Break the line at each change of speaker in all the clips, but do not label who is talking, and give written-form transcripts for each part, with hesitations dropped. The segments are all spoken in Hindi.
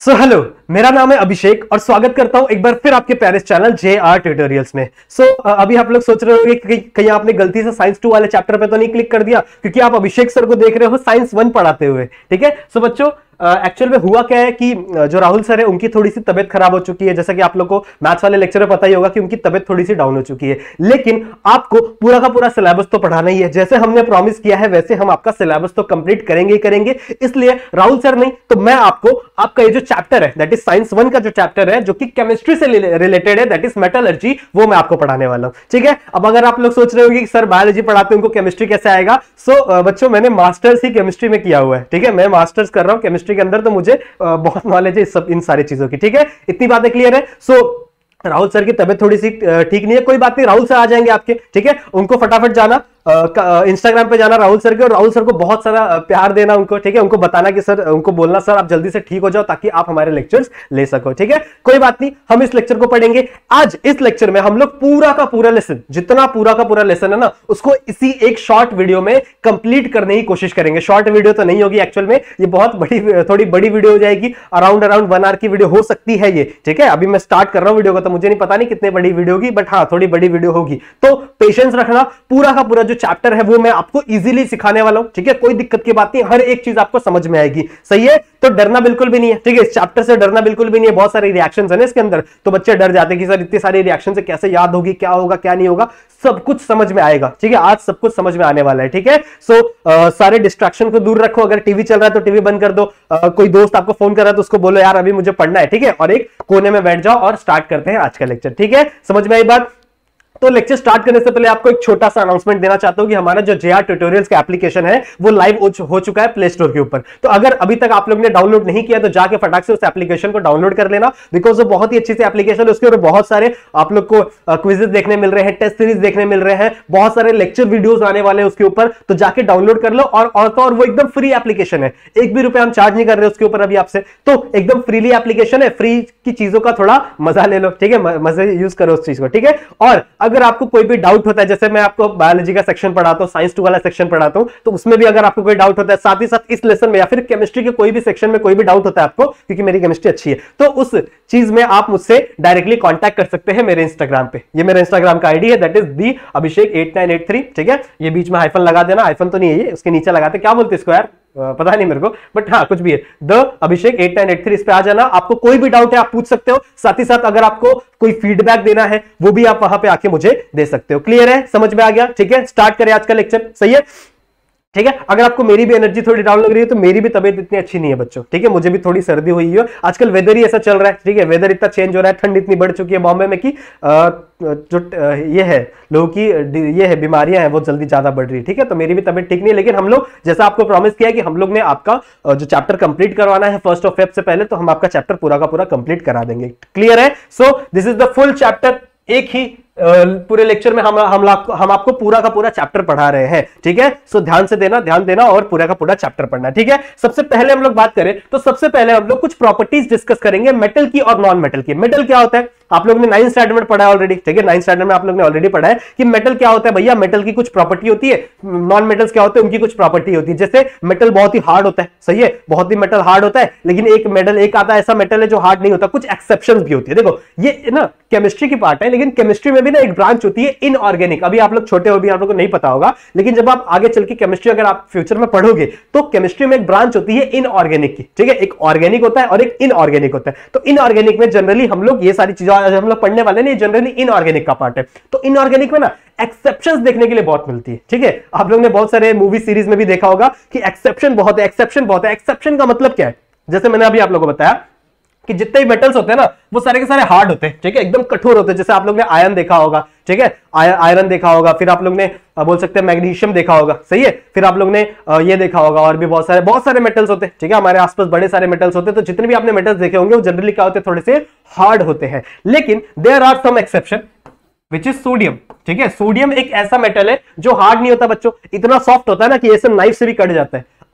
हेलो, मेरा नाम है अभिषेक और स्वागत करता हूं एक बार फिर आपके प्यारे चैनल JR ट्यूटोरियल्स में। अभी आप लोग सोच रहे होंगे कि कहीं आपने गलती से साइंस 2 वाले चैप्टर पे तो नहीं क्लिक कर दिया, क्योंकि आप अभिषेक सर को देख रहे हो साइंस 1 पढ़ाते हुए। ठीक है। सो बच्चों, एक्चुअल में हुआ क्या है कि जो राहुल सर है उनकी थोड़ी सी तबियत खराब हो चुकी है। जैसा कि आप लोग को मैथ्स वाले लेक्चर में पता ही होगा कि उनकी तबियत थोड़ी सी डाउन हो चुकी है, लेकिन आपको पूरा का पूरा सिलेबस तो पढ़ाना ही है। जैसे हमने प्रॉमिस किया है वैसे हम आपका सिलेबस तो कंप्लीट करेंगे ही करेंगे। इसलिए राहुल सर नहीं तो मैं आपको आपका ये जो चैप्टर है दैट इज साइंस 1 का जो चैप्टर है जो कि केमिस्ट्री से रिलेटेड है दैट इज मेटलर्जी, वो मैं आपको पढ़ाने वाला हूं। ठीक है। अब अगर आप लोग सोच रहे होंगे कि सर बायोलॉजी पढ़ाते हैं उनको केमिस्ट्री कैसे आएगा, बच्चों मैंने मास्टर्स ही केमिस्ट्री में किया हुआ है। ठीक है। मैं मास्टर्स कर रहा हूं केमिस्ट्री के अंदर, तो मुझे बहुत नॉलेज है इन सारी चीजों की। ठीक है। इतनी बातें क्लियर है। राहुल सर की तबीयत थोड़ी सी ठीक नहीं है, कोई बात नहीं, राहुल सर आ जाएंगे आपके। ठीक है। उनको फटाफट जाना इंस्टाग्राम पे जाना राहुल सर के, और राहुल सर को बहुत सारा प्यार देना उनको। ठीक है। उनको बताना कि सर, उनको बोलना सर आप जल्दी से ठीक हो जाओ ताकि आप हमारे लेक्चर्स ले सको। ठीक है। कोई बात नहीं, हम इस लेक्चर को पढ़ेंगे। आज इस लेक्चर में हम लोग पूरा का पूरा लेसन, जितना पूरा का पूरा लेसन है ना, उसको इसी एक शॉर्ट वीडियो में कंप्लीट करने की कोशिश करेंगे। शॉर्ट वीडियो तो नहीं होगी एक्चुअल में, ये बहुत बड़ी थोड़ी बड़ी वीडियो हो जाएगी। अराउंड 1 आवर की वीडियो हो सकती है ये। ठीक है। अभी मैं स्टार्ट कर रहा हूं वीडियो को, तो मुझे नहीं पता नहीं कितने बड़ी वीडियो होगी, बट हाँ थोड़ी बड़ी वीडियो होगी। तो पेशेंस रखना। पूरा का पूरा जो चैप्टर है वो मैं आपको इजीली सिखाने वाला हूं। ठीक है। कोई दिक्कत की बात नहीं, हर एक चीज आपको समझ में आएगी। सही है। तो डरना बिल्कुल भी नहीं है। ठीक है। इस चैप्टर से डरना बिल्कुल भी नहीं है। बहुत सारे रिएक्शंस है ना इसके अंदर, तो बच्चे डर जाते हैं कि सर इतनी सारी रिएक्शन से कैसे याद होगी, क्या होगा क्या नहीं होगा। सब कुछ समझ में आएगा। ठीक है। आज सब कुछ समझ में आने वाला है। ठीक है। सारे डिस्ट्रैक्शन को दूर रखो। अगर टीवी चल रहा है तो टीवी बंद कर दो। कोई दोस्त आपको फोन कर रहा है तो उसको बोलो यार अभी मुझे पढ़ना है। ठीक है। और एक कोने में बैठ जाओ और स्टार्ट करते हैं आज का लेक्चर। ठीक है। समझ में आई बात। तो लेक्चर स्टार्ट करने से पहले आपको एक छोटा सा अनाउंसमेंट देना चाहता हूं कि हमारा जो JR ट्यूटोरियल्स का एप्लीकेशन है वो लाइव हो चुका है प्ले स्टोर के ऊपर। तो अगर अभी तक आप लोग ने डाउनलोड नहीं किया तो जाके फटाक से उस एप्लीकेशन को डाउनलोड कर लेना, बिकॉज वो बहुत ही अच्छी सी एप्लीकेशन है। उसके ऊपर बहुत सारे आप लोग को क्विजेस देखने मिल रहे हैं, टेस्ट सीरीज देखने मिल रहे हैं, बहुत सारे लेक्चर वीडियोस आने वाले हैं उसके ऊपर। तो जाके डाउनलोड कर लो। और वो एकदम फ्री एप्लीकेशन है, एक भी रुपया हम चार्ज नहीं कर रहे उसके ऊपर अभी आपसे। तो एकदम फ्रीली एप्लीकेशन है, फ्री की चीजों का थोड़ा मजा ले लो। ठीक है। मजे यूज करो उस चीज को। ठीक है। और अगर आपको कोई भी डाउट होता है, जैसे मैं आपको बायोलॉजी का सेक्शन पढ़ाता हूं, साइंस 2 वाला सेक्शन पढ़ाता हूं, तो उसमें भी अगर आपको कोई डाउट होता है, साथ ही साथ इस लेसन में या फिर केमिस्ट्री के कोई भी सेक्शन में कोई भी डाउट होता है आपको, क्योंकि मेरी केमिस्ट्री अच्छी है, तो उस चीज में आप मुझसे डायरेक्टली कांटेक्ट कर सकते हैं मेरे इंस्टाग्राम पे। ये मेरा इंस्टाग्राम का आईडी है दैट इज दी अभिषेक 8983। ठीक है। ये बीच में हाइफन लगा देना, हाइफन तो नहीं है ये, उसके नीचे लगाते, क्या बोलते इसको यार पता नहीं मेरे को, बट हाँ कुछ भी है, द अभिषेक 8983, इस पे आ जाना। आपको कोई भी डाउट है आप पूछ सकते हो। साथ ही साथ अगर आपको कोई फीडबैक देना है वो भी आप वहां पे आके मुझे दे सकते हो। क्लियर है, समझ में आ गया। ठीक है। स्टार्ट करें आज का लेक्चर। सही है। ठीक है। अगर आपको मेरी भी एनर्जी थोड़ी डाउन लग रही है तो मेरी भी तबीयत इतनी अच्छी नहीं है बच्चों। ठीक है। मुझे भी थोड़ी सर्दी हुई है, आजकल वेदर ही ऐसा चल रहा है। ठीक है। वेदर इतना चेंज हो रहा है, ठंड इतनी बढ़ चुकी है बॉम्बे में कि जो ये है लोगों की ये है बीमारियां हैं वो जल्दी ज्यादा बढ़ रही है। ठीक है। तो मेरी भी तबीयत ठीक नहीं है, लेकिन हम लोग जैसा आपको प्रॉमिस किया कि हम लोग ने आपका जो चैप्टर कंप्लीट करवाना है 1 February से पहले, तो हम आपका चैप्टर पूरा का पूरा कंप्लीट करा देंगे। क्लियर है। So this is the full chapter. एक ही पूरे लेक्चर में हम आपको पूरा का पूरा चैप्टर पढ़ा रहे हैं। ठीक है। सो ध्यान देना और पूरा का पूरा चैप्टर पढ़ना। ठीक है। सबसे पहले हम लोग बात करें तो सबसे पहले हम लोग कुछ प्रॉपर्टीज डिस्कस करेंगे मेटल की और नॉन मेटल की। मेटल क्या होता है आप लोग ने 9th स्टैंडर्ड में पढ़ा है ऑलरेडी। ठीक है। 9th स्टैंडर्ड में आप लोग ने ऑलरेडी पढ़ा है कि मेटल क्या होता है। भैया मेटल की कुछ प्रॉपर्टी होती है, नॉन मेटल्स क्या होते हैं उनकी कुछ प्रॉपर्टी होती है। जैसे मेटल बहुत ही हार्ड होता है, सही है, बहुत ही मेटल हार्ड होता है, लेकिन एक आता है ऐसा मेटल है जो हार्ड नहीं होता। कुछ एक्सेप्शंस भी होती है। देखो ये ना केमिस्ट्री की पार्ट है, लेकिन केमिस्ट्री में भी ना एक ब्रांच होती है इनऑर्गेनिक। अभी आप लोग छोटे हो भी, आप लोग को नहीं पता होगा, लेकिन जब आप आगे चल के केमिस्ट्री अगर आप फ्यूचर में पढ़ोगे तो केमिस्ट्री में एक ब्रांच होती है इनऑर्गेनिक की। ठीक है। एक ऑर्गेनिक होता है और एक इनऑर्गेनिक होता है। तो इनऑर्गेनिक में जनरली हम लोग ये सारी चीजें हम लोग पढ़ने वाले नहीं, जनरली इनऑर्गेनिक का पार्ट है। तो इनऑर्गेनिक में ना एक्सेप्शंस देखने के लिए बहुत मिलती है। ठीक है। आप लोग ने बहुत सारे मूवी सीरीज में भी देखा होगा कि एक्सेप्शन बहुत है, एक्सेप्शन बहुत है। एक्सेप्शन का मतलब क्या है, जैसे मैंने अभी आप लोगों को बताया कि जितने भी मेटल्स होते हैं ना वो सारे के सारे हार्ड होते हैं। ठीक है। एकदम कठोर होते हैं। जैसे आप लोग ने आयरन देखा होगा। ठीक है। आयरन देखा होगा, फिर आप लोग ने बोल सकते हैं मैग्नीशियम देखा होगा। सही है। फिर आप लोग ने ये देखा होगा, और भी बहुत सारे मेटल्स होते हैं। ठीक है। हमारे आसपास बड़े सारे मेटल्स होते हैं। तो जितने भी आपने मेटल्स देखे होंगे वो जनरली क्या होते हैं, थोड़े से हार्ड होते हैं। लेकिन there are some exception which is sodium. ठीक है। सोडियम एक ऐसा मेटल है जो हार्ड नहीं होता बच्चों, इतना सॉफ्ट होता है ना कि ऐसे नाइफ से भी कट जाता है।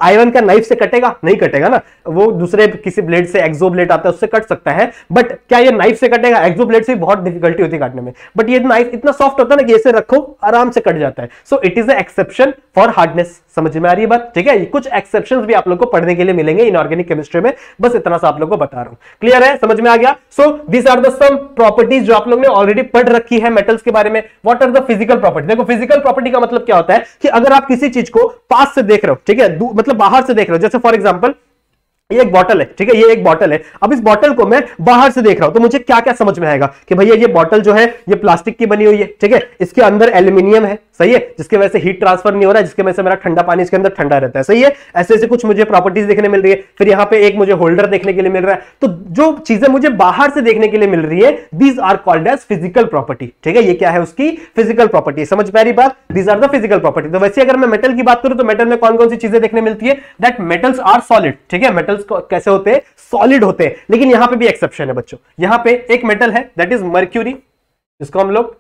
आयरन का नाइफ से कटेगा? नहीं कटेगा ना, वो दूसरे किसी ब्लेड से, एक्सो ब्लेड आता है उससे कट सकता है, बट क्या ये नाइफ से कटेगा? एक्सो ब्लेड से बहुत डिफिकल्टी होती है काटने में, बट ये नाइफ इतना सॉफ्ट होता है ना कि ऐसे रखो आराम से कट जाता है। So it is a exception for hardness. समझ में आ रही है बात? ठीक है, कुछ एक्सेप्शंस भी आप लोग को पढ़ने के लिए मिलेंगे इनऑर्गेनिक केमिस्ट्री में, बस इतना सा आप लोग को बता रहा हूं। क्लियर है? समझ में आ गया? So this are the some properties जो आप लोग ने ऑलरेडी पढ़ रखी है मेटल्स के बारे में। What are the physical property? देखो, फिजिकल प्रॉपर्टी का मतलब क्या होता है कि अगर आप किसी चीज को पास से देख रहे हो, ठीक है, मतलब बाहर से देख रहे हो, जैसे फॉर एग्जांपल ये एक बॉटल है, ठीक है, ये एक बॉटल है। अब इस बॉटल को मैं बाहर से देख रहा हूं तो मुझे क्या क्या समझ में आएगा कि भैया ये बॉटल जो है ये प्लास्टिक की बनी हुई है, ठीक है, इसके अंदर एल्यूमिनियम है, सही है, जिसके वजह से हीट ट्रांसफर नहीं हो रहा है, जिसके वजह से मेरा ठंडा पानी इसके अंदर ठंडा रहता है, सही है। ऐसे ऐसे कुछ मुझे प्रॉपर्टीज देखने मिल रही है। फिर यहाँ पे एक मुझे होल्डर देखने के लिए मिल रहा है। तो जो चीजें मुझे बाहर से देखने के लिए मिल रही है, these are called as physical property, ठीक है, ये क्या है उसकी फिजिकल प्रॉपर्टी। समझ में आ रही बात? These are the physical property. तो वैसे अगर मैं मेटल की बात करूं तो मेटल में कौन कौन सी चीजें देखने मिलती है? दैट मेटल्स आर सॉलिड, ठीक है, मेटल्स कैसे होते हैं? सॉलिड होते हैं। लेकिन यहां पे भी एक्सेप्शन है बच्चों। यहां पे एक मेटल है दैट इज मर्क्यूरी, जिसको हम लोग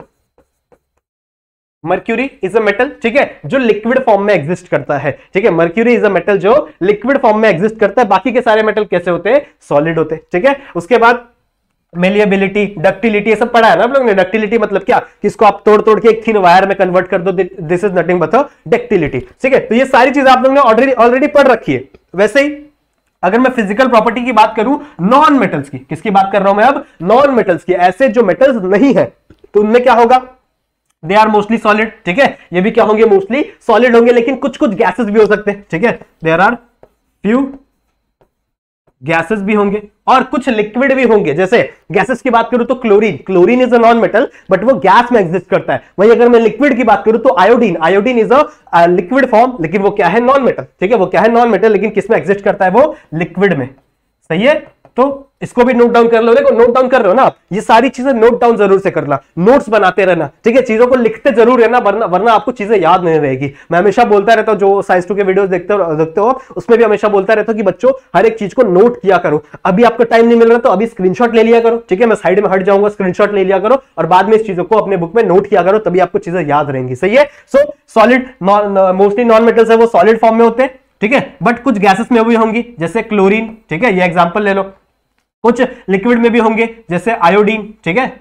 मर्क्यूरी इज अ मेटल, ठीक है, जो लिक्विड फॉर्म में एग्जिस्ट करता है, ठीक है, मर्क्यूरी इज अ मेटल जो लिक्विड फॉर्म में एग्जिस्ट करता है। बाकी के सारे मेटल कैसे होते हैं? सॉलिड होते हैं, ठीक है। उसके बाद मेलिएबिलिटी, डक्टिलिटी, ये सब पढ़ा है ना आप लोगों ने। डक्टिलिटी मतलब क्या कि इसको आप तोड़ तोड़ के एक थिन वायर में कन्वर्ट कर दो, this is nothing but ductility, ठीक है। तो ये सारी चीजें आप लोगों ने ऑलरेडी पढ़ रखी है। वैसे ही अगर मैं फिजिकल प्रॉपर्टी की बात करूं नॉन मेटल्स की, किसकी बात कर रहा हूं मैं अब? नॉन मेटल्स की। ऐसे जो मेटल्स नहीं है तो उनमें क्या होगा? दे आर मोस्टली सॉलिड, ठीक है, ये भी क्या होंगे? मोस्टली सॉलिड होंगे, लेकिन कुछ कुछ गैसेस भी हो सकते हैं, ठीक है, देयर आर फ्यू गैसेस भी होंगे और कुछ लिक्विड भी होंगे। जैसे गैसेस की बात करूं तो chlorine is a non metal but वो गैस में एग्जिस्ट करता है। वहीं अगर मैं लिक्विड की बात करूं तो iodine is a liquid form, लेकिन वो क्या है? नॉन मेटल, ठीक है, वो क्या है? नॉन मेटल, लेकिन किस में एग्जिस्ट करता है? वो लिक्विड में, सही है। तो इसको भी नोट डाउन कर लो। देखो, नोट डाउन कर रहे हो ना आप, ये सारी चीजें नोट डाउन जरूर से करना, नोट्स बनाते रहना, ठीक है, चीजों को लिखते जरूर रहना, वरना आपको चीजें याद नहीं रहेगी। मैं हमेशा बोलता रहता हूं, जो साइंस 2 के वीडियोस देखते हो उसमें भी हमेशा बोलता रहता हूं कि बच्चों हर एक चीज को नोट किया करो। अभी आपको टाइम नहीं मिल रहा तो अभी स्क्रीनशॉट ले लिया करो, ठीक है, मैं साइड में हट जाऊंगा, स्क्रीनशॉट ले लिया करो और बाद में इस चीजों को अपने बुक में नोट किया करो, तभी आपको चीजें याद रहेंगी, सही है। So solid, mostly non metals है वो सॉलिड फॉर्म में होते हैं, ठीक है, बट कुछ गैसेस में भी होंगी, जैसे क्लोरीन, ठीक है, ये एग्जांपल ले लो। कुछ लिक्विड में भी होंगे, जैसे आयोडीन, ठीक है,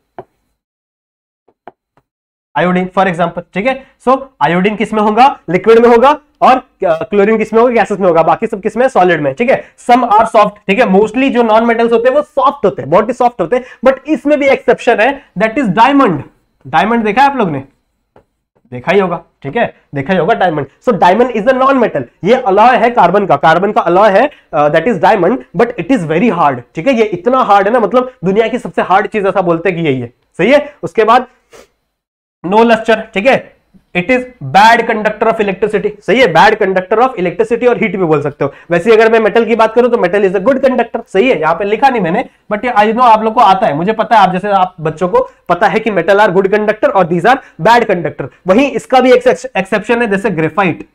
आयोडीन फॉर एग्जांपल, ठीक है। सो आयोडीन किस में होगा? लिक्विड में होगा, और क्लोरीन किस में होगा? गैसेस में होगा। बाकी सब किस में? सॉलिड में, ठीक है। सम आर सॉफ्ट, ठीक है, मोस्टली जो नॉन मेटल्स होते हैं वो सॉफ्ट होते हैं, बहुत ही सॉफ्ट होते हैं, बट इसमें भी एक्सेप्शन है, दैट इज डायमंड। डायमंड देखा है आप लोग ने? देखा ही होगा, ठीक है, देखा ही होगा diamond. So diamond is a non metal, ये अलॉय है कार्बन का अलॉय है, that is diamond, but it is very hard, ठीक है, ये इतना हार्ड है ना, मतलब दुनिया की सबसे हार्ड चीज ऐसा बोलते हैं कि यही है, सही है। उसके बाद नो लस्टर, ठीक है, it is bad conductor of electricity, सही है, बैड कंडक्टर ऑफ इलेक्ट्रिसिटी और हीट भी बोल सकते हो। वैसे अगर मैं मेटल की बात करूं तो metal is a good conductor, सही है, यहां पे लिखा नहीं मैंने, बट आई नो आप लोग को आता है, मुझे पता है, आप जैसे आप बच्चों को पता है कि मेटल आर गुड कंडक्टर और दीज आर बैड कंडक्टर। वहीं इसका भी एक्सेप्शन है, जैसे ग्रेफाइट,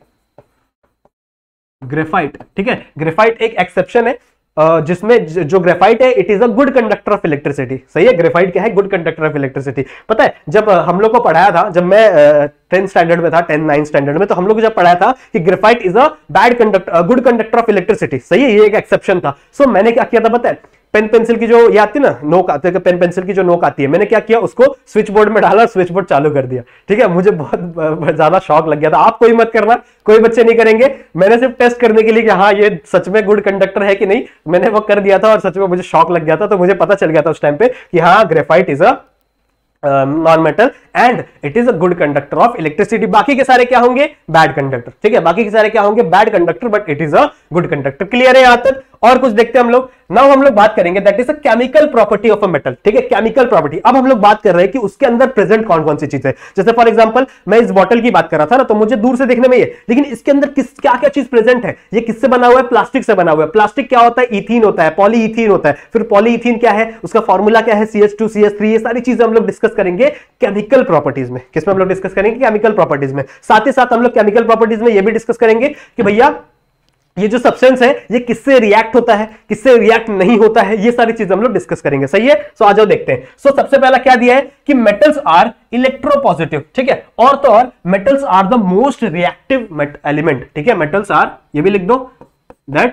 ठीक है, ग्रेफाइट एक एक्सेप्शन है, जिसमें जो ग्रेफाइट है it is a good conductor of electricity, सही है। ग्रेफाइट क्या है? Good conductor of electricity. पता है जब हम लोग को पढ़ाया था, जब मैं 10th स्टैंडर्ड में था, 9th स्टैंडर्ड में, तो हम लोग को जब पढ़ाया था कि graphite is a bad conductor, good conductor of electricity, सही है, ये एक एक्सेप्शन था। सो मैंने क्या किया था पता है? पेन पेंसिल की जो ये आती है ना नोक आती है, पेन पेंसिल की जो नोक आती है, मैंने क्या किया, उसको स्विच बोर्ड में डाला और स्विच बोर्ड चालू कर दिया, ठीक है। मुझे बहुत ज्यादा शौक लग गया था। आप कोई मत करना, कोई बच्चे नहीं करेंगे, मैंने सिर्फ टेस्ट करने के लिए कि हाँ ये सच में गुड कंडक्टर है कि नहीं, मैंने वो कर दिया था और सच में मुझे शौक लग गया था। तो मुझे पता चल गया था उस टाइम पे कि हाँ graphite is a non metal and it is a good conductor of electricity. बाकी के सारे क्या होंगे? बैड कंडक्टर, ठीक है, बाकी के सारे क्या होंगे? Bad conductor, but it is a good conductor. Clear है यहां तक? और कुछ देखते हैं हम लोग। नाउ हम लोग बात करेंगे that is a chemical property of a metal, ठीक है, केमिकल प्रॉपर्टी। अब हम लोग बात कर रहे हैं कि उसके अंदर प्रेजेंट कौन कौन सी चीज है। जैसे फॉर एग्जांपल मैं इस बॉटल की बात कर रहा था ना, तो मुझे दूर से देखने में ये, लेकिन इसके अंदर क्या क्या चीज प्रेजेंट है? ये किससे बना हुआ है? प्लास्टिक से बना हुआ है। प्लास्टिक क्या होता है? इथीन होता है, पॉलीइथीन होता है। फिर पॉलीइथीन क्या है? उसका फॉर्मूला क्या है? CH2 CH3। ये सारी चीजें हम लोग डिस्कस करेंगे केमिकल प्रॉपर्टीज में। किसमें हम लोग डिस्कस करेंगे? केमिकल प्रॉपर्टीज में। साथ ही साथ हम लोग केमिकल प्रॉपर्टीज में ये भी डिस्कस करेंगे कि भैया ये जो सब्सटेंस है ये किससे रिएक्ट होता है, किससे रिएक्ट नहीं होता है, ये सारी चीजें हम लोग डिस्कस करेंगे। सही है, सो आ जाओ देखते हैं। सो सबसे पहला क्या दिया है कि मेटल्स आर इलेक्ट्रोपॉजिटिव, ठीक है, और तो और metals are the most reactive element, ठीक है, मेटल्स आर, ये भी लिख दो that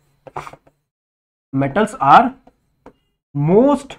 metals are most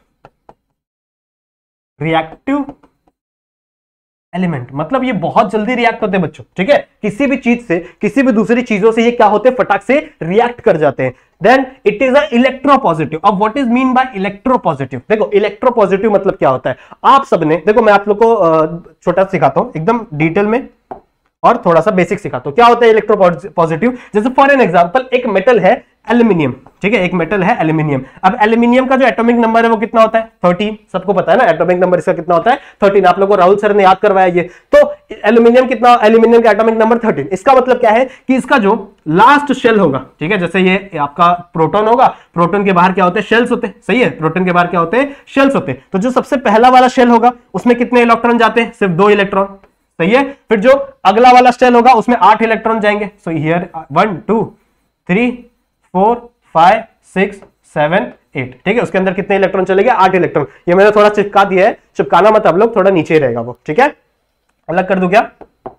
reactive element, मतलब ये बहुत जल्दी रिएक्ट होते हैं बच्चों, ठीक है, किसी भी चीज से, किसी भी दूसरी चीजों से ये क्या होते हैं, फटाक से रिएक्ट कर जाते हैं। Then it is a electropositive. अब what is mean by electropositive, देखो इलेक्ट्रोपॉजिटिव मतलब क्या होता है, आप सबने देखो, मैं आप लोग को छोटा सिखाता हूं एकदम डिटेल में और थोड़ा सा बेसिक सिखाता हूं क्या होता है इलेक्ट्रोपॉजिटिव। जैसे फॉर एन एग्जांपल एक मेटल है एल्यूमिनियम, ठीक है, एक मेटल है एल्यूमिनियम। अब एल्यूमिनियम का जो एटॉमिक नंबर है वो कितना होता है, 13, सबको पता है ना एटॉमिक नंबर इसका कितना होता है, 13, आप लोगों को राहुल सर ने याद करवाया ये। तो एल्यूमिनियम कितना, एल्यूमिनियम का एटॉमिक नंबर 13। इसका मतलब क्या है कि इसका जो लास्ट शेल होगा, ठीक है, जैसे ये आपका प्रोटॉन होगा, प्रोटॉन के बाहर क्या होते हैं, शेल्स होते हैं, सही है, प्रोटॉन के बाहर क्या होते हैं, शेल्स होते हैं। तो जो सबसे पहला वाला शेल होगा उसमें कितने इलेक्ट्रॉन जाते हैं, सिर्फ 2 इलेक्ट्रॉन, सही है। फिर जो अगला वाला शेल होगा उसमें 8 इलेक्ट्रॉन जाएंगे। सो हियर 1 2 3 4 5 6 7 8, ठीक है, उसके अंदर कितने इलेक्ट्रॉन चलेंगे, 8 इलेक्ट्रॉन। ये मैंने थोड़ा चिपका दिया है, चिपकाना मत आप लोग, थोड़ा नीचे रहेगा वो, ठीक है, अलग कर दूं क्या,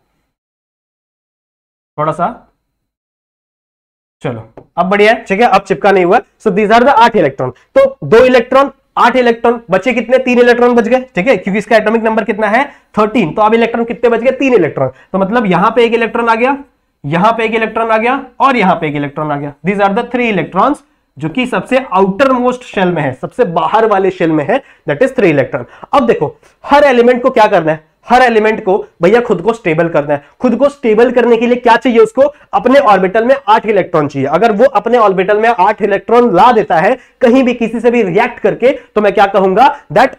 थोड़ा सा, चलो अब बढ़िया है, ठीक है, अब चिपका नहीं हुआ। So these are the 8 electron. तो 2 इलेक्ट्रॉन, 8 इलेक्ट्रॉन बचे, कितने, 3 इलेक्ट्रॉन बच गए, ठीक है, क्योंकि इसका एटॉमिक नंबर कितना है 13। तो अब इलेक्ट्रॉन कितने बच गए, 3 इलेक्ट्रॉन। तो मतलब यहां पे एक इलेक्ट्रॉन आ गया, यहां पे एक इलेक्ट्रॉन आ गया और यहां पे एक इलेक्ट्रॉन आ गया। दीज आर द 3 इलेक्ट्रॉन्स जो कि सबसे आउटर मोस्ट शेल में है, सबसे बाहर वाले शेल में है, दैट इज 3 इलेक्ट्रॉन। अब देखो हर एलिमेंट को क्या करना है, हर एलिमेंट को भैया खुद को स्टेबल करना है। खुद को स्टेबल करने के लिए क्या चाहिए उसको, अपने ऑर्बिटल में 8 इलेक्ट्रॉन चाहिए। अगर वो अपने ऑर्बिटल में 8 इलेक्ट्रॉन ला देता है कहीं भी किसी से भी रिएक्ट करके, तो मैं क्या कहूंगा, दैट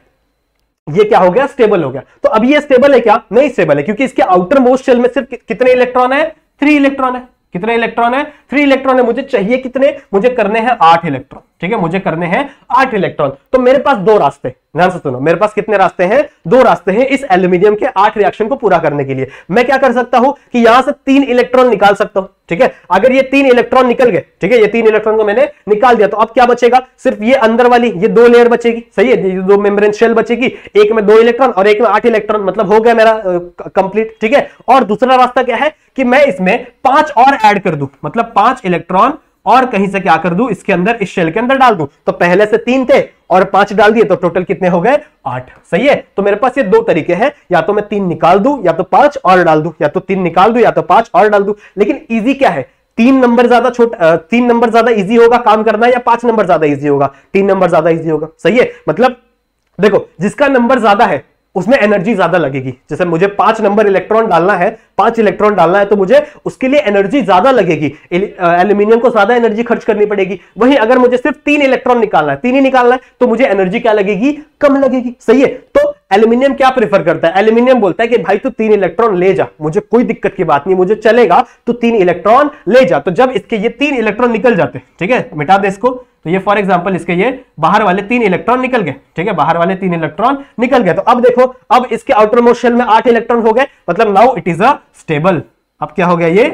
ये क्या हो गया, स्टेबल हो गया। तो अब ये स्टेबल है क्या, नहीं स्टेबल है, क्योंकि इसके आउटर मोस्ट शेल में सिर्फ कितने इलेक्ट्रॉन है, 3 इलेक्ट्रॉन है। कितने इलेक्ट्रॉन है, 3 इलेक्ट्रॉन है। मुझे चाहिए कितने, मुझे करने हैं 8 इलेक्ट्रॉन, ठीक है, मुझे करने हैं 8 इलेक्ट्रॉन। तो मेरे पास 2 रास्ते, ध्यान से सुनो, मेरे पास कितने रास्ते हैं, 2 रास्ते हैं इस एल्यूमिनियम के 8 रिएक्शन को पूरा करने के लिए। मैं क्या कर सकता हूं कि यहां से 3 इलेक्ट्रॉन निकाल सकता हूं, ठीक है। अगर ये 3 इलेक्ट्रॉन निकल गए, ठीक है, ये 3 इलेक्ट्रॉन को मैंने निकाल दिया, तो अब क्या बचेगा, सिर्फ ये अंदर वाली ये 2 लेयर बचेगी, सही है, ये 2 मेम्ब्रेन शेल बचेगी, एक में 2 इलेक्ट्रॉन और एक में 8 इलेक्ट्रॉन, मतलब हो गया मेरा कंप्लीट, ठीक है। और दूसरा रास्ता क्या है कि मैं इसमें 5 और ऐड कर दूं, मतलब 5 इलेक्ट्रॉन और कहीं से क्या कर दूं, इसके अंदर, इस शेल के अंदर डाल दूं। तो पहले से 3 थे और 5 डाल दिए, तो टोटल कितने हो गए, 8, सही है। तो मेरे पास ये 2 तरीके हैं, या तो मैं 3 निकाल दूं, या तो 5 और डाल दूं, या तो 3 निकाल दूं, या तो 5 और डाल दूं। लेकिन इजी क्या है, 3 नंबर ज्यादा छोटा, 3 नंबर ज्यादा इजी होगा काम करना, या 5 नंबर ज्यादा इजी होगा, 3 नंबर ज्यादा इजी होगा, सही है। मतलब देखो जिसका नंबर ज्यादा है उसमें एनर्जी ज्यादा लगेगी। जैसे मुझे 5 नंबर इलेक्ट्रॉन डालना है, 5 इलेक्ट्रॉन डालना है, तो मुझे उसके लिए एनर्जी ज्यादा लगेगी, एल्यूमिनियम को ज्यादा एनर्जी खर्च करनी पड़ेगी। वहीं अगर मुझे सिर्फ 3 इलेक्ट्रॉन निकालना है, 3 ही निकालना है, तो मुझे एनर्जी क्या लगेगी, कम लगेगी, सही है। तो एल्यूमिनियम क्या प्रेफर करता है, एल्यूमिनियम बोलता है कि भाई तू 3 इलेक्ट्रॉन ले जा, मुझे कोई दिक्कत की बात नहीं, मुझे चलेगा, तू 3 इलेक्ट्रॉन ले जा। तो जब इसके ये 3 इलेक्ट्रॉन निकल जाते, ठीक है, मिटा दे इसको, तो ये फॉर एग्जांपल इसके ये बाहर वाले 3 इलेक्ट्रॉन निकल गए, ठीक है, बाहर वाले 3 इलेक्ट्रॉन निकल गए। तो अब देखो, अब इसके आउटर मोस्ट शेल में 8 इलेक्ट्रॉन हो गए, मतलब now it is a stable. अब क्या हो गया, ये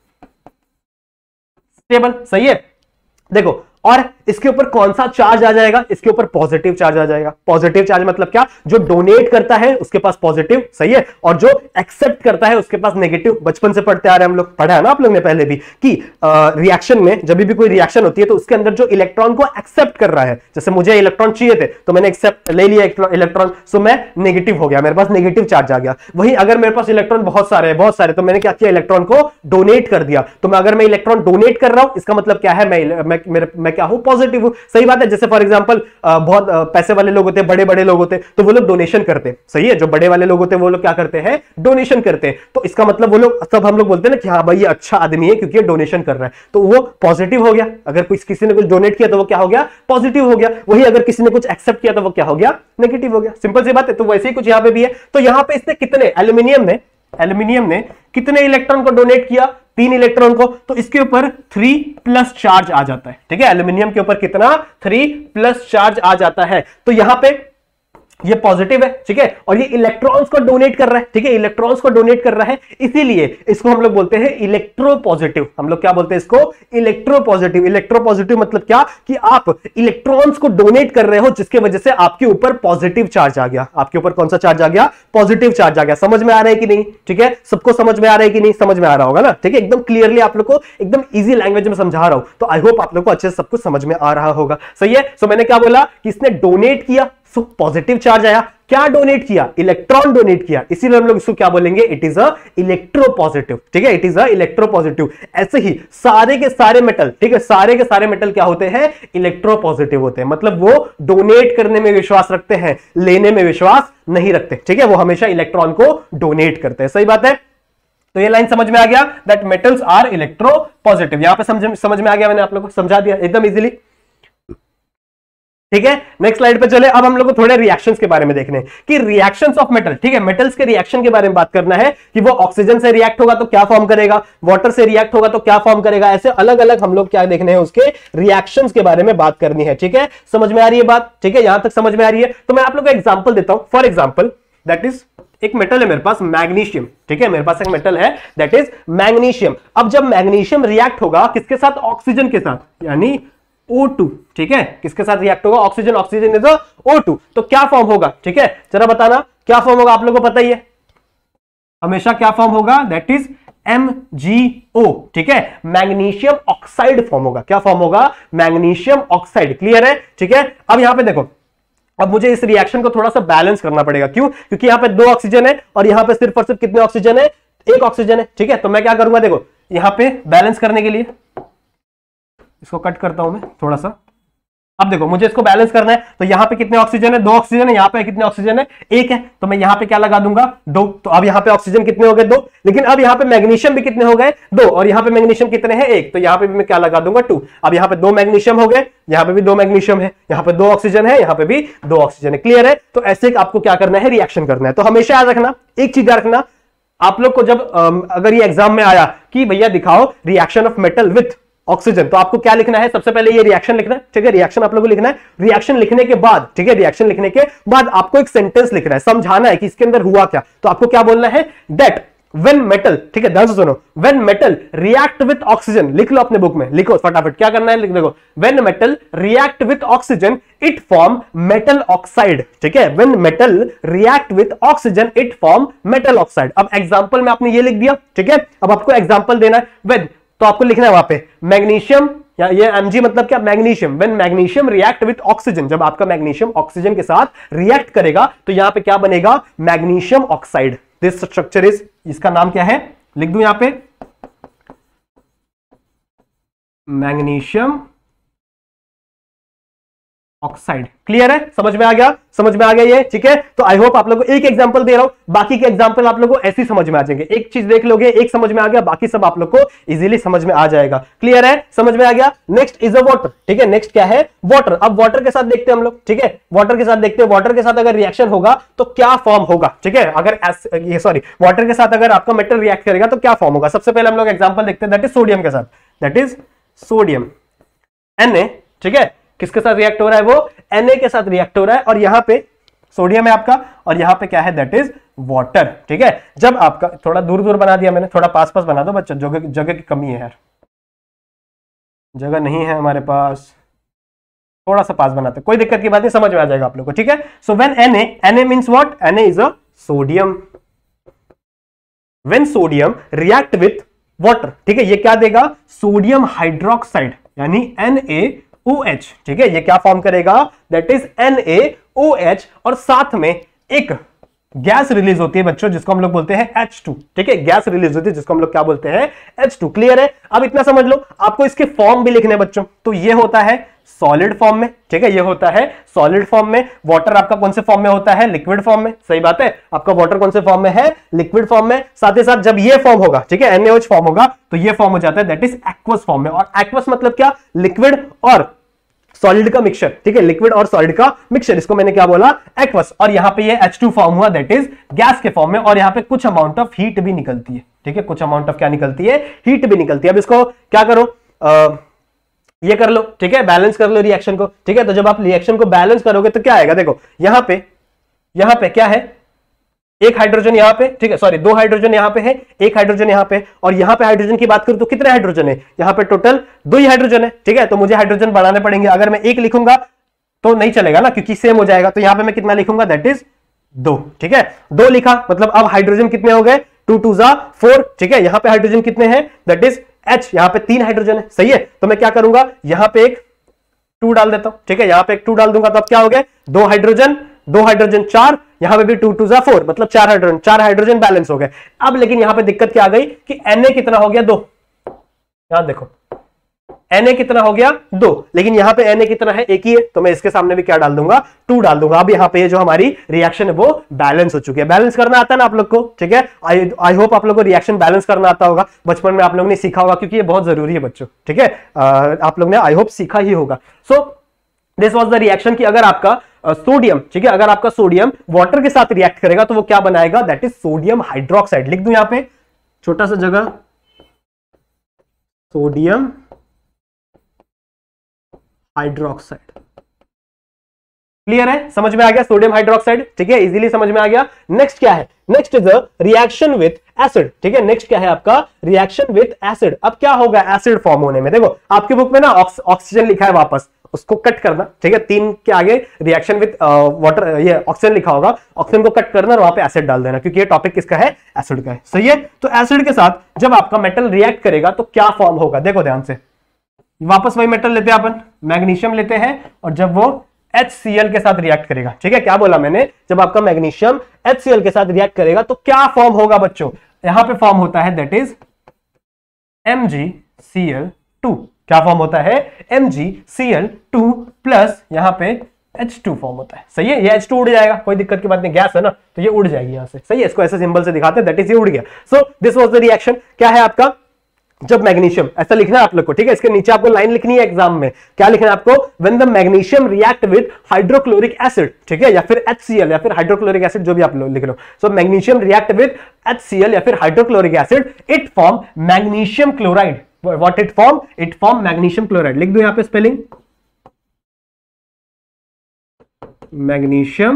स्टेबल, सही है। देखो और इसके ऊपर कौन सा चार्ज आ जाएगा, इसके ऊपर पॉजिटिव चार्ज आ जाएगा। पॉजिटिव चार्ज मतलब क्या, जो डोनेट करता है उसके पास पॉजिटिव, सही है, और जो एक्सेप्ट करता है उसके पास नेगेटिव। बचपन से पढ़ते आ रहे हैं हम लोग, पढ़ा है ना आप लोग ने पहले भी कि रिएक्शन में जब भी कोई रिएक्शन होती है तो उसके अंदर जो इलेक्ट्रॉन को एक्सेप्ट कर रहा है, जैसे मुझे इलेक्ट्रॉन चाहिए थे तो मैंने एक्सेप्ट ले लिया इलेक्ट्रॉन, सो मैं नेगेटिव हो गया, मेरे पास नेगेटिव चार्ज आ गया। वहीं अगर मेरे पास इलेक्ट्रॉन बहुत सारे तो मैंने क्या किया, इलेक्ट्रॉन को डोनेट कर दिया। तो अगर मैं इलेक्ट्रॉन डोनेट कर रहा हूं, इसका मतलब क्या है, मैं क्या हूं, पॉजिटिव। सही बात है। जैसे फॉर एग्जांपल बहुत पैसे वाले लोग होते हैं, बड़े बड़े लोग होते हैं, तो वो लोग डोनेशन करते हैं, सही है। जो बड़े वाले लोग होते हैं वो लोग क्या करते हैं, डोनेशन करते हैं। तो इसका मतलब वो लोग सब हम लोग बोलते हैं ना कि हाँ भाई ये अच्छा आदमी है क्योंकि ये डोनेशन कर रहा है, तो वो पॉजिटिव हो गया। अगर किसी ने कुछ डोनेट किया तो वो क्या हो गया, पॉजिटिव हो गया। वही अगर किसी ने कुछ एक्सेप्ट किया तो वो क्या हो गया, नेगेटिव हो गया। सिंपल सी बात है। तो वैसे ही कुछ यहां पे भी है। तो यहां पे इसने कितने, एल्यूमिनियम ने कितने इलेक्ट्रॉन को डोनेट किया, 3 इलेक्ट्रॉन को। तो इसके ऊपर 3+ चार्ज आ जाता है, ठीक है। एल्यूमिनियम के ऊपर कितना, 3+ चार्ज आ जाता है। तो यहां पे ये पॉजिटिव है, ठीक है, और ये इलेक्ट्रॉन्स को डोनेट कर रहा है, ठीक है, इलेक्ट्रॉन्स को डोनेट कर रहा है, इसीलिए इसको हम लोग बोलते हैं इलेक्ट्रोपॉजिटिव। हम लोग क्या बोलते हैं इसको? इलेक्ट्रोपॉजिटिव। इलेक्ट्रोपॉजिटिव मतलब क्या कि आप इलेक्ट्रॉन्स को डोनेट कर रहे हो, जिसकी वजह से आपके ऊपर पॉजिटिव चार्ज आ गया। आपके ऊपर कौन सा चार्ज आ गया? पॉजिटिव चार्ज आ गया। समझ में आ रहा है कि नहीं? ठीक है, सबको समझ में आ रहा है कि नहीं? समझ में आ रहा होगा ना, ठीक है, एकदम क्लियरली आप लोग को एकदम इजी लैंग्वेज में समझा रहा हूं, तो आई होप आप लोग को अच्छे से सब कुछ समझ में आ रहा होगा। सही है। सो मैंने क्या बोला कि इसने डोनेट किया, सो पॉजिटिव चार्ज आया। क्या डोनेट किया? इलेक्ट्रॉन डोनेट किया, इसीलिए हम लोग इसको क्या बोलेंगे? It is a electropositive. ठीक है, इट इज अ इलेक्ट्रोपॉजिटिव। ऐसे ही सारे के सारे मेटल, ठीक है, सारे के सारे मेटल क्या होते हैं? इलेक्ट्रोपॉजिटिव होते हैं। मतलब वो डोनेट करने में विश्वास रखते हैं, लेने में विश्वास नहीं रखते। ठीक है, वो हमेशा इलेक्ट्रॉन को डोनेट करते हैं। सही बात है। तो ये लाइन समझ में आ गया, दैट मेटल्स आर इलेक्ट्रोपॉजिटिव। यहां पे समझ में आ गया, मैंने आप लोगों को समझा दिया एकदम इजीली। ठीक है, नेक्स्ट स्लाइड पे चले। अब हम लोग को थोड़े रिएक्शंस के बारे में देखने कि रिएक्शंस ऑफ मेटल, ठीक है, मेटल्स के रिएक्शन के बारे में बात करना है कि वो ऑक्सीजन से रिएक्ट होगा तो क्या फॉर्म करेगा, वाटर से रिएक्ट होगा तो क्या फॉर्म करेगा। ऐसे अलग अलग हम लोग क्या देखने हैं, उसके रिएक्शंस के बारे में बात करनी है। ठीक है, समझ में आ रही है बात? ठीक है, यहां तक समझ में आ रही है। तो मैं आप लोग को एग्जांपल देता हूं। फॉर एग्जांपल, दैट इज एक मेटल है मेरे पास, मैग्नीशियम। ठीक है, मेरे पास एक मेटल है दैट इज मैग्नीशियम। अब जब मैग्नीशियम रिएक्ट होगा किसके साथ? ऑक्सीजन के साथ, यानी O2। ठीक है, किसके साथ रिएक्ट होगा? ऑक्सीजन। Oxygen is O2। तो क्या फॉर्म होगा? ठीक है, जरा बताना क्या फॉर्म होगा, आप लोगों को पता ही है हमेशा क्या फॉर्म होगा? That is MgO। ठीक है, मैग्नीशियम ऑक्साइड फॉर्म होगा। क्या फॉर्म होगा? Magnesium oxide. क्लियर है? ठीक है, अब यहां पे देखो, अब मुझे इस रिएक्शन को थोड़ा सा बैलेंस करना पड़ेगा। क्यों? क्योंकि यहां पे 2 ऑक्सीजन है और यहां पे सिर्फ और सिर्फ कितने ऑक्सीजन है? 1 ऑक्सीजन है। ठीक है, तो मैं क्या करूंगा, देखो यहां पे बैलेंस करने के लिए इसको कट करता हूं मैं थोड़ा सा। अब देखो, मुझे इसको बैलेंस करना है, तो यहां पे कितने ऑक्सीजन है? 2 ऑक्सीजन है। यहां पे कितने ऑक्सीजन है? 1 है। तो मैं यहां पे क्या लगा दूंगा? 2। तो अब यहां पे ऑक्सीजन कितने हो गए? 2। लेकिन अब यहां पे मैग्नीशियम भी कितने हो गए? 2। और यहां पे मैग्नीशियम कितने हैं? 1। तो यहां पे भी मैं क्या लगा दूंगा? 2। अब यहां पे 2 मैग्नीशियम हो गए, यहां पे भी 2 मैग्नीशियम है, यहां पे 2 ऑक्सीजन है, यहां पे भी 2 ऑक्सीजन है। क्लियर है? तो ऐसे आपको क्या करना है? रिएक्शन करना है। तो हमेशा याद रखना, एक चीज याद रखना, आप लोग को जब अगर ये एग्जाम में आया कि भैया दिखाओ reaction of metal with oxygen, तो आपको क्या लिखना है? सबसे पहले ये रिएक्शन लिखना है। ठीक है, रिएक्शन आप लोगों को लिखना है। रिएक्शन लिखने के बाद, ठीक है, रिएक्शन लिखने के बाद आपको एक सेंटेंस लिखना है, समझाना है कि इसके अंदर हुआ क्या। तो आपको क्या बोलना है? दैट व्हेन मेटल, ठीक है, ध्यान से सुनो, when metal react with oxygen, लिख लो अपने बुक में, लिखो फटाफट। क्या करना है? लिख देखो, when metal react with oxygen it form metal oxide. ठीक है, when metal react with oxygen it form metal oxide. अब एग्जांपल में आपने ये लिख दिया। ठीक है, अब आपको एग्जांपल देना है। व्हेन, तो आपको लिखना है वहां पे मैग्नीशियम, या ये Mg मतलब क्या? Magnesium. When magnesium react with oxygen, जब आपका मैग्नीशियम ऑक्सीजन के साथ रिएक्ट करेगा तो यहां पे क्या बनेगा? Magnesium oxide. This structure is, इसका नाम क्या है? लिख दूं यहां पे, मैग्नीशियम ऑक्साइड। क्लियर है? समझ में आ गया? समझ में आ गया ये? ठीक है, तो आई होप आप लोगों को एक एग्जांपल दे रहा हूं, बाकी के एग्जांपल आप लोगों को ऐसे ही समझ में आ जाएंगे। एक चीज देख लोगे, एक समझ में आ गया, बाकी सब आप लोग को इजीली समझ में आ जाएगा। क्लियर है? समझ में आ गया? Next is a water. ठीक है, नेक्स्ट क्या है? वाटर। अब वाटर के साथ देखते हैं हम लोग। ठीक है, वाटर के साथ देखते हैं, वाटर के साथ अगर रिएक्शन होगा तो क्या फॉर्म होगा। ठीक है, अगर वाटर के साथ अगर आपका मेटल रिएक्ट करेगा तो क्या फॉर्म होगा। सबसे पहले हम लोग एग्जांपल देखते हैं, दैट इज सोडियम के साथ। That is sodium Na। ठीक है, किसके साथ रिएक्ट हो रहा है? वो Na के साथ रिएक्ट हो रहा है, और यहां पे सोडियम है आपका, और यहां पे क्या है? That is water. ठीक है, जब आपका, थोड़ा दूर दूर बना दिया मैंने, थोड़ा पास पास बना दो बच्चों, जगह की कमी है यार, जगह नहीं है हमारे पास, थोड़ा सा पास बनाते, कोई दिक्कत की बात नहीं, समझ में आ जाएगा आप लोग को। ठीक है, so when Na means what? Na is a sodium. When sodium react with water, ठीक है, ये क्या देगा? सोडियम हाइड्रोक्साइड, यानी NaOH। ठीक है, ये क्या फॉर्म करेगा? दैट इज NaOH, और साथ में एक गैस रिलीज होती है बच्चों, जिसको हम लोग बोलते हैं H2। ठीक है, गैस रिलीज होती है जिसको हम लोग क्या बोलते हैं? H2। क्लियर है? अब इतना समझ लो, आपको इसके फॉर्म भी लिखने हैं बच्चों। तो ये होता है सॉलिड फॉर्म में। ठीक है, ये होता है सॉलिड फॉर्म में। वाटर आपका कौन से फॉर्म में होता है? लिक्विड फॉर्म में। सही बात है, आपका वाटर कौन से फॉर्म में है? लिक्विड फॉर्म में। साथ ही साथ जब ये फॉर्म होगा, ठीक है, NaOH फॉर्म होगा, तो ये फॉर्म हो जाता है दैट इज एक्वस फॉर्म में। और एक्वस मतलब क्या? लिक्विड और सॉलिड का मिक्सचर। ठीक है, लिक्विड और सॉलिड का मिक्सचर, इसको मैंने क्या बोला? एक्वस। और यहां पे ये H2 फॉर्म हुआ, दैट इज गैस के फॉर्म में, और यहां पे कुछ अमाउंट ऑफ हीट भी निकलती है। ठीक है, कुछ अमाउंट ऑफ क्या निकलती है? हीट भी निकलती है। अब इसको क्या करो, ये कर लो। ठीक है, बैलेंस कर लो रिएक्शन को। ठीक है, तो जब आप रिएक्शन को बैलेंस करोगे तो क्या आएगा? देखो यहां पे यहां पे क्या है, एक हाइड्रोजन यहां पे, ठीक है, सॉरी 2 हाइड्रोजन यहां पे है, 1 हाइड्रोजन यहां पे, और यहां पे हाइड्रोजन की बात करूं तो कितने हाइड्रोजन है, यहां पे टोटल 2 ही हाइड्रोजन है, ठीक है। तो मुझे हाइड्रोजन बढ़ाने पड़ेंगे, अगर मैं 1 लिखूंगा तो नहीं चलेगा ना, क्योंकि सेम हो जाएगा। तो यहां पे मैं कितना लिखूंगा, दैट इज 2, ठीक है। 2 लिखा, मतलब अब हाइड्रोजन कितने हो गए, 2 2 जा 4, ठीक है। यहां पे हाइड्रोजन कितने हैं, दैट इज H, यहां पे 3 हाइड्रोजन है, सही है। तो मैं क्या करूंगा, यहां पे एक 2 डाल देता हूं, ठीक है, यहां पे एक 2 डाल दूंगा, तो अब क्या हो गया, 2 हाइड्रोजन 4, यहां पे भी 2 2 जा 4, मतलब 4 हाइड्रोजन बैलेंस हो गए। अब लेकिन यहां पे दिक्कत क्या आ गई कि Na कितना हो गया, 2। यहां देखो Na कितना हो गया, 2, लेकिन यहां पे Na कितना है, 1 ही है, तो मैं इसके सामने भी क्या डाल दूंगा, 2 डाल दूंगा। अब यहां पे जो हमारी रिएक्शन है वो बैलेंस हो चुकी है। बैलेंस करना आता है ना आप लोग को, ठीक है। आई होप आप लोग को रिएक्शन बैलेंस करना आता होगा, बचपन में आप लोग ने सीखा होगा, क्योंकि ये बहुत जरूरी है बच्चों, ठीक है। आप लोग ने आई होप सीखा ही होगा। So this was the reaction कि अगर आपका सोडियम, ठीक है, अगर आपका सोडियम वाटर के साथ रिएक्ट करेगा तो वो क्या बनाएगा, दैट इज सोडियम हाइड्रोक्साइड। लिख दूं यहां पे छोटा सा जगह, सोडियम हाइड्रोक्साइड। क्लियर है, समझ में आ गया, सोडियम हाइड्रोक्साइड, ठीक है, इजीली समझ में आ गया। नेक्स्ट क्या है, next is a reaction with acid, ठीक है। नेक्स्ट क्या है आपका, रिएक्शन विथ एसिड। अब क्या होगा एसिड फॉर्म होने में, देखो आपके बुक में ना ऑक्सीजन लिखा है, वापस उसको कट करना, ठीक है। 3 के आगे रिएक्शन विथ वाटर, ये ऑक्सीजन लिखा होगा, ऑक्सीजन को कट करना और वहां पे एसिड डाल देना, क्योंकि ये टॉपिक किसका है, एसिड का है, सही है। तो एसिड के साथ जब आपका मेटल रिएक्ट करेगा तो क्या फॉर्म होगा, देखो ध्यान से, वापस वही मेटल लेते हैं अपन, मैग्नीशियम लेते हैं, और जब वो HCl के साथ रिएक्ट करेगा, ठीक है, क्या बोला मैंने, जब आपका मैग्नीशियम HCl के साथ रिएक्ट करेगा तो क्या फॉर्म होगा बच्चों, यहां पे फॉर्म होता है दैट इज MgCl2। क्या फॉर्म होता है, MgCl2 प्लस यहां पे H2 फॉर्म होता है, सही है। ये H2 उड़ जाएगा, कोई दिक्कत की बात नहीं, गैस है ना, तो ये उड़ जाएगी यहां से, सही है। इसको ऐसे सिंबल से दिखाते हैं, दैट इज ये उड़ गया। So this was the reaction. क्या है आपका, जब मैग्नीशियम, ऐसा लिखना है आप लोग को, ठीक है, इसके नीचे आपको लाइन लिखनी है एग्जाम में, क्या लिखना है आपको, when the magnesium react with hydrochloric acid, ठीक है, या फिर HCl या फिर हाइड्रोक्लोरिक एसिड, जो भी आप लोग लिख लो। So magnesium react with HCl या फिर hydrochloric acid, it form magnesium chloride. What it form, it form magnesium chloride. लिख दो यहां पे स्पेलिंग, मैग्नीशियम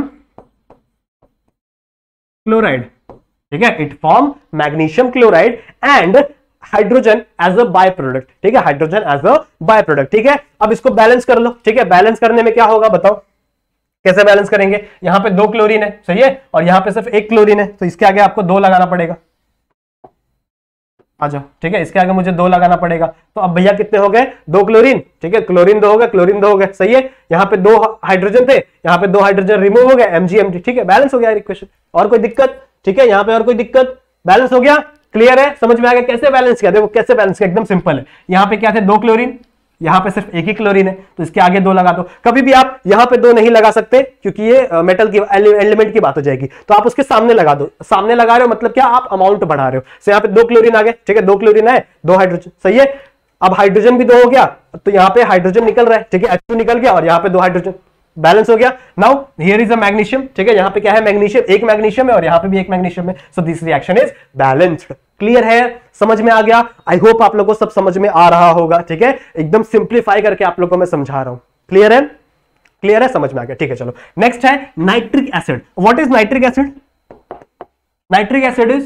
क्लोराइड, ठीक है, it form magnesium chloride and hydrogen as a by product, ठीक है, hydrogen as a by product, ठीक है। अब इसको बैलेंस कर लो, ठीक है, बैलेंस करने में क्या होगा बताओ, कैसे बैलेंस करेंगे, यहां पे 2 क्लोरीन है, सही है, और यहां पे सिर्फ 1 क्लोरीन है, तो इसके आगे आपको 2 लगाना पड़ेगा, आ जाओ, ठीक है, इसके आगे मुझे 2 लगाना पड़ेगा। तो अब भैया कितने हो गए, 2 क्लोरीन, ठीक है, क्लोरीन 2 हो गए, क्लोरीन 2 हो गए, सही है। यहां पे 2 हाइड्रोजन थे, यहां पे 2 हाइड्रोजन रिमूव हो गए, MgMg, ठीक है, बैलेंस हो गया इक्वेशन। और कोई दिक्कत, ठीक है, यहां पे और कोई दिक्कत, बैलेंस हो गया, क्लियर है, समझ में आ गया कैसे बैलेंस किया, देखो कैसे बैलेंस किया, एकदम सिंपल है। यहां पे क्या थे, 2 क्लोरीन, यहां पे सिर्फ 1 ही क्लोरीन है, तो इसके आगे 2 लगा दो। कभी भी आप यहां पे 2 नहीं लगा सकते, क्योंकि ये मेटल की एलिमेंट की बात हो जाएगी, तो आप उसके सामने लगा दो। सामने लगा रहे हो मतलब क्या, आप अमाउंट बढ़ा रहे हो। सो यहां पे 2 क्लोरीन आ गए, ठीक है, 2 क्लोरीन है, 2 हाइड्रोजन, सही है। अब हाइड्रोजन भी 2 हो गया, तो यहां पे हाइड्रोजन निकल रहा है, ठीक है, H2 निकल गया, और यहां पे 2 हाइड्रोजन, बैलेंस हो गया। Now here is a magnesium, ठीक है, यहां पे क्या है, मैग्नीशियम, 1 मैग्नीशियम है, और यहां पे भी 1 मैग्नीशियम है। So this reaction is balanced. Clear है, समझ में आ गया, आई होप आप लोगों को सब समझ में आ रहा होगा, ठीक है, एकदम सिंप्लीफाई करके आप लोगों को मैं समझा रहा हूं। क्लियर है, क्लियर है, समझ में आ गया, ठीक है। चलो नेक्स्ट है nitric acid. What is nitric acid, nitric acid is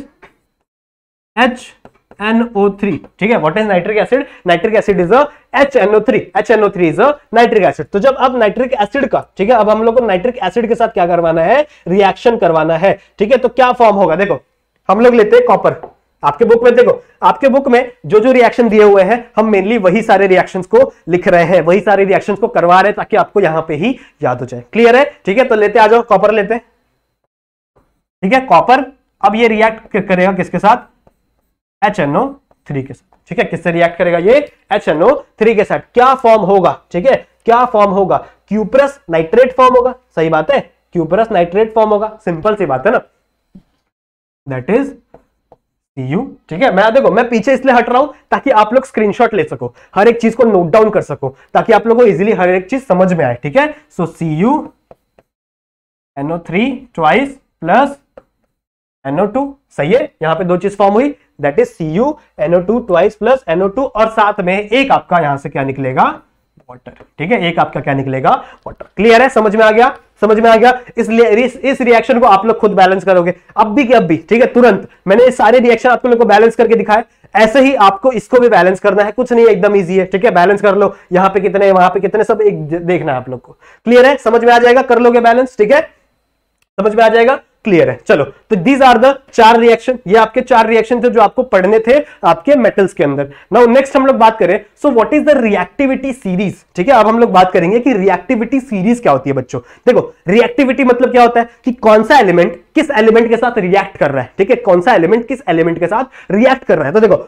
HNO3, ठीक है, what is nitric acid, nitric acid is a HNO3, HNO3 is a nitric acid. तो जब अब नाइट्रिक एसिड का, ठीक है, अब हम लोग को नाइट्रिक एसिड के साथ क्या करवाना है, रिएक्शन करवाना है, ठीक है। तो क्या फॉर्म होगा, देखो हम लोग लेते हैं कॉपर, आपके बुक में देखो, आपके बुक में जो जो रिएक्शन दिए हुए हैं, हम मेनली वही सारे रिएक्शंस को लिख रहे हैं, वही सारे रिएक्शंस को करवा रहे हैं, ताकि आपको यहां पे ही याद हो जाए। क्लियर है, ठीक है, तो लेते आ जाओ, कॉपर लेते हैं, ठीक है, कॉपर। अब ये रिएक्ट करेगा किसके साथ, HNO3 के साथ, ठीक है, किससे रिएक्ट करेगा ये, HNO3 के साथ। क्या फॉर्म होगा, ठीक है, क्या फॉर्म होगा, क्यूप्रस नाइट्रेट फॉर्म होगा, सही बात है, क्यूप्रस नाइट्रेट फॉर्म होगा, सिंपल सी बात है ना, दैट इज Cu, ठीक है। मैं देखो, मैं पीछे इसलिए हट रहा हूं ताकि आप लोग स्क्रीनशॉट ले सको, हर एक चीज को नोट डाउन कर सको, ताकि आप लोगों को इजीली हर एक चीज समझ में आए, ठीक है। सो CuNO3 ट्वाइस प्लस NO2, सही है, यहां पे 2 चीज फॉर्म हुई, that is CuNO2 twice plus NO2, और साथ में एक आपका यहां से क्या निकलेगा, वाटर, ठीक है, एक आपका क्या निकलेगा, वाटर। क्लियर है, समझ में आ गया, समझ में आ गया? इसलिए इस रिएक्शन को आप लोग खुद बैलेंस करोगे अब भी कि अब भी, ठीक है, तुरंत। मैंने सारे रिएक्शन आप लोगों को बैलेंस करके दिखाए, ऐसे ही आपको इसको भी बैलेंस करना है, कुछ नहीं, एकदम इजी है, ठीक है। बैलेंस कर लो, यहां पे कितने वहां पे कितने, सब एक देखना है आप लोग को। क्लियर है? समझ में आ जाएगा? कर लोगे बैलेंस, ठीक है, समझ में आ जाएगा? क्लियर है। चलो, तो दीज आर द 4 रिएक्शन, ये आपके 4 रिएक्शन थे जो आपको पढ़ने थे आपके मेटल्स के अंदर। नाउ नेक्स्ट हम लोग बात करें, so what is the reactivity series, ठीक है। अब हम लोग बात करेंगे कि रिएक्टिविटी सीरीज क्या होती है बच्चों। देखो, रिएक्टिविटी मतलब क्या होता है कि कौन सा एलिमेंट किस एलिमेंट के साथ रिएक्ट कर रहा है, ठीक है, कौन सा एलिमेंट किस एलिमेंट के साथ रिएक्ट कर रहा है। तो देखो,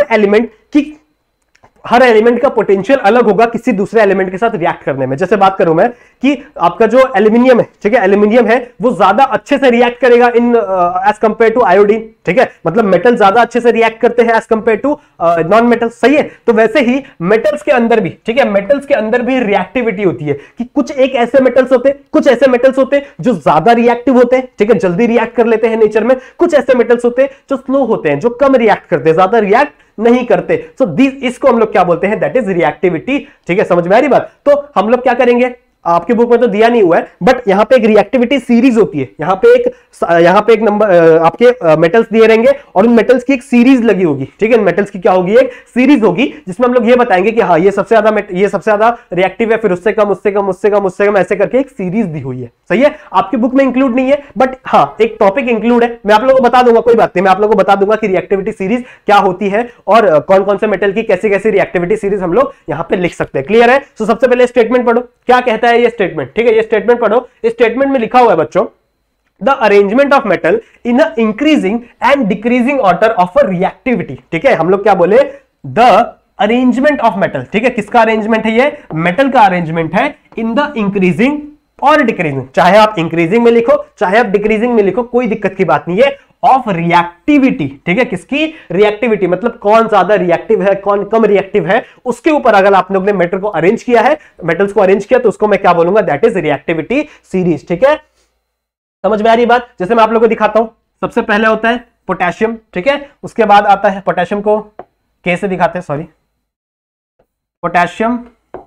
हर एलिमेंट का पोटेंशियल अलग होगा किसी दूसरे एलिमेंट के साथ रिएक्ट करने में। जैसे बात करूं मैं कि आपका जो एल्यूमिनियम है, ठीक है, एल्यूमिनियम है वो ज्यादा अच्छे से रिएक्ट करेगा in as compare to iodine, ठीक है, मतलब मेटल ज्यादा अच्छे से रिएक्ट करते हैं as compare to non metal, सही है। तो वैसे ही मेटल्स के अंदर भी, ठीक है, मेटल्स के अंदर भी रिएक्टिविटी होती है कि कुछ एक ऐसे मेटल्स होते हैं जो ज्यादा रिएक्टिव होते हैं, ठीक है, जल्दी रिएक्ट कर लेते हैं नेचर में। कुछ ऐसे मेटल्स होते हैं जो स्लो होते हैं, जो कम रिएक्ट करते हैं, ज्यादा रिएक्ट नहीं करते। सो इसको हम लोग क्या बोलते हैं, दैट इज रिएक्टिविटी, ठीक है, समझ में आ रही बात। तो हम लोग क्या करेंगे, आपके बुक में तो दिया नहीं हुआ है, बट यहां पे एक रिएक्टिविटी सीरीज होती है। यहां पे एक नंबर आपके मेटल्स दिए रहेंगे और उन मेटल्स की एक सीरीज लगी होगी, ठीक है, मेटल्स की क्या होगी, एक सीरीज होगी, जिसमें हम लोग ये बताएंगे कि हाँ ये सबसे ज्यादा रिएक्टिव है, फिर उससे कम, उससे कम, उससे कम, उससे कम, ऐसे करके एक सीरीज दी हुई है, सही है। आपकी बुक में इंक्लूड नहीं है, बट हाँ एक टॉपिक इंक्लूड है, मैं आप लोगों को बता दूंगा, कोई बात नहीं, मैं आप लोगों को बता दूंगा कि रिएक्टिविटी सीरीज क्या होती है और कौन कौन से मेटल की कैसी कैसी रिएक्टिविटी सीरीज हम लोग यहां पे लिख सकते हैं। क्लियर है? तो सबसे पहले स्टेटमेंट पढ़ो, क्या कहता है ये स्टेटमेंट, ठीक है, ये स्टेटमेंट पढ़ो। इस स्टेटमेंट में लिखा हुआ है बच्चों, the arrangement of metal in a increasing and decreasing order of a reactivity, ठीक है, हम लोग क्या बोले, द अरेंजमेंट ऑफ मेटल, ठीक है, किसका अरेंजमेंट है, ये मेटल का अरेंजमेंट है, इन द इंक्रीजिंग और डिक्रीजिंग, चाहे आप इंक्रीजिंग में लिखो चाहे आप डिक्रीजिंग में लिखो, कोई दिक्कत की बात नहीं है, ऑफ रिएक्टिविटी, ठीक है, किसकी रिएक्टिविटी, मतलब कौन ज्यादा रिएक्टिव है कौन कम रिएक्टिव है, उसके ऊपर अगर आप लोग ने मेटल को अरेंज किया है, मेटल्स को अरेंज किया, तो उसको मैं क्या बोलूंगा, दैट इज रिएक्टिविटी सीरीज, ठीक है। समझ में आ रही बात? जैसे मैं आप लोगों को दिखाता हूं, सबसे पहले होता है पोटेशियम, ठीक है, उसके बाद आता है, पोटेशियम को के से दिखाते हैं, सॉरी, पोटेशियम,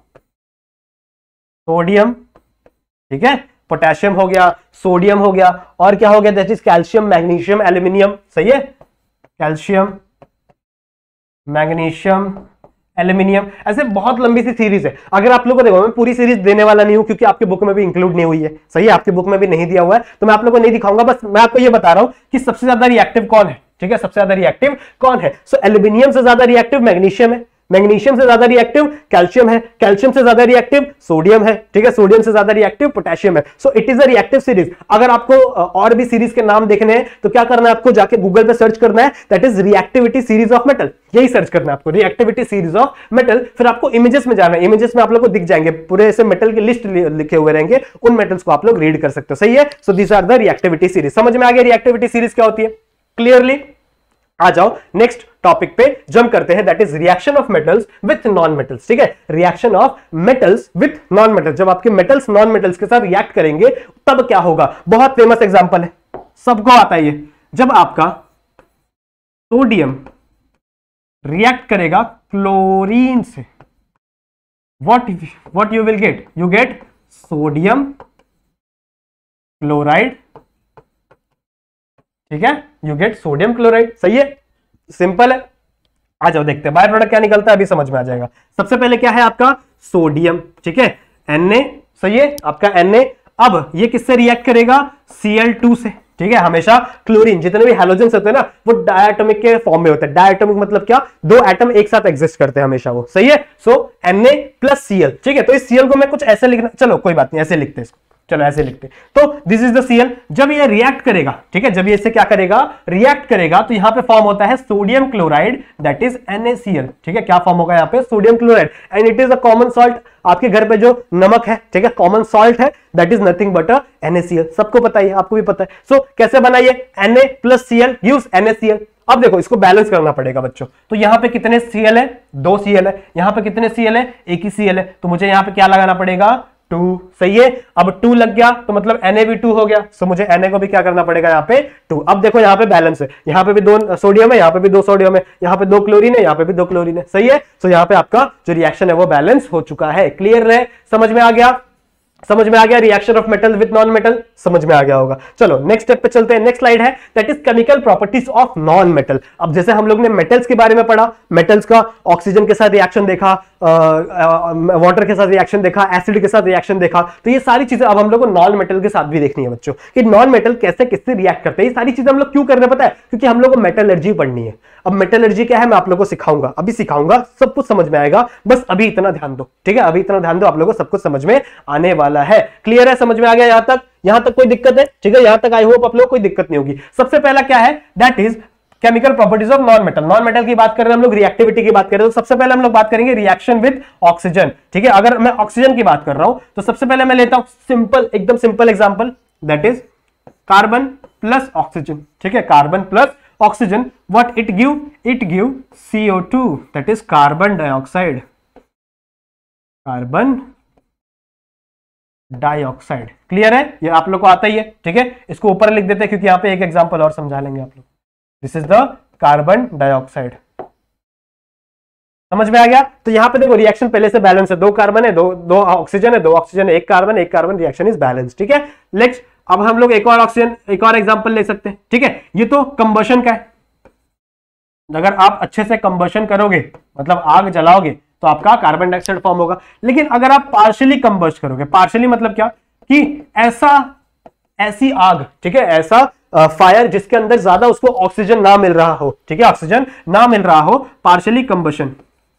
सोडियम, ठीक है, पोटेशियम हो गया, सोडियम हो गया, और क्या हो गया, that is calcium, magnesium, aluminium, सही है, कैल्शियम, मैग्नीशियम, एल्यूमिनियम, ऐसे बहुत लंबी सी सीरीज है। अगर आप लोगों को देखो, मैं पूरी सीरीज देने वाला नहीं हूं क्योंकि आपके बुक में भी इंक्लूड नहीं हुई है, सही है, आपके बुक में भी नहीं दिया हुआ है, तो मैं आप लोगों को नहीं दिखाऊंगा, बस मैं आपको ये बता रहा हूं कि सबसे ज्यादा रिएक्टिव कौन है, ठीक है, सबसे ज्यादा रिएक्टिव कौन है। सो एल्यूमिनियम से ज्यादा रिएक्टिव मैग्नीशियम है, मैग्नीशियम से ज्यादा रिएक्टिव कैल्शियम है, कैल्शियम से ज्यादा रिएक्टिव सोडियम है, ठीक है, सोडियम से ज्यादा रिएक्टिव पोटेशियम है। So it is a reactive series. अगर आपको और भी सीरीज के नाम देखने हैं तो क्या करना है, आपको जाके गूगल पे सर्च करना है, that is reactivity series of metal, यही सर्च करना है आपको, रिएक्टिविटी सीरीज ऑफ मेटल। फिर आपको इमेजेस में जाना है, इमेजेस में आप लोग को दिख जाएंगे पूरे ऐसे मेटल की लिस्ट लिखे हुए रहेंगे, उन मेटल्स को आप लोग रीड कर सकते हो, सही है। So these are the reactivity series. समझ में आ गया रिएक्टिविटी सीरीज क्या होती है क्लियरली? आ जाओ नेक्स्ट टॉपिक पे जंप करते हैं, that is reaction of metals with non metals, ठीक है, reaction of metals with non metals. जब आपके मेटल्स नॉन मेटल्स के साथ रिएक्ट करेंगे तब क्या होगा, बहुत फेमस एग्जांपल है, सबको आता है ये, जब आपका सोडियम रिएक्ट करेगा क्लोरीन से, what you will get, you get sodium chloride, ठीक है, यू गेट सोडियम क्लोराइड, सही है, सिंपल है। आ जाओ देखते हैं बाय प्रोडक्ट क्या निकलता है, अभी समझ में आ जाएगा। सबसे पहले क्या है आपका सोडियम, ठीक है, Na, सही है, आपका Na। अब ये किससे रिएक्ट करेगा, Cl2 से, ठीक है, हमेशा क्लोरीन जितने भी हैलोजेंस होते हैं ना वो डायटोमिक के फॉर्म में होते हैं। डायटोमिक मतलब क्या, दो एटम एक साथ एग्जिस्ट करते हैं हमेशा वो, सही है। सो Na प्लस Cl, ठीक है, तो इस Cl को मैं कुछ ऐसे लिखना, चलो कोई बात नहीं, ऐसे लिखते हैं इसको, चलो ऐसे लिखते, तो दिस इज द Cl। जब ये रिएक्ट करेगा, ठीक है, जब ये इससे क्या करेगा, रिएक्ट करेगा, तो यहां पे फॉर्म होता है sodium chloride, that is NaCl, ठीक है, क्या फॉर्म होगा यहां पे, sodium chloride, and it is a common salt. आपके घर पे जो नमक है, ठीक है, कॉमन सॉल्ट है, that is nothing but a NaCl, सबको पता है, आपको भी पता है। सो कैसे बना ये, Na plus Cl gives NaCl। अब देखो इसको बैलेंस करना पड़ेगा बच्चों, तो यहां पे कितने Cl है, 2 Cl है, यहां पे कितने Cl है, एक ही Cl है, तो मुझे यहां पे क्या लगाना पड़ेगा, 2, सही है। अब 2 लग गया तो मतलब Na भी 2 हो गया, सो मुझे Na को भी क्या करना पड़ेगा यहाँ पे 2। अब देखो यहाँ पे बैलेंस है, यहाँ पे भी 2 सोडियम है, यहाँ पे भी 2 सोडियम है, यहाँ पे 2 क्लोरीन है, यहाँ पे भी 2 क्लोरीन है, सही है। सो यहाँ पे आपका जो रिएक्शन है वो बैलेंस हो चुका है। क्लियर है, समझ में आ गया? समझ में आ गया? Reaction of metal with non metal समझ में आ गया होगा। चलो नेक्स्ट स्टेप पे चलते हैं। नेक्स्ट स्लाइड है that is chemical properties of non metal. अब जैसे हम लोग ने मेटल्स के बारे में पढ़ा, मेटल्स का ऑक्सीजन के साथ रिएक्शन देखा, वाटर के साथ रिएक्शन देखा, एसिड के साथ रिएक्शन देखा, तो ये सारी चीजें अब हम लोग को नॉन मेटल के साथ भी देखनी है बच्चों, कि नॉन मेटल कैसे किससे रिएक्ट करते हैं। ये सारी चीजें हम लोग क्यों कर रहे हैं पता है? क्योंकि हम लोग को मेटलर्जी पढ़नी है। अब मेटलर्जी क्या है मैं आप लोगों को सिखाऊंगा, अभी सिखाऊंगा, सब कुछ समझ में आएगा, बस अभी इतना ध्यान दो, ठीक है? अभी इतना ध्यान दो, आप लोगों को सब कुछ समझ में आने वाला है। क्लियर है? समझ में आ गया यहां तक? यहां तक कोई दिक्कत है? ठीक है, यहां तक आई होप आप लोग कोई दिक्कत नहीं होगी। सबसे पहला क्या है? That is chemical properties of non metal. Non metal की बात कर रहे हैं हम लोग, रिएक्टिविटी की बात कर रहे हैं, तो सबसे पहले हम लोग बात करेंगे रिएक्शन विद ऑक्सीजन। ठीक है, अगर मैं ऑक्सीजन की बात कर रहा हूं तो सबसे पहले मैं लेता हूं सिंपल, एकदम simple example, that is carbon plus oxygen. ठीक है, carbon plus oxygen, what it give? It give CO2, that is carbon dioxide. Carbon dioxide. Clear है? ये आप लोग को आता ही है। ठीक है, इसको ऊपर लिख देते हैं क्योंकि यहां पे एक एग्जांपल और समझा लेंगे आप लोग। This is the carbon dioxide. समझ में आ गया? तो यहां पे देखो रिएक्शन पहले से बैलेंस है, दो कार्बन है, दो ऑक्सीजन है, दो ऑक्सीजन, एक कार्बन, रिएक्शन इज बैलेंस। ठीक है, नेक्स्ट अब हम लोग एक और ऑक्सीजन, एक और एग्जांपल ले सकते हैं। ठीक है, ये तो कंबशन का है। अगर आप अच्छे से कंबशन करोगे, मतलब आग जलाओगे, तो आपका कार्बन डाइऑक्साइड फॉर्म होगा। लेकिन अगर आप पार्शियली कंबस्ट करोगे, पार्शियली मतलब क्या? कि ऐसी आग, ठीक है, ऐसा फायर जिसके अंदर ज्यादा उसको ऑक्सीजन ना मिल रहा हो, ठीक है, ऑक्सीजन ना मिल रहा हो, पार्शियली कंबशन,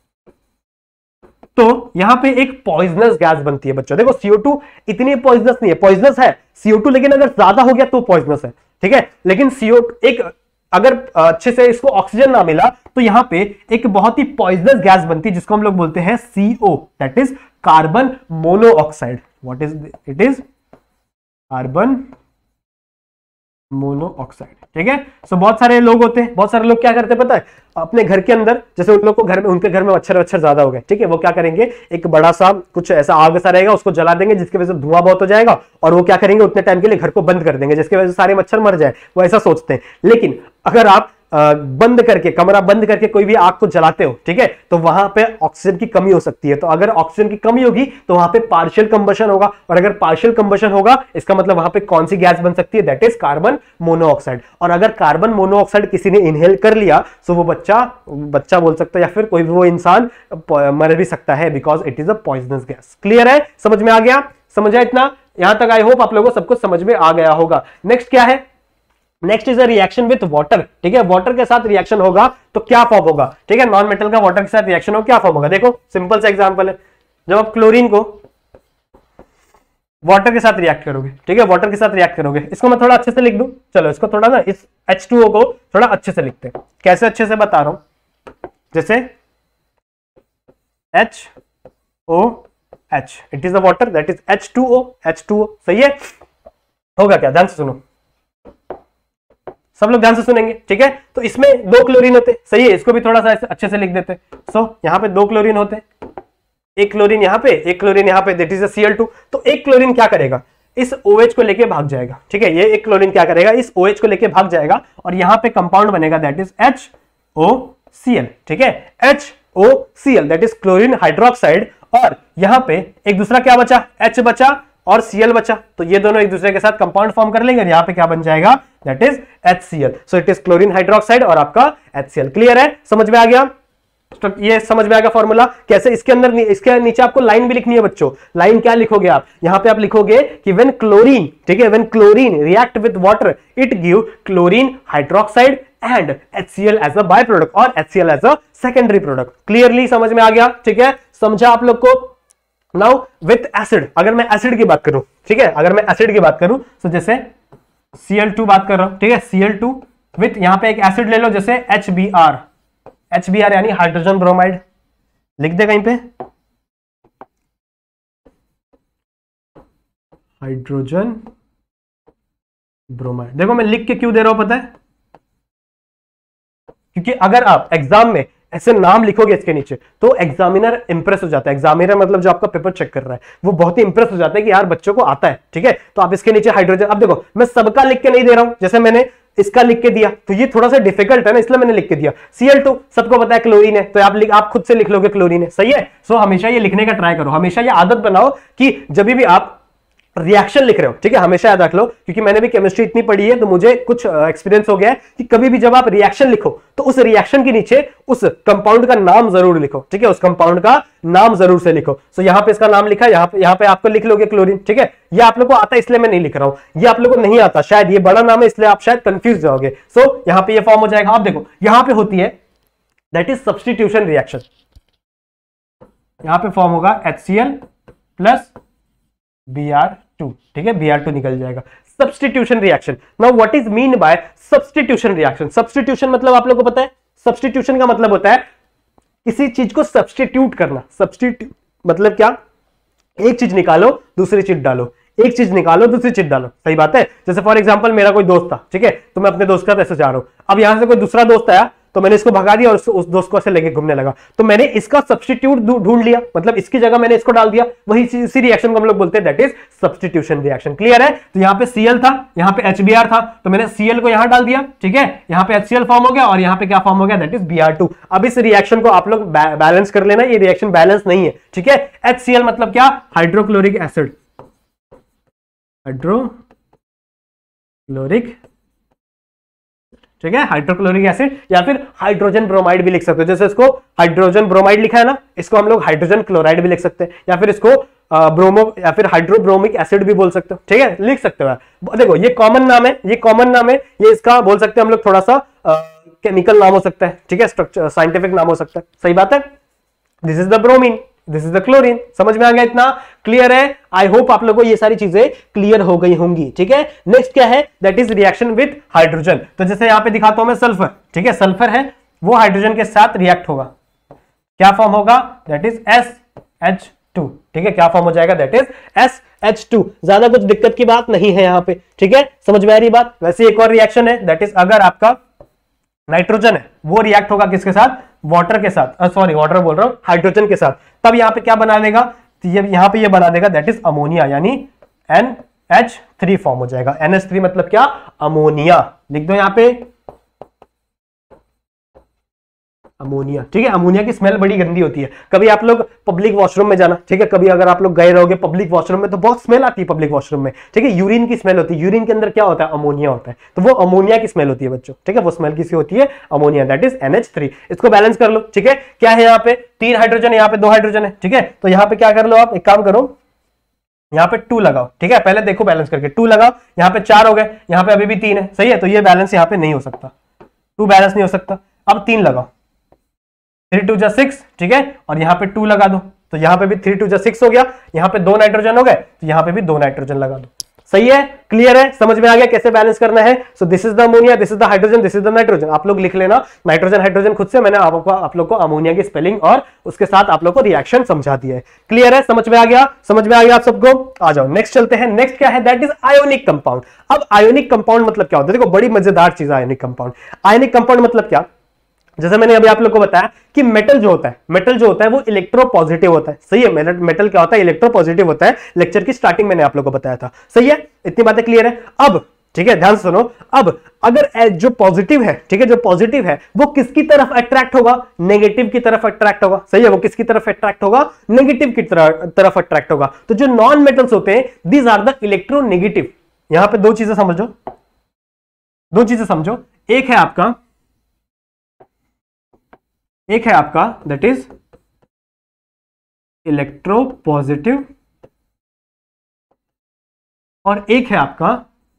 तो यहां पे एक पॉइजनस गैस बनती है बच्चों। देखो CO2 इतनी पॉइजनस नहीं है, पॉइजनस है CO2, लेकिन अगर ज्यादा हो गया तो पॉइजनस है। ठीक है, लेकिन CO2 एक, अगर अच्छे से इसको ऑक्सीजन ना मिला तो यहां पे एक बहुत ही पॉइजनस गैस बनती है जिसको हम लोग बोलते हैं CO, that is carbon monoxide. What is it? Is carbon monoxide. ठीक है, सो बहुत सारे लोग होते हैं, बहुत सारे लोग क्या करते हैं पता है? अपने घर के अंदर, जैसे उन लोग को घर में, उनके घर में मच्छर ज्यादा हो गए, ठीक है, वो क्या करेंगे? एक बड़ा सा कुछ ऐसा आग सा रहेगा, उसको जला देंगे जिसकी वजह से धुआं बहुत हो जाएगा, और वो क्या करेंगे? उतने टाइम के लिए घर को बंद कर देंगे जिसकी वजह से सारे मच्छर मर जाए, वो ऐसा सोचते हैं। लेकिन अगर आप बंद करके, कमरा बंद करके कोई भी आग को जलाते हो, ठीक है, तो वहां पे ऑक्सीजन की कमी हो सकती है। तो अगर ऑक्सीजन की कमी होगी तो वहां पे पार्शियल कंबशन होगा, और अगर पार्शियल कंबशन होगा इसका मतलब वहां पे कौन सी गैस बन सकती है? That is carbon monoxide. और अगर कार्बन मोनोऑक्साइड किसी ने इनहेल कर लिया तो वो बच्चा बोल सकता है, या फिर कोई भी वो इंसान मर भी सकता है, because it is a poisonous gas. Clear है? समझ में आ गया? समझा इतना? यहां तक आई होप आप लोगों को सब कुछ समझ में आ गया होगा। नेक्स्ट क्या है? Next is a reaction with water. ठीक है, वाटर के साथ रिएक्शन होगा तो क्या फॉर्म होगा? ठीक है, नॉन मेटल का वाटर के साथ रिएक्शन हो, क्या फॉर्म होगा? देखो सिंपल सा एग्जांपल है, जब आप क्लोरीन को वाटर के साथ रिएक्ट करोगे, ठीक है, वाटर के साथ रिएक्ट करोगे, इसको मैं थोड़ा अच्छे से लिख दूं, चलो इसको थोड़ा ना, इस H2O को थोड़ा अच्छे से लिखते हैं। कैसे अच्छे से बता रहा हूं, जैसे HOH, it is the water, that is H2O। सही है? होगा क्या? ध्यान से सुनो, सब लोग ध्यान से सुनेंगे। ठीक है, तो इसमें दो क्लोरीन होते, सही है, इसको भी थोड़ा सा अच्छे से लिख देते। सो यहां पे दो क्लोरीन होते, एक क्लोरीन यहां पे, एक क्लोरीन यहां पे, दैट इज Cl2। तो एक क्लोरीन क्या करेगा? इस OH को लेके भाग जाएगा। ठीक है, ये एक क्लोरीन क्या करेगा? इस OH को लेके भाग जाएगा, और यहां पे कंपाउंड बनेगा, दैट इज HOCl। ठीक है, HOCl, that is chlorine hydroxide. और यहां पे एक दूसरा क्या बचा? H बचा और Cl बचा, तो ये दोनों एक दूसरे के साथ कंपाउंड फॉर्म कर लेंगे, यहाँ पे क्या बन जाएगा? That is HCl। So it is chlorine hydroxide और आपका HCl। क्लियर है? समझ में आ गया? तो ये समझ में आ गया फॉर्मूला कैसे? इसके अंदर, इसके नीचे आपको लाइन भी लिखनी है बच्चों। लाइन क्या लिखोगे आप? यहां पे आप लिखोगे कि व्हेन क्लोरीन, ठीक है, when chlorine react with water it give chlorine hydroxide and HCl as a by product, और HCl as a secondary product. Clearly समझ में आ गया? ठीक है, समझा आप लोग को? नाउ विथ एसिड, अगर मैं एसिड की बात करूं, ठीक है, अगर मैं एसिड की बात करूं, तो जैसे Cl2 बात कर रहा हूं, ठीक है, Cl2 विथ यहां पे एक एसिड ले लो, जैसे HBr यानी हाइड्रोजन ब्रोमाइड, लिख दे कहीं पे, हाइड्रोजन ब्रोमाइड। देखो मैं लिख के क्यों दे रहा हूं पता है? क्योंकि अगर आप एग्जाम में ऐसे नाम लिखोगे इसके नीचे तो एग्जामिनर इंप्रेस हो जाता है। एग्जामिनर मतलब जो आपका पेपर चेक कर रहा है वो बहुत ही इंप्रेस हो जाता है कि यार बच्चों को आता है। ठीक है, तो आप इसके नीचे हाइड्रोजन, अब देखो मैं सबका लिख के नहीं दे रहा हूं, जैसे मैंने इसका लिख के दिया तो ये थोड़ा सा डिफिकल्ट है ना, इसलिए मैंने लिख के दिया। Cl2 सबको पता है क्लोरीन है, तो आप खुद से लिख लोगे क्लोरीन है। सही है? सो हमेशा ये लिखने का ट्राई करो, हमेशा ये आदत बनाओ कि जब भी आप रिएक्शन लिख रहे हो, ठीक है, हमेशा याद रख लो, क्योंकि मैंने भी केमिस्ट्री इतनी पढ़ी है तो मुझे कुछ एक्सपीरियंस हो गया है कि कभी भी जब आप रिएक्शन लिखो तो उस रिएक्शन के नीचे उस कंपाउंड का नाम जरूर लिखो, ठीक है, उस कंपाउंड का नाम जरूर से लिखो। सो यहां पे इसका नाम लिखा है, यहां पे आपको लिख लोगे क्लोरीन, ठीक है। ये आप लोग को आता है इसलिए मैं नहीं लिख रहा हूं, ये आप लोग को नहीं आता, शायद ये बड़ा नाम है इसलिए आप शायद कंफ्यूज जाओगे। सो यहां पे ये फॉर्म हो जाएगा। आप देखो यहां पे होती है दैट इज सब्स्टिट्यूशन रिएक्शन, यहां पे फॉर्म होगा HCl प्लस Br2, ठीक है, Br2 निकल जाएगा। Substitution reaction. Now what is mean by substitution reaction? Substitution मतलब आप लोग को पता है, सब्स्टिट्यूशन का मतलब होता है किसी चीज को सब्स्टिट्यूट करना। सब्स्टिट्यूट मतलब क्या? एक चीज निकालो दूसरी चीज डालो, एक चीज निकालो दूसरी चीज डालो, सही बात है। जैसे फॉर एग्जांपल मेरा कोई दोस्त था, ठीक है, तो मैं अपने दोस्त का ऐसे जा रहा हूं, अब यहां से कोई दूसरा दोस्त आया तो मैंने इसको भगा दिया और उस दोस्त को ऐसे लेके घूमने लगा, तो मैंने इसका सब्स्टिट्यूट ढूंढ लिया, मतलब इसकी जगह मैंने इसको डाल दिया, वही इसी रिएक्शन को हम लोग बोलते हैं that is substitution reaction. Clear है? तो यहाँ पे Cl था, यहाँ पे HBr था, तो मैंने Cl को यहां डाल दिया, ठीक है, यहाँ पे HCl फॉर्म हो गया और यहाँ पे क्या फॉर्म हो गया दैट इज Br2। अब इस रिएक्शन को आप लोग बैलेंस कर लेना, ये रिएक्शन बैलेंस नहीं है, ठीक है। HCl मतलब क्या? हाइड्रोक्लोरिक एसिड, हाइड्रोक्लोरिक, ठीक है, हाइड्रोक्लोरिक एसिड, या फिर हाइड्रोजन ब्रोमाइड भी लिख सकते हो। जैसे इसको हाइड्रोजन ब्रोमाइड लिखा है ना, इसको हम लोग हाइड्रोजन क्लोराइड भी लिख सकते हैं, या फिर इसको ब्रोमो या फिर हाइड्रोब्रोमिक एसिड भी बोल सकते हो, ठीक है, लिख सकते हो। देखो ये कॉमन नाम है, ये कॉमन नाम है, ये इसका बोल सकते हैं हम लोग थोड़ा सा केमिकल नाम हो सकता है, ठीक है, स्ट्रक्चर साइंटिफिक नाम हो सकता है, सही बात है। This is the bromine, this is the chlorine. समझ में आ गया? इतना क्लियर है? आई होप आप लोगों को ये सारी चीजें क्लियर हो गई होंगी, ठीक है। नेक्स्ट क्या है? That is reaction with hydrogen. तो जैसे यहां पे दिखाता हूं मैं सल्फर, ठीक है, सल्फर है वो हाइड्रोजन के साथ रिएक्ट होगा, क्या फॉर्म होगा? दैट इज SH2, ठीक है, क्या फॉर्म हो जाएगा? That is SH2। ज्यादा कुछ दिक्कत की बात नहीं है यहां पे, ठीक है, समझ में आ रही बात। वैसे एक और रिएक्शन है दैट इज अगर आपका नाइट्रोजन है वो रिएक्ट होगा किसके साथ? वाटर के साथ, सॉरी वाटर बोल रहा हूं, हाइड्रोजन के साथ, तब यहां पे क्या बना देगा? तो यहां पे ये बना देगा दैट इज अमोनिया, यानी NH3 फॉर्म हो जाएगा। NH3 मतलब क्या? अमोनिया। लिख दो यहां पे अमोनिया, ठीक है। अमोनिया की स्मेल बड़ी गंदी होती है। कभी आप लोग पब्लिक वॉशरूम में जाना, ठीक है, कभी अगर आप लोग गए रहोगे पब्लिक वॉशरूम में तो बहुत स्मेल आती है पब्लिक वॉशरूम में, ठीक है, यूरिन की स्मेल होती है। यूरिन के अंदर क्या होता है? अमोनिया होता है, तो वो अमोनिया की स्मेल होती है बच्चों, ठीक है, वो स्मेल किसी होती है? Ammonia, that is NH3। इसको बैलेंस कर लो, ठीक है। क्या है यहाँ पे? 3 हाइड्रोजन है, यहाँ पे 2 हाइड्रोजन है, ठीक है। तो यहाँ पे क्या कर लो आप, एक काम करो, यहाँ पे 2 लगाओ, ठीक है, पहले देखो बैलेंस करके 2 लगाओ, यहाँ पे 4 हो गए, यहाँ पे अभी भी 3 है, सही है, तो ये बैलेंस यहाँ पे नहीं हो सकता, 2 बैलेंस नहीं हो सकता। अब 3 लगाओ, 3 2 जा 6, ठीक है, और यहाँ पे 2 लगा दो, तो यहाँ पे भी 3 2 जा 6 हो गया, यहाँ पे 2 नाइट्रोजन हो गए, तो यहाँ पे भी 2 नाइट्रोजन लगा दो। सही है? क्लियर है? समझ में आ गया कैसे बैलेंस करना है? So this is the ammonia, this is the hydrogen, this is the nitrogen. आप लोग लिख लेना नाइट्रोजन हाइड्रोजन खुद से, मैंने आप लोग को अमोनिया की स्पेलिंग और उसके साथ आप लोग को रिएक्शन समझा दिया है। क्लियर है? समझ में आ गया? समझ में आ गया आप सबको? आ जाओ नेक्स्ट चलते हैं। नेक्स्ट क्या है? That is ionic compound. अब आयोनिक कंपाउंड मतलब क्या होता है? देखो बड़ी मजेदार चीज है आयोनिक कंपाउंड। आयोनिक कंपाउंड मतलब क्या? जैसे मैंने अभी आप लोग को बताया कि मेटल जो होता है वो इलेक्ट्रोपॉजिटिव होता है, सही है। मेटल क्या होता है? इलेक्ट्रोपॉजिटिव होता है। लेक्चर की स्टार्टिंग मैंने आप लोग को बताया था, सही है, इतनी बातें क्लियर है। अब ठीक है, ध्यान सुनो। अब अगर जो पॉजिटिव है, ठीक है, जो पॉजिटिव है वो किसकी तरफ अट्रैक्ट होगा? नेगेटिव की तरफ अट्रैक्ट होगा, सही है। वो किसकी तरफ अट्रैक्ट होगा? नेगेटिव की तरफ अट्रैक्ट होगा। तो जो नॉन मेटल्स होते हैं दीज आर द इलेक्ट्रोनेगेटिव। यहां पे दो चीजें समझो, एक है आपका दैट इज इलेक्ट्रोपॉजिटिव और एक है आपका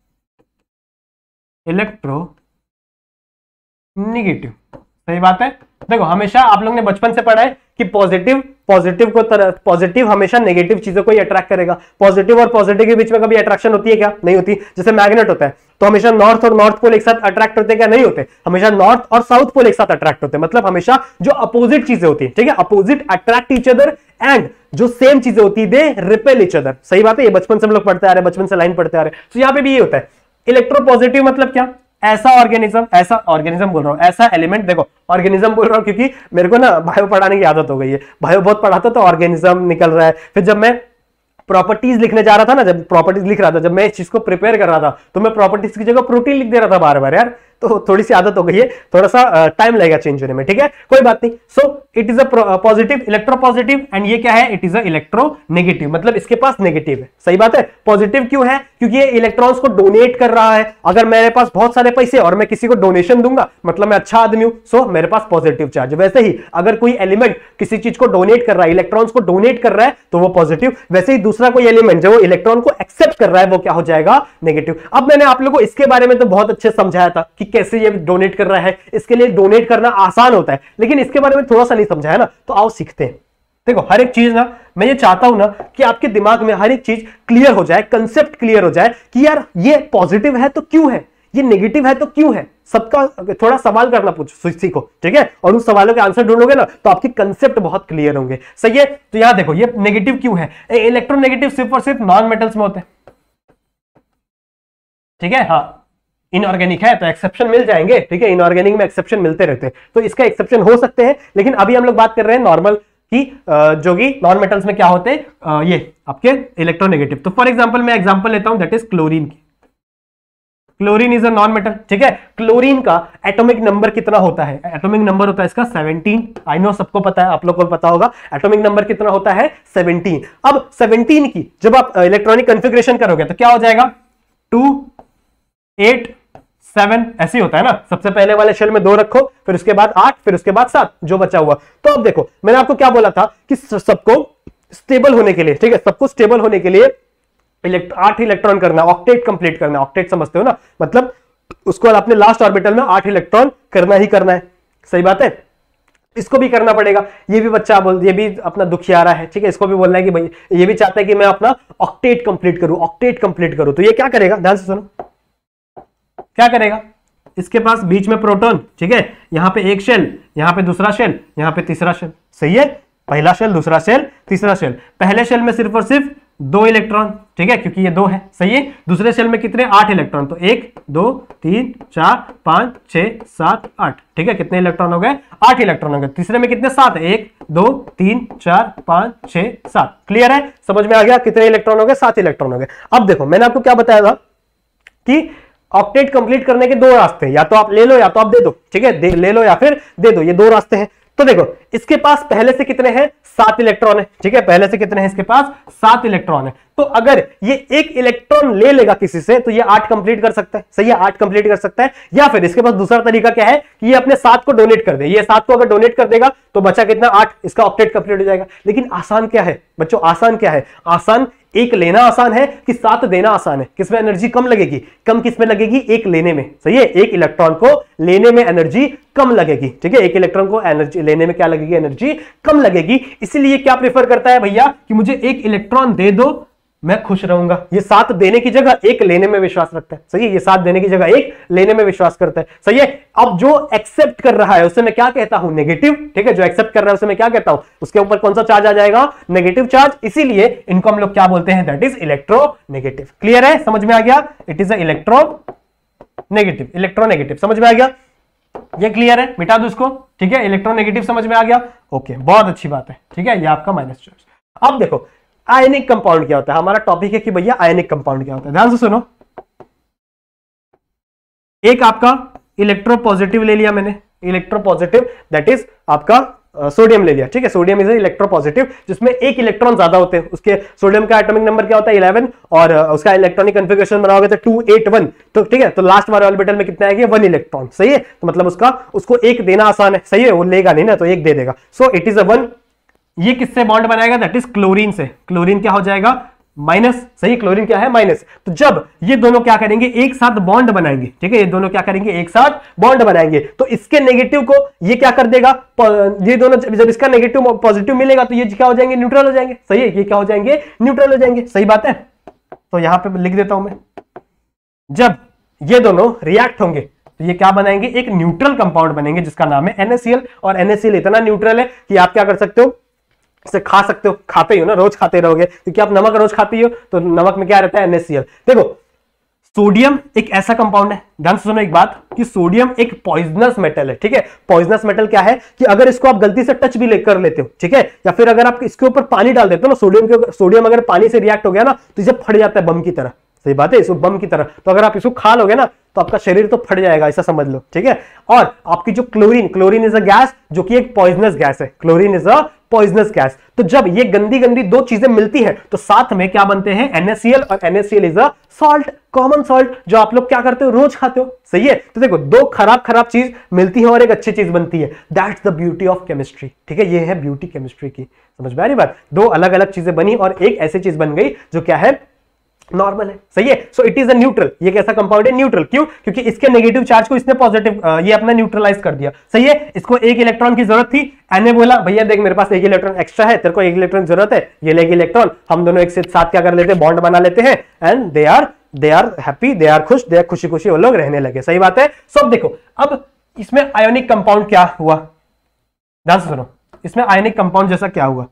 इलेक्ट्रो नेगेटिव। सही बात है। देखो हमेशा आप लोग ने बचपन से पढ़ा है कि पॉजिटिव हमेशा नेगेटिव चीजों को ही अट्रैक्ट करेगा। पॉजिटिव और पॉजिटिव के बीच में कभी अट्रैक्शन होती है क्या? नहीं होती। जैसे मैग्नेट होता है तो हमेशा नॉर्थ और नॉर्थ पोल एक साथ अट्रैक्ट होते हैं क्या? नहीं होते। हमेशा नॉर्थ और साउथ पोल एक साथ अट्रैक्ट होते हैं। मतलब हमेशा जो अपोजिट चीजें होती है, ठीक है, opposite attract each other and जो सेम चीजें होती है दे रिपेल ईच अदर। सही बात है, ये बचपन से हम लोग पढ़ते आ रहे हैं, बचपन से लाइन पढ़ते आ रहे हैं। तो यहां पे भी ये होता है। इलेक्ट्रोपॉजिटिव मतलब क्या? ऐसा ऑर्गेनिज्म बोल रहा हूं, ऐसा एलिमेंट। देखो ऑर्गेनिज्म बोल रहा हूं क्योंकि मेरे को ना बायो पढ़ाने की आदत हो गई है। बायो बहुत पढ़ाता तो ऑर्गेनिज्म निकल रहा है। फिर जब मैं प्रॉपर्टीज लिखने जा रहा था ना, जब प्रॉपर्टीज लिख रहा था, जब मैं इस चीज को प्रिपेयर कर रहा था तो मैं प्रॉपर्टीज की जगह प्रोटीन लिख दे रहा था बार बार। यार तो थोड़ी सी आदत हो गई है, थोड़ा सा टाइम लगेगा चेंज होने में, ठीक है, कोई बात नहीं। So it is a positive, electropositive, and ये क्या है, इट इज अ इलेक्ट्रोनेगेटिव, मतलब इसके पास नेगेटिव है, सही बात है। पॉजिटिव क्यों है, क्योंकि ये इलेक्ट्रॉन्स को डोनेट कर रहा है। अगर मेरे पास बहुत सारे पैसे और मैं किसी को डोनेशन दूंगा, मतलब मैं अच्छा आदमी हूं, सो मेरे पास पॉजिटिव चार्ज। वैसे ही अगर कोई एलिमेंट किसी चीज को डोनेट कर रहा है, इलेक्ट्रॉन्स को डोनेट कर रहा है, तो वो पॉजिटिव। वैसे ही दूसरा कोई एलिमेंट जो इलेक्ट्रॉन को एक्सेप्ट कर रहा है, वो क्या हो जाएगा, नेगेटिव। अब मैंने आप लोगों को इसके बारे में तो बहुत अच्छे समझाया था कि कैसे ये डोनेट कर रहा है, इसके लिए डोनेट करना आसान होता है, लेकिन इसके बारे में थोड़ा सा नहीं समझाया ना, तो आओ सीखते हैं। देखो हर एक चीज ना, मैं ये चाहता हूं ना कि आपके दिमाग में हर एक चीज क्लियर हो जाए, कंसेप्ट क्लियर हो जाए कि यार ये पॉजिटिव है तो क्यों है, ये नेगेटिव है तो क्यों है। सबका थोड़ा सवाल करना सीखो, ठीक है, और उन सवालों के आंसर ढूंढोगे ना तो आपके कंसेप्ट बहुत क्लियर होंगे, सही है। तो यहां देखो ये नेगेटिव क्यों है, इलेक्ट्रोनेगेटिव सिर्फ और सिर्फ नॉन मेटल्स में होते हैं, ठीक है। हाँ, इनऑर्गेनिक है तो एक्सेप्शन मिल जाएंगे, ठीक है, इनऑर्गेनिक में एक्सेप्शन मिलते रहते हैं, तो इसका एक्सेप्शन हो सकते हैं, लेकिन अभी हम लोग बात कर रहे हैं नॉर्मल की, जो कि नॉन मेटल्स में क्या होते हैं, ये आपके इलेक्ट्रोनेगेटिव। तो फॉर एग्जांपल मैं एग्जांपल लेता हूं, दैट इज क्लोरीन की। Chlorine is a non metal, ठीक है। क्लोरीन का एटॉमिक नंबर कितना होता है, एटॉमिक नंबर होता है इसका 17। आई नो सबको पता है, आप लोगों को पता होगा एटॉमिक नंबर कितना होता है, 17। अब 17 की जब आप इलेक्ट्रॉनिक कॉन्फ़िगरेशन करोगे तो क्या हो जाएगा, 2 8 7 ऐसे ही होता है ना। सबसे पहले वाले शेल में 2 रखो, फिर उसके बाद 8, फिर उसके बाद 7, जो बचा हुआ। तो अब देखो मैंने आपको क्या बोला था कि सबको स्टेबल होने के लिए, ठीक है, सबको स्टेबल होने के लिए 8 इलेक्ट्रॉन करना, ऑक्टेट कंप्लीट करना। ऑक्टेट समझते हो ना, मतलब उसको अपने लास्ट ऑर्बिटल में 8 इलेक्ट्रॉन करना ही करना है, सही बात है। इसको भी करना पड़ेगा, ये भी बच्चा ये भी अपना दुखियारा है, ठीक है, इसको भी बोलना है कि भाई ये भी चाहता है कि मैं अपना ऑक्टेट कंप्लीट करूं, ऑक्टेट कंप्लीट करूं। तो ये क्या करेगा, ध्यान से सुनो, क्या करेगा, इसके पास बीच में प्रोटॉन, ठीक है, यहां पे एक शेल, यहां पे दूसरा शेल, यहां पे तीसरा शेल, सही है। पहला शेल, दूसरा शेल, तीसरा शेल। पहले शेल में सिर्फ और सिर्फ 2 इलेक्ट्रॉन, ठीक है, क्योंकि ये 2 है, सही है। दूसरे शेल में कितने, 8 इलेक्ट्रॉन, तो 1 2 3 4 5 6 7 8, ठीक है, कितने इलेक्ट्रॉन हो गए, 8 इलेक्ट्रॉन हो गए। तीसरे में कितने, 7, 1 2 3 4 5 6 7, क्लियर है, समझ में आ गया, कितने इलेक्ट्रॉन हो गए, 7 इलेक्ट्रॉन हो गए। अब देखो मैंने आपको क्या बताया था कि ऑक्टेट कंप्लीट करने के 2 रास्ते हैं, या तो आप ले लो या तो आप दे दो, ठीक है, ले लो या फिर दे दो, ये 2 रास्ते हैं। तो देखो इसके पास पहले से कितने हैं, 7 इलेक्ट्रॉन है, ठीक है, पहले से कितने हैं इसके पास, 7 इलेक्ट्रॉन है। तो अगर ये 1 इलेक्ट्रॉन ले लेगा किसी से तो ये 8 कंप्लीट कर सकता है, सही है, 8 कंप्लीट कर सकता है। या फिर इसके पास दूसरा तरीका क्या है कि ये अपने 7 को डोनेट कर दे, ये 7 को अगर डोनेट कर देगा तो बचा कितना, 8, इसका ऑक्टेट कंप्लीट हो जाएगा। लेकिन आसान क्या है बच्चों, आसान क्या है, आसान 1 लेना आसान है कि 7 देना आसान है। किसमें एनर्जी कम लगेगी, कम किसमें लगेगी, 1 लेने में, सही है, 1 इलेक्ट्रॉन को लेने में एनर्जी कम लगेगी, ठीक है, 1 इलेक्ट्रॉन को एनर्जी लेने में क्या लगेगी, एनर्जी कम लगेगी। इसलिए क्या प्रेफर करता है भैया कि मुझे 1 इलेक्ट्रॉन दे दो, मैं खुश रहूंगा। ये 7 देने की जगह 1 लेने में विश्वास रखता है, सही है, ये 7 देने की जगह 1 लेने में विश्वास करता है, सही है। अब जो एक्सेप्ट कर रहा है उसे मैं क्या कहता हूं, नेगेटिव, ठीक है, जो एक्सेप्ट कर रहा है उसे मैं क्या कहता हूं, उसके ऊपर कौन सा चार्ज आ जाएगा, नेगेटिव चार्ज। इसीलिए इनको हम लोग क्या बोलते हैं, दैट इज इलेक्ट्रोनेगेटिव। क्लियर है, समझ में आ गया, it is a electronegative, electronegative, समझ में आ गया, ये क्लियर है, मिटा दो इसको, ठीक है, इलेक्ट्रोनेगेटिव समझ में आ गया, ओके, बहुत अच्छी बात है, ठीक है, ये आपका माइनस चार्ज। अब देखो आयनिक कंपाउंड क्या होता है, हमारा टॉपिक है कि भैया आयनिक कंपाउंड क्या होता है। ध्यान से सुनो, एक आपका इलेक्ट्रोपॉजिटिव ले लिया मैंने, इलेक्ट्रोपॉजिटिव, दैट इज आपका सोडियम ले लिया, ठीक है, सोडियम इज इलेक्ट्रोपॉजिटिव, जिसमें 1 इलेक्ट्रॉन ज्यादा होते हैं। उसके सोडियम का एटॉमिक नंबर क्या होता है, 11, और उसका इलेक्ट्रॉनिक कॉन्फ़िगरेशन बनाओगे तो 2 8 1, तो ठीक है, तो लास्ट वाले ऑर्बिटल में कितना आएगा, 1 इलेक्ट्रॉन, सही है। तो मतलब उसको 1 देना आसान है, सही है, वो लेगा नहीं ना, तो 1 दे देगा। So it is a 1। ये किससे बॉन्ड बनाएगा, दैट इज क्लोरीन से। क्लोरीन क्या हो जाएगा, माइनस, सही, क्लोरीन क्या है, माइनस। तो जब ये दोनों क्या करेंगे, एक साथ बॉन्ड बनाएंगे, ठीक है, ये दोनों क्या करेंगे, एक साथ बॉन्ड बनाएंगे, तो इसके नेगेटिव को ये क्या कर देगा, ये दोनों जब इसका नेगेटिव पॉजिटिव मिलेगा तो ये क्या हो जाएंगे, न्यूट्रल हो जाएंगे, सही है, ये क्या हो जाएंगे, न्यूट्रल हो जाएंगे, सही बात है। तो यहां पे लिख देता हूं मैं, जब ये दोनों रिएक्ट होंगे तो ये क्या बनाएंगे, एक न्यूट्रल कंपाउंड बनेंगे जिसका नाम है NaCl। और NaCl इतना न्यूट्रल है कि आप क्या कर सकते हो, इसे खा सकते हो, खाते ही हो ना, रोज खाते रहोगे, क्योंकि आप नमक रोज खाते हो, तो नमक में क्या रहता है, NaCl। देखो सोडियम एक ऐसा कंपाउंड है, ध्यान से सुनो एक बात, कि सोडियम एक पॉइजनस मेटल है, ठीक है। पॉइजनस मेटल क्या है कि अगर इसको आप गलती से टच भी कर लेते हो, ठीक है, या फिर अगर आप इसके ऊपर पानी डाल देते हो ना, सोडियम अगर पानी से रिएक्ट हो गया ना तो इसे फट जाता है बम की तरह, सही बात है, इसको बम की तरह, तो अगर आप इसको खा लोगे ना तो आपका शरीर तो फट जाएगा, ऐसा समझ लो, ठीक है। और आपकी जो क्लोरीन इज अ गैस जो कि एक पॉइजनस गैस है, chlorine is a poisonous gas. तो जब ये गंदी गंदी दो चीजें मिलती हैं तो साथ में क्या बनते हैं, NaCl, और NaCl is a salt, common salt, जो आप लोग क्या करते हो, रोज खाते हो, सही है। तो देखो, दो खराब चीज मिलती है और एक अच्छी चीज बनती है, that's the beauty of chemistry, ठीक है। ये है ब्यूटी केमिस्ट्री की, समझ में आ रही बात। दो अलग अलग चीजें बनी और एक ऐसी चीज बन गई जो क्या है, नॉर्मल है, सही है। So it is a neutral, ये कैसा कंपाउंड है, न्यूट्रल। क्यों? क्योंकि इसके नेगेटिव चार्ज को इसने पॉजिटिव, ये अपना न्यूट्रलाइज कर दिया, सही है। इसको एक इलेक्ट्रॉन की जरूरत थी, एने बोला भैया देख मेरे पास एक इलेक्ट्रॉन एक्स्ट्रा है, तेरे को एक इलेक्ट्रॉन जरूरत है, ये लेगी इलेक्ट्रॉन, हम दोनों एक साथ क्या कर लेते हैं, बॉन्ड बना लेते हैं, and they are happy, they are खुश, दे आर खुशी खुशी वो लोग रहने लगे, सही बात है। सो अब देखो, अब इसमें आयोनिक कंपाउंड क्या हुआ, ध्यान से सुनो, इसमें आयोनिक कंपाउंड जैसा क्या हुआ,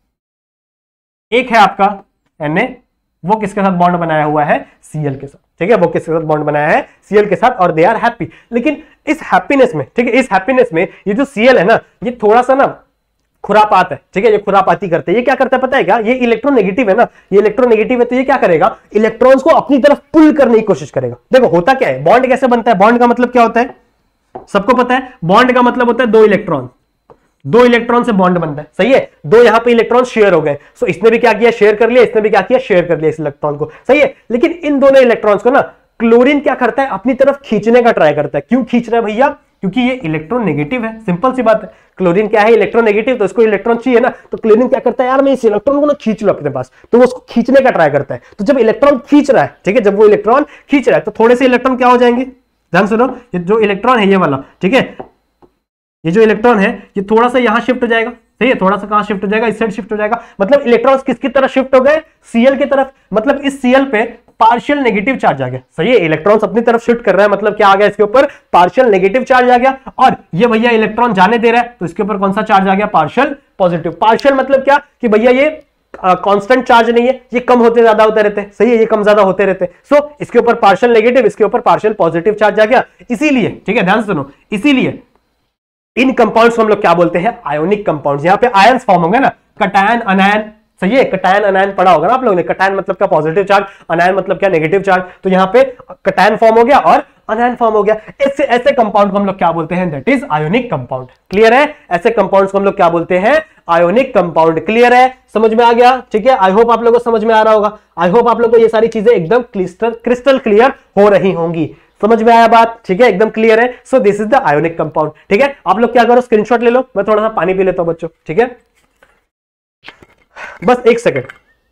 एक है आपका Na, वो किसके साथ बॉन्ड बनाया हुआ है, Cl के साथ, ठीक है, वो किसके साथ बॉन्ड बनाया है, Cl के साथ, और दे आर हैप्पी। लेकिन इस हैप्पीनेस में, ठीक है, इस हैप्पीनेस में ये जो Cl है ना, ये थोड़ा सा ना खुरापात है, ठीक है, ये खुरापाती करते हैं। ये क्या करता है पता है क्या, ये इलेक्ट्रोनेगेटिव है ना, ये इलेक्ट्रोनेगेटिव है, तो ये क्या करेगा, इलेक्ट्रॉन्स को अपनी तरफ पुल करने की कोशिश करेगा। देखो होता क्या है, बॉन्ड कैसे बनता है, बॉन्ड का मतलब क्या होता है, सबको पता है, बॉन्ड का मतलब होता है दो इलेक्ट्रॉन, दो इलेक्ट्रॉन से बॉन्ड बनता है, सही है। दो यहां पे इलेक्ट्रॉन शेयर हो गए, सो इसने भी क्या किया, शेयर कर लिया, इसने भी क्या किया, शेयर कर लिया इस इलेक्ट्रॉन को, सही है। लेकिन इन दोनों इलेक्ट्रॉन्स को ना क्लोरीन क्या करता है, अपनी तरफ खींचने का ट्राई करता है। क्यों खींच रहा है भैया, क्योंकि ये इलेक्ट्रोनेगेटिव है, सिंपल सी बात है। क्लोरीन क्या है, इलेक्ट्रोनेगेटिव, तो इसको इलेक्ट्रॉन चाहिए ना, तो क्लोरीन क्या करता है, यार मैं इस इलेक्ट्रॉन को ना खींच लूं अपने पास, तो वो उसको खींचने का ट्राई करता है। तो जब इलेक्ट्रॉन खींच रहा है, ठीक है, जब वो इलेक्ट्रॉन खींच रहा है तो थोड़े से इलेक्ट्रॉन क्या हो जाएंगे, ध्यान सुनो, ये जो इलेक्ट्रॉन है ये वाला, ठीक है, ये जो इलेक्ट्रॉन है ये थोड़ा सा यहां शिफ्ट हो जाएगा, सही है, थोड़ा सा कहां शिफ्ट हो जाएगा, इस साइड शिफ्ट हो जाएगा। मतलब इलेक्ट्रॉन्स किसकी तरफ शिफ्ट हो गए, Cl की तरफ। मतलब इस Cl पे पार्शियल नेगेटिव चार्ज आ गया, सही है, इलेक्ट्रॉन्स अपनी तरफ शिफ्ट कर रहा है, मतलब क्या आ गया, इसके ऊपर पार्शियल नेगेटिव चार्ज आ गया। और ये भैया इलेक्ट्रॉन जाने दे रहा है, तो इसके ऊपर कौन सा चार्ज आ गया, पार्शियल पॉजिटिव। पार्शियल मतलब क्या, कि भैया ये कांस्टेंट चार्ज नहीं है, ये कम होते ज्यादा होते रहते हैं, सही है, ये कम ज्यादा होते रहते हैं। सो इसके ऊपर पार्शियल नेगेटिव, इसके ऊपर पार्शियल पॉजिटिव चार्ज आ गया। इसीलिए, ठीक है, ध्यान से सुनो, इसीलिए इन कंपाउंड्स को हम लोग क्या बोलते हैं, आयोनिक कंपाउंड्स। यहां पे आयंस फॉर्म होंगे ना, कटायन अनायन, सही है, कटायन अनायन पढ़ा होगा ना आप लोगों ने। कटायन मतलब क्या, पॉजिटिव चार्ज, अनायन मतलब क्या, नेगेटिव चार्ज। तो यहां पे कटायन फॉर्म हो गया और अनायन फॉर्म हो गया। ऐसे कंपाउंड को हम लोग क्या बोलते हैं, that is ionic compound. Clear है, ऐसे कंपाउंड्स को हम लोग क्या बोलते हैं, आयोनिक कंपाउंड। क्लियर है, समझ में आ गया, ठीक है। आई होप आप लोगों को समझ में आ रहा होगा, आई होप आप लोगों को ये सारी चीजें एकदम क्रिस्टल क्लियर हो रही होंगी, समझ में आया बात, ठीक है, एकदम क्लियर है। So this is the ionic compound, ठीक है। आप लोग क्या करो, स्क्रीनशॉट ले लो, मैं थोड़ा सा पानी पी लेता हूं बच्चों, ठीक है, बस एक सेकंड,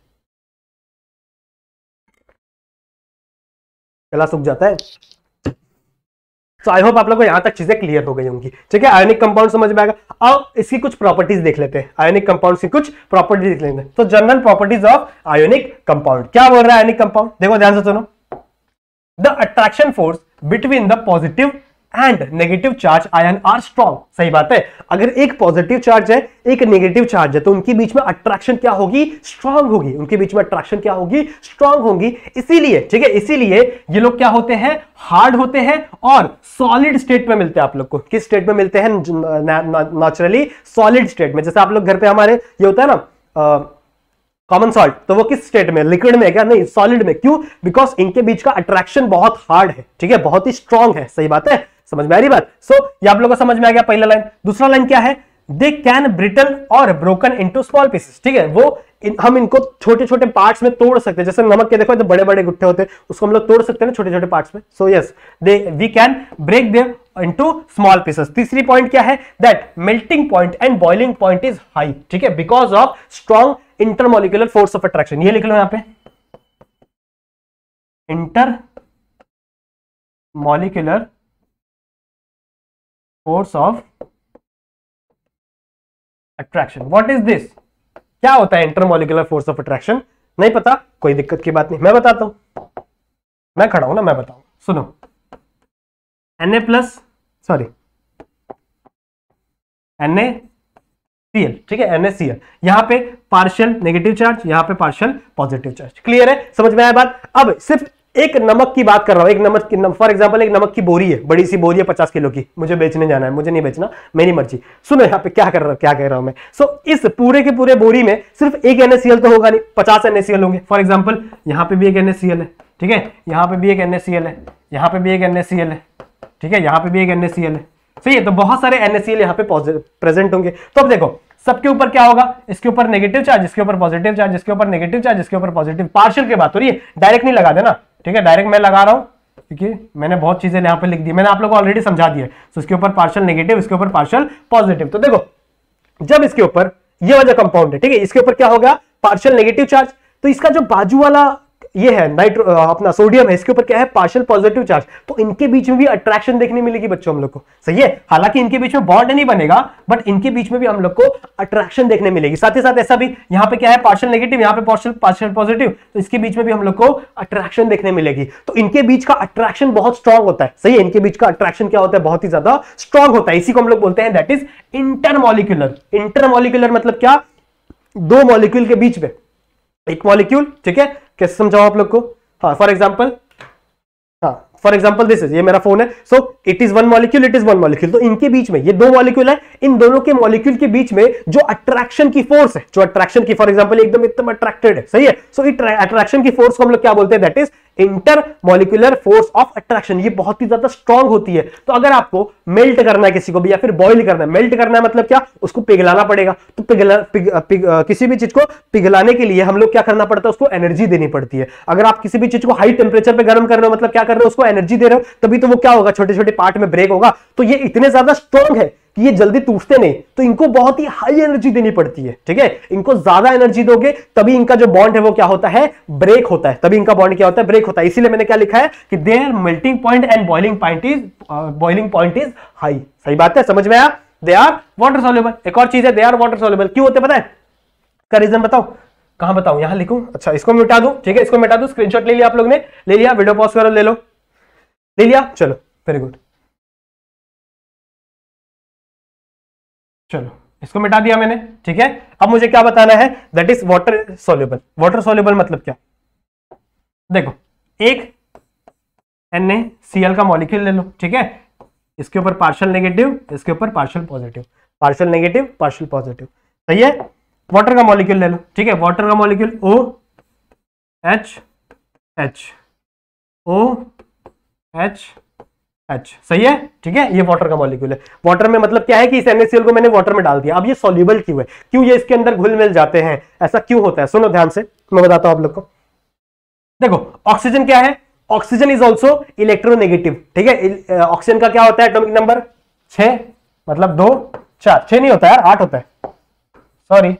गला सूख जाता है। तो आई होप आप लोगों को यहां तक चीजें क्लियर हो गई होंगी, ठीक है। आयोनिक कंपाउंड समझ में आएगा। अब इसकी कुछ प्रॉपर्टीज देख लेते हैं, आयोनिक कंपाउंड की कुछ प्रॉपर्टीज देख लेते हैं। तो general properties of ionic compound, क्या बोल रहा है आयोनिक कंपाउंड, देखो ध्यान से सुनो। The attraction force between the positive and negative charge ion are strong। सही बात है, अगर एक पॉजिटिव चार्ज है एक नेगेटिव चार्ज है तो उनके बीच में अट्रैक्शन क्या होगी, स्ट्रांग होगी, उनके बीच में अट्रैक्शन क्या होगी, स्ट्रांग होगी। इसीलिए, ठीक है, इसीलिए ये लोग क्या होते हैं, हार्ड होते हैं और सॉलिड स्टेट में मिलते हैं। आप लोग को किस स्टेट में मिलते हैं, नेचुरली सॉलिड स्टेट में। जैसे आप लोग घर पे हमारे ये होता है ना कॉमन सॉल्ट, तो वो किस स्टेट में, लिक्विड में, क्या नहीं, सॉलिड में। क्यों, बिकॉज इनके बीच का अट्रैक्शन बहुत हार्ड है, ठीक है, बहुत ही स्ट्रांग है, सही बात है, समझ में आ रही बात। सो ये आप लोगों को समझ में आ गया पहला लाइन। दूसरा लाइन क्या है, दे कैन ब्रिटल और ब्रोकन इनटू स्मॉल पीसेस, ठीक है, वो हम इनको छोटे छोटे पार्ट्स में तोड़ सकते हैं। जैसे नमक के देखो तो बड़े बड़े गुट्टे होते हैं, उसको हम लोग तोड़ सकते हैं ना छोटे छोटे पार्ट्स में। So yes, they we can break them into small pieces. तीसरी पॉइंट क्या है, that melting point and boiling point is high, ठीक है, because of strong intermolecular force of attraction. ये लिख लो यहां पे, intermolecular force of attraction. What is this, क्या होता है इंटरमोलिकुलर फोर्स ऑफ अट्रैक्शन, नहीं पता, कोई दिक्कत की बात नहीं, मैं बताता हूं, मैं खड़ा हूं ना, मैं बताऊं, सुनो। Na प्लस, सॉरी, NaCl, ठीक है, NaCl, यहां पे पार्शियल नेगेटिव चार्ज, यहां पे पार्शियल पॉजिटिव चार्ज। क्लियर है, समझ में आया बात। अब सिर्फ एक नमक की बात कर रहा हूं, एक नमक की, फॉर एग्जांपल एक नमक की बोरी है, बड़ी सी बोरी है 50 किलो की, मुझे बेचने जाना है, मुझे नहीं बेचना, मेरी मर्जी। सुनो यहां पे क्या कर रहा हूं, क्या कह रहा हूं मैं। सो इस पूरे के पूरे बोरी में सिर्फ एक NaCl तो होगा नहीं, 50 NaCl होंगे। फॉर एग्जांपल यहां पे भी एक NaCl है, ठीक है, यहाँ पे भी एक NaCl है, यहाँ पे भी एक NaCl है, ठीक है, यहाँ पे भी एक NaCl है, सही है। तो बहुत सारे NaCl यहाँ पे प्रेजेंट होंगे। तो अब देखो सबके ऊपर क्या होगा, इसके ऊपर नेगेटिव चार्ज, इसके ऊपर पॉजिटिव चार्ज, इसके ऊपर नेगेटिव चार्ज, इसके ऊपर पॉजिटिव। पार्शियल की बात हो रही है, डायरेक्ट नहीं लगा देना, ठीक है, डायरेक्ट मैं लगा रहा हूं क्योंकि मैंने बहुत चीजें यहाँ पे लिख दी, मैंने आप लोगों को ऑलरेडी समझा दिया है। तो इसके ऊपर पार्शियल नेगेटिव, इसके ऊपर पार्शियल पॉजिटिव। तो देखो जब इसके ऊपर ये वाला कंपाउंड है, ठीक है, इसके ऊपर क्या होगा, पार्शियल नेगेटिव चार्ज, तो इसका जो बाजू वाला ये है अपना सोडियम है, इसके ऊपर क्या है, पार्शियल पॉजिटिव चार्ज। तो इनके बीच में भी अट्रैक्शन देखने मिलेगी बच्चों हम लोग को, सही है। हालांकि इनके बीच में बॉन्ड नहीं बनेगा, बट इनके बीच में भी हम लोग को अट्रैक्शन देखने मिलेगी। साथ ही साथ ऐसा भी यहाँ पे क्या है, पार्शियल नेगेटिव, यहाँ पे पार्शियल पॉजिटिव, तो इसके बीच में भी हम लोग को अट्रैक्शन देखने मिलेगी। तो इनके बीच का अट्रैक्शन बहुत स्ट्रांग होता है, सही है। इनके बीच का अट्रैक्शन क्या होता है, बहुत ही ज्यादा स्ट्रांग होता है। इसी को हम लोग बोलते हैं दैट इज इंटरमॉलिक्यूलर। इंटरमॉलिक्यूलर मतलब क्या, दो मॉलिक्यूल के बीच में एक मॉलिक्यूल, ठीक है। कैसे समझाओ आप लोग को, हाँ फॉर एग्जाम्पल दिस इज, ये मेरा फोन है, so it is one molecule, it is one molecule. तो इनके बीच में ये दो मॉलिक्यूल है, इन दोनों के मॉलिक्यूल के बीच में जो अट्रैक्शन की फोर्स है, जो अट्रैक्शन की, फॉर एग्जाम्पल एकदम अट्रैक्टेड है, सही है। सो अट्रैक्शन की फोर्स को हम लोग क्या बोलते हैं, that is inter molecular force of attraction. ये बहुत ही ज्यादा स्ट्रांग होती है। तो अगर आपको मेल्ट करना है किसी को भी, या फिर बॉईल करना है, मेल्ट करना है मतलब क्या, उसको पिघलाना पड़ेगा। तो किसी भी चीज को पिघलाने के लिए हम लोग क्या करना पड़ता है, उसको एनर्जी देनी पड़ती है। अगर आप किसी भी चीज को हाई टेम्परेचर पे गर्म कर रहे हो, मतलब क्या कर रहे हो, उसको एनर्जी दे रहे हो, तभी तो वो क्या होगा, छोटे छोटे पार्ट में ब्रेक होगा। तो ये इतने ज्यादा स्ट्रांग है कि ये जल्दी टूटते नहीं, तो इनको बहुत ही हाई एनर्जी देनी पड़ती है, ठीक है। इनको ज्यादा एनर्जी दोगे तभी इनका जो बॉन्ड है वो क्या होता है, ब्रेक होता है, तभी इनका बॉन्ड क्या होता है, ब्रेक होता है। इसीलिए मैंने क्या लिखा है कि their melting point and boiling point is high. सही बात है, समझ में आया। They are water soluble. एक और चीज है, दे आर वाटर सॉल्युबल क्यों होते पता है, का रीजन बताओ, कहां बताऊं, यहां लिखूं, अच्छा इसको मिटा दूं, ठीक है, इसको मिटा दूं। स्क्रीनशॉट ले लिया आप लोग ने, ले लिया, वीडियो पॉज करो, ले लो, ले लिया, चलो वेरी गुड, चलो इसको मिटा दिया मैंने, ठीक है। अब मुझे क्या बताना है, that is water soluble. Water soluble मतलब क्या, देखो एक NaCl का मॉलिक्यूल ले लो, ठीक है, इसके ऊपर पार्शियल नेगेटिव, इसके ऊपर partial positive, partial negative partial positive, सही है। वाटर का मॉलिक्यूल ले लो, ठीक है, वाटर का मॉलिक्यूल OH सही है, ठीक है, ये वाटर का मॉलिक्यूल है। वाटर में मतलब क्या है कि इस NaCl को मैंने वाटर में डाल दिया। अब ये सॉल्युबल क्यों है, क्यों ये इसके अंदर घुल मिल जाते हैं, ऐसा क्यों होता है, सुनो ध्यान से, मैं बताता हूं आप लोग को। देखो ऑक्सीजन क्या है, ऑक्सीजन इज ऑल्सो इलेक्ट्रोनेगेटिव, ठीक है। ऑक्सीजन का क्या होता है, एटॉमिक नंबर 6, मतलब 2 4, 6 नहीं होता यार, 8 होता है, सॉरी।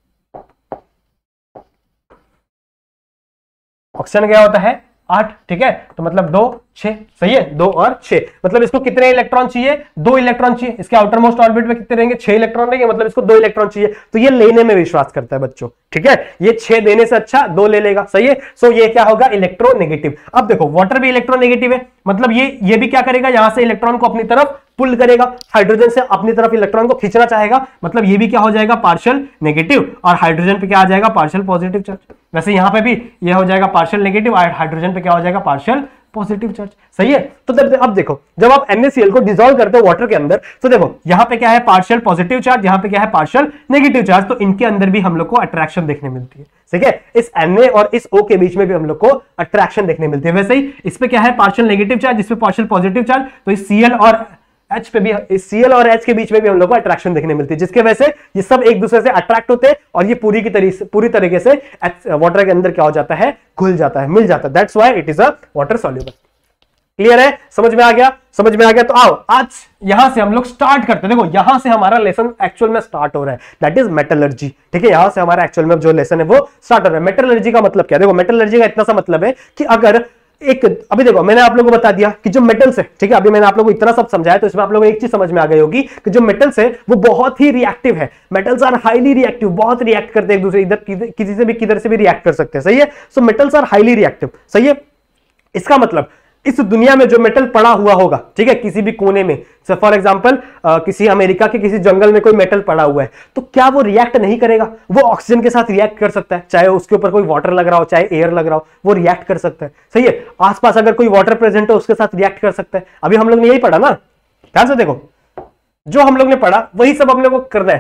ऑक्सीजन क्या होता है, 8, ठीक है, तो मतलब 2 6, सही है, 2 और 6, मतलब इसको कितने इलेक्ट्रॉन चाहिए, 2 इलेक्ट्रॉन चाहिए। इसके आउटर मोस्ट ऑर्बिट में कितने रहेंगे, 6 इलेक्ट्रॉन रहेंगे, मतलब इसको 2 इलेक्ट्रॉन चाहिए। तो ये लेने में विश्वास करता है बच्चों, ठीक है, ये 6 देने से अच्छा 2 ले लेगा, सही है। सो ये क्या होगा, इलेक्ट्रोनेगेटिव। अब देखो वाटर भी इलेक्ट्रोनेगेटिव है, मतलब ये भी क्या करेगा, यहां से इलेक्ट्रॉन को अपनी तरफ पुल करेगा, हाइड्रोजन से अपनी तरफ इलेक्ट्रॉन को खींचना चाहेगा, मतलब ये भी क्या हो जाएगा, पार्शियल नेगेटिव, और हाइड्रोजन पे क्या आ जाएगा, पार्शियल पॉजिटिव चार्ज। वैसे यहां पे भी ये हो जाएगा पार्शियल नेगेटिव, और हाइड्रोजन पे क्या हो जाएगा, पार्शियल पॉजिटिव चार्ज, सही है। तो अब देखो जब आप NaCl को डिसॉल्व करते हो वाटर के अंदर, तो देखो यहां पे क्या है, पार्शियल पॉजिटिव चार्ज, यहां पे क्या है, पार्शियल नेगेटिव चार्ज। तो इनके अंदर भी हम लोग को अट्रैक्शन देखने मिलती है, ठीक है। इस Na और इस O के बीच में भी हम लोग को अट्रैक्शन देखने मिलती है। वैसे ही इस पे क्या है, पार्शियल नेगेटिव चार्ज, इस पे पार्शियल पॉजिटिव चार्ज, तो इस Cl और H पे भी, इस Cl और H के बीच में भी हम लोग को अट्रैक्शन देखने मिलती है, जिसके वजह से ये सब एक दूसरे से अट्रैक्ट होते हैं, और ये पूरी तरीके से वाटर के अंदर क्या हो जाता है, घुल जाता है, मिल जाता है। That's why it is a water soluble. Clear है, समझ में आ गया, समझ में आ गया। तो आओ आज यहां से हम लोग स्टार्ट करते हैं। देखो यहां से हमारा लेसन एक्चुअल में स्टार्ट हो रहा है, दैट इज मेटलर्जी, ठीक है। यहां से हमारा एक्चुअल में जो लेसन है वो स्टार्ट हो रहा है। मेटलर्जी का मतलब क्या, देखो मेटलर्जी का इतना सा मतलब है कि अगर अभी देखो मैंने आप लोगों को बता दिया कि जो मेटल्स है, ठीक है, अभी मैंने आप लोगों को इतना सब समझाया, तो इसमें आप लोगों को एक चीज समझ में आ गई होगी कि जो मेटल्स है वो बहुत ही रिएक्टिव है। मेटल्स आर हाईली रिएक्टिव, बहुत रिएक्ट करते हैं एक दूसरे, इधर किसी से भी किधर से भी रिएक्ट कर सकते हैं, सही है। So metals are highly reactive, सही है। इसका मतलब इस दुनिया में जो मेटल पड़ा हुआ होगा, ठीक है, किसी भी कोने में, फॉर एग्जांपल किसी अमेरिका के किसी जंगल में कोई मेटल पड़ा हुआ है, तो क्या वो रिएक्ट नहीं करेगा, वो ऑक्सीजन के साथ रिएक्ट कर सकता है, चाहे उसके ऊपर कोई वाटर लग रहा हो, चाहे एयर लग रहा हो, वो रिएक्ट कर सकता है, सही है। आसपास अगर कोई वाटर प्रेजेंट हो उसके साथ रिएक्ट कर सकता है। अभी हम लोग ने यही पढ़ा ना, ध्यान से देखो, जो हम लोग ने पढ़ा वही सब हम लोग को करना है,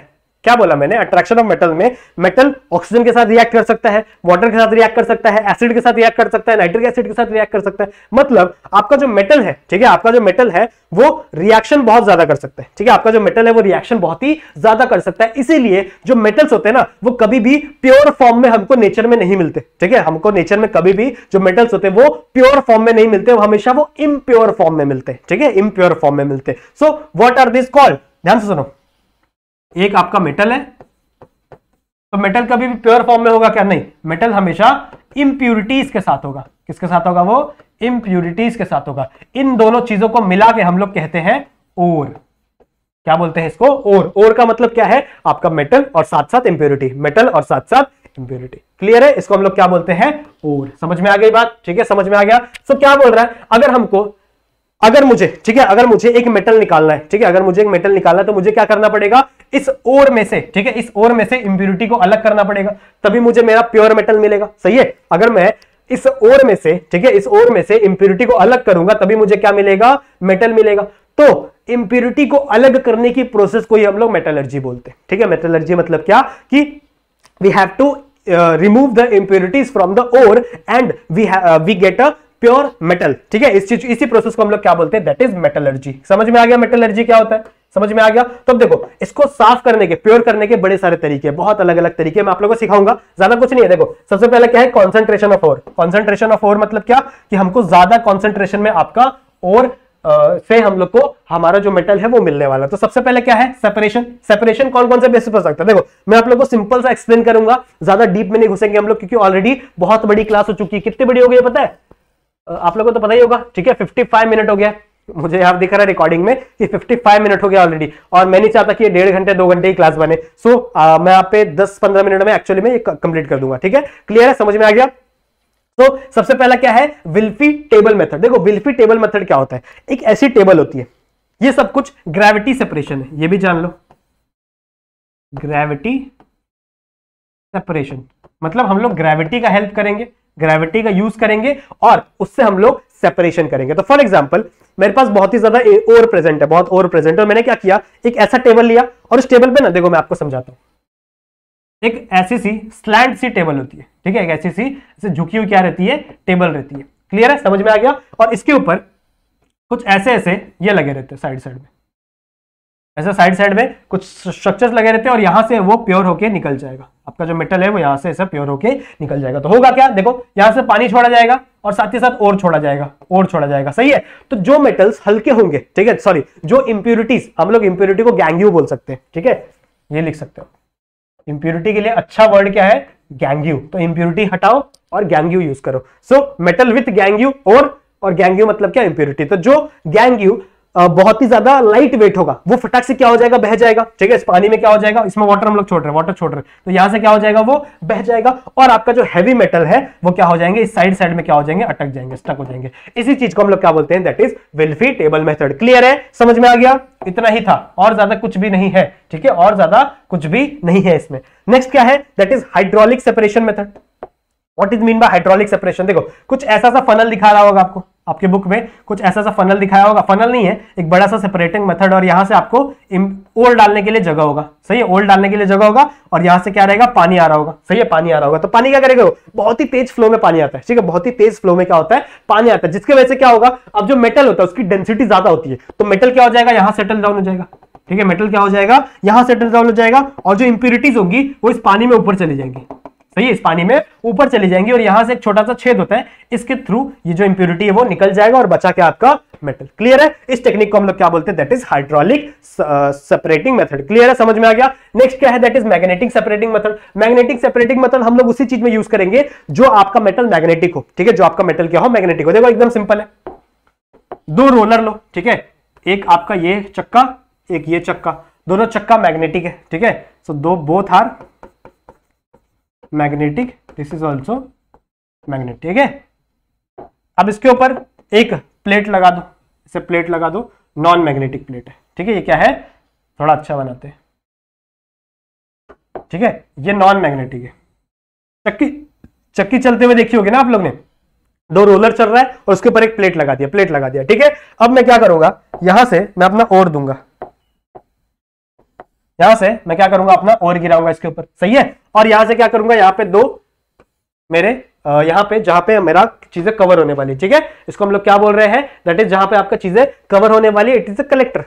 क्या बोला मैंने? अट्रैक्शन ऑफ मेटल में मेटल ऑक्सीजन के साथ रिएक्ट कर सकता है, वाटर के साथ रिएक्ट कर सकता है, एसिड के साथ रिएक्ट कर सकता है, नाइट्रिक एसिड के साथ रिएक्ट कर सकता है। मतलब आपका जो मेटल है, ठीक है, आपका जो मेटल है वो रिएक्शन बहुत ज्यादा कर सकता है, ठीक है, आपका जो मेटल है वो रिएक्शन बहुत ही ज्यादा कर सकता है। इसीलिए जो मेटल्स होते हैं ना वो कभी भी प्योर फॉर्म में हमको नेचर में नहीं मिलते, ठीक है, हमको नेचर में कभी भी जो मेटल्स होते हैं वो प्योर फॉर्म में नहीं मिलते, वो हमेशा वो इम्प्योर फॉर्म में मिलते हैं, ठीक है, इम्प्योर फॉर्म में मिलते। So what are this called? ध्यान से सुनो, एक आपका मेटल है तो मेटल कभी भी प्योर फॉर्म में होगा क्या? नहीं, मेटल हमेशा इंप्यूरिटीज के साथ होगा। किसके साथ होगा? वो इंप्यूरिटीज के साथ होगा। इन दोनों चीजों को मिला के हम लोग कहते हैं ओर। क्या बोलते हैं इसको? ओर। ओर का मतलब क्या है? आपका मेटल और साथ साथ इंप्यूरिटी, मेटल और साथ साथ इंप्यूरिटी। क्लियर है? इसको हम लोग क्या बोलते हैं? ओर। समझ में आ गई बात? ठीक है, समझ में आ गया। सो क्या बोल रहा है? अगर मुझे, ठीक है, अगर मुझे एक मेटल निकालना है, ठीक है, अगर मुझे एक मेटल निकालना है तो मुझे क्या करना पड़ेगा? इस ओर में से, ठीक है, इस ओर में से इंप्यूरिटी को अलग करना पड़ेगा, तभी मुझे मेरा प्योर मेटल मिलेगा। सही है? अगर मैं इस ओर में से, ठीक है, इस ओर में से इंप्यूरिटी को अलग करूंगा तभी मुझे क्या मिलेगा? मेटल मिलेगा। तो इंप्यूरिटी को अलग करने की प्रोसेस को ही हम लोग मेटलर्जी बोलते हैं। ठीक है, मेटलर्जी मतलब क्या? कि we have to remove the impurities from the ore and we get a pure metal. ठीक है, इसी प्रोसेस को हम लोग क्या बोलते हैं? That is metallurgy. समझ में आ गया मेटलर्जी क्या होता है? समझ में आ गया? तो अब देखो, इसको साफ करने के, प्योर करने के बड़े सारे तरीके, बहुत अलग अलग तरीके मैं आप लोगों को सिखाऊंगा, ज्यादा कुछ नहीं है। देखो, सबसे पहले क्या है? Concentration of ore. Concentration of ore मतलब क्या? कि हमको ज्यादा कॉन्सेंट्रेशन में आपका ओर से हम लोग को हमारा जो मेटल है वो मिलने वाला। तो सबसे पहले क्या है? सेपरेशन। सेपरेशन कौन कौन से बेसिस पर सकता है? देखो, मैं आप लोग को सिंपल सा एक्सप्लेन करूंगा, ज्यादा डीप में नहीं घुसेंगे हम लोग, क्योंकि ऑलरेडी बहुत बड़ी क्लास हो चुकी है। कितनी बड़ी हो गई है पता है? आप लोगों को तो पता ही होगा। ठीक है, 55 मिनट हो गया, मुझे यहां दिख रहा है रिकॉर्डिंग में कि 55 मिनट हो गया ऑलरेडी, और मैं नहीं चाहता कि ये 1.5 घंटे 2 घंटे की क्लास बने। सो मैं आप पे 10-15 मिनट में एक्चुअली में कंप्लीट कर दूंगा। ठीक है, क्लियर है? समझ में आ गया? तो सबसे पहला क्या है? Wilfley table method. देखो, विल्फी टेबल मेथड क्या होता है? एक ऐसी टेबल होती है, ये सब कुछ ग्रेविटी सेपरेशन है, ये भी जान लो। ग्रेविटी सेपरेशन मतलब हम लोग ग्रेविटी का हेल्प करेंगे, ग्रेविटी का यूज करेंगे और उससे हम लोग सेपरेशन करेंगे। तो फॉर एग्जांपल, मेरे पास बहुत ही ज्यादा ओर प्रेजेंट है, बहुत ओर प्रेजेंट है, और मैंने क्या किया? एक ऐसा टेबल लिया, और उस टेबल पे ना, देखो मैं आपको समझाता हूं, एक ऐसी सी स्लैंट सी टेबल होती है। ठीक है, एक ऐसी सी ऐसे झुकी हुई क्या रहती है? टेबल रहती है। क्लियर है? समझ में आ गया? और इसके ऊपर कुछ ऐसे ऐसे ये लगे रहते हैं साइड साइड में, ऐसे साइड साइड में कुछ स्ट्रक्चर्स लगे रहते हैं, और यहां से वो प्योर होके निकल जाएगा। आपका जो मेटल है वो यहां से ऐसा प्योर होके निकल जाएगा। तो होगा क्या? देखो, यहां से पानी छोड़ा जाएगा और साथ ही साथ और छोड़ा जाएगा, और छोड़ा जाएगा। सही है? तो जो मेटल्स हल्के होंगे, ठीक है, सॉरी, जो इंप्यूरिटीज, हम लोग इंप्यूरिटी को गैंग्यू बोल सकते हैं। ठीक है, ये लिख सकते हो। इंप्यूरिटी के लिए अच्छा वर्ड क्या है? गैंग्यू। तो इंप्यूरिटी हटाओ और गैंग्यू यूज करो। सो मेटल विथ गैंग्यू, और गैंग्यू मतलब क्या? इंप्यूरिटी। तो जो गैंग्यू बहुत ही ज्यादा लाइट वेट होगा, वो फटाक से क्या हो जाएगा? बह जाएगा। ठीक है, इस पानी में क्या हो जाएगा? इसमें वाटर हम लोग छोड़ रहे हैं, वाटर छोड़ रहे हैं, तो यहां से क्या हो जाएगा? वो बह जाएगा। और आपका जो हैवी मेटल है वो क्या हो जाएंगे? इस साइड साइड में क्या हो जाएंगे? अटक जाएंगे, स्टक हो जाएंगे। इसी चीज को हम लोग क्या बोलते हैं? That is Wilfley table method. Clear है? समझ में आ गया? इतना ही था, और ज्यादा कुछ भी नहीं है। ठीक है, और ज्यादा कुछ भी नहीं है इसमें। नेक्स्ट क्या है? That is hydraulic separation method. What is mean by hydraulic separation? देखो, कुछ ऐसा सा फनल दिखा रहा होगा आपको, आपके बुक में कुछ ऐसा सा फनल दिखाया होगा। फनल नहीं है, एक बड़ा सा सेपरेटिंग मेथड, और यहां से आपको ओल डालने के लिए जगह होगा। सही है? ओल डालने के लिए जगह होगा, और यहां से क्या रहेगा? पानी आ रहा होगा। सही है? पानी आ रहा होगा। तो पानी क्या करेगा? बहुत ही तेज फ्लो में पानी आता है। ठीक है, बहुत ही तेज फ्लो में क्या होता है? पानी आता है, जिसकी वजह से क्या होगा? अब जो मेटल होता है उसकी डेंसिटी ज्यादा होती है, तो मेटल क्या हो जाएगा? यहां सेटल डाउन हो जाएगा। ठीक है, मेटल क्या हो जाएगा? यहां सेटल डाउन हो जाएगा, और जो इंप्यूरिटीज होंगी वो इस पानी में ऊपर चली जाएंगी। सही है? इस पानी में ऊपर चली जाएंगी, और यहां से एक छोटा सा छेद होता है, इसके थ्रू ये जो इंप्यूरिटी है वो निकल जाएगा, और बचा क्या? आपका मेटल। क्लियर है? इस टेक्निक को हम लोग क्या बोलते हैं? That is hydraulic separating method. Clear है? समझ में आ गया? नेक्स्ट क्या है? That is magnetic separating method. Magnetic separating method हम लोग उसी चीज में यूज करेंगे जो आपका मेटल मैग्नेटिक हो। ठीक है, जो आपका मेटल क्या हो? मैग्नेटिक हो। देखो, एकदम सिंपल है। 2 रोलर लो, ठीक है, एक आपका ये चक्का, एक ये चक्का, दोनों चक्का मैग्नेटिक है। ठीक है, so both are magnetic, this is also magnetic. ठीक है, अब इसके ऊपर एक प्लेट लगा दो, इसे प्लेट लगा दो, नॉन मैग्नेटिक प्लेट है। ठीक है, ये क्या है? थोड़ा अच्छा बनाते हैं। ठीक है, ये नॉन मैग्नेटिक है। चक्की चलते हुए देखी होगी ना आप लोग ने, 2 रोलर चल रहा है और उसके ऊपर एक प्लेट लगा दिया। ठीक है, अब मैं क्या करूंगा? यहां से मैं अपना ओर दूंगा, यहां से मैं क्या करूंगा, अपना और गिराऊंगा इसके ऊपर, सही है। और यहां से क्या करूंगा, यहाँ पे दो मेरे यहाँ पे जहां पे मेरा चीजें कवर होने वाली, ठीक है, इसको हम लोग क्या बोल रहे हैं, दैट इज जहां पे आपका चीजें कवर होने वाली, it is a collector.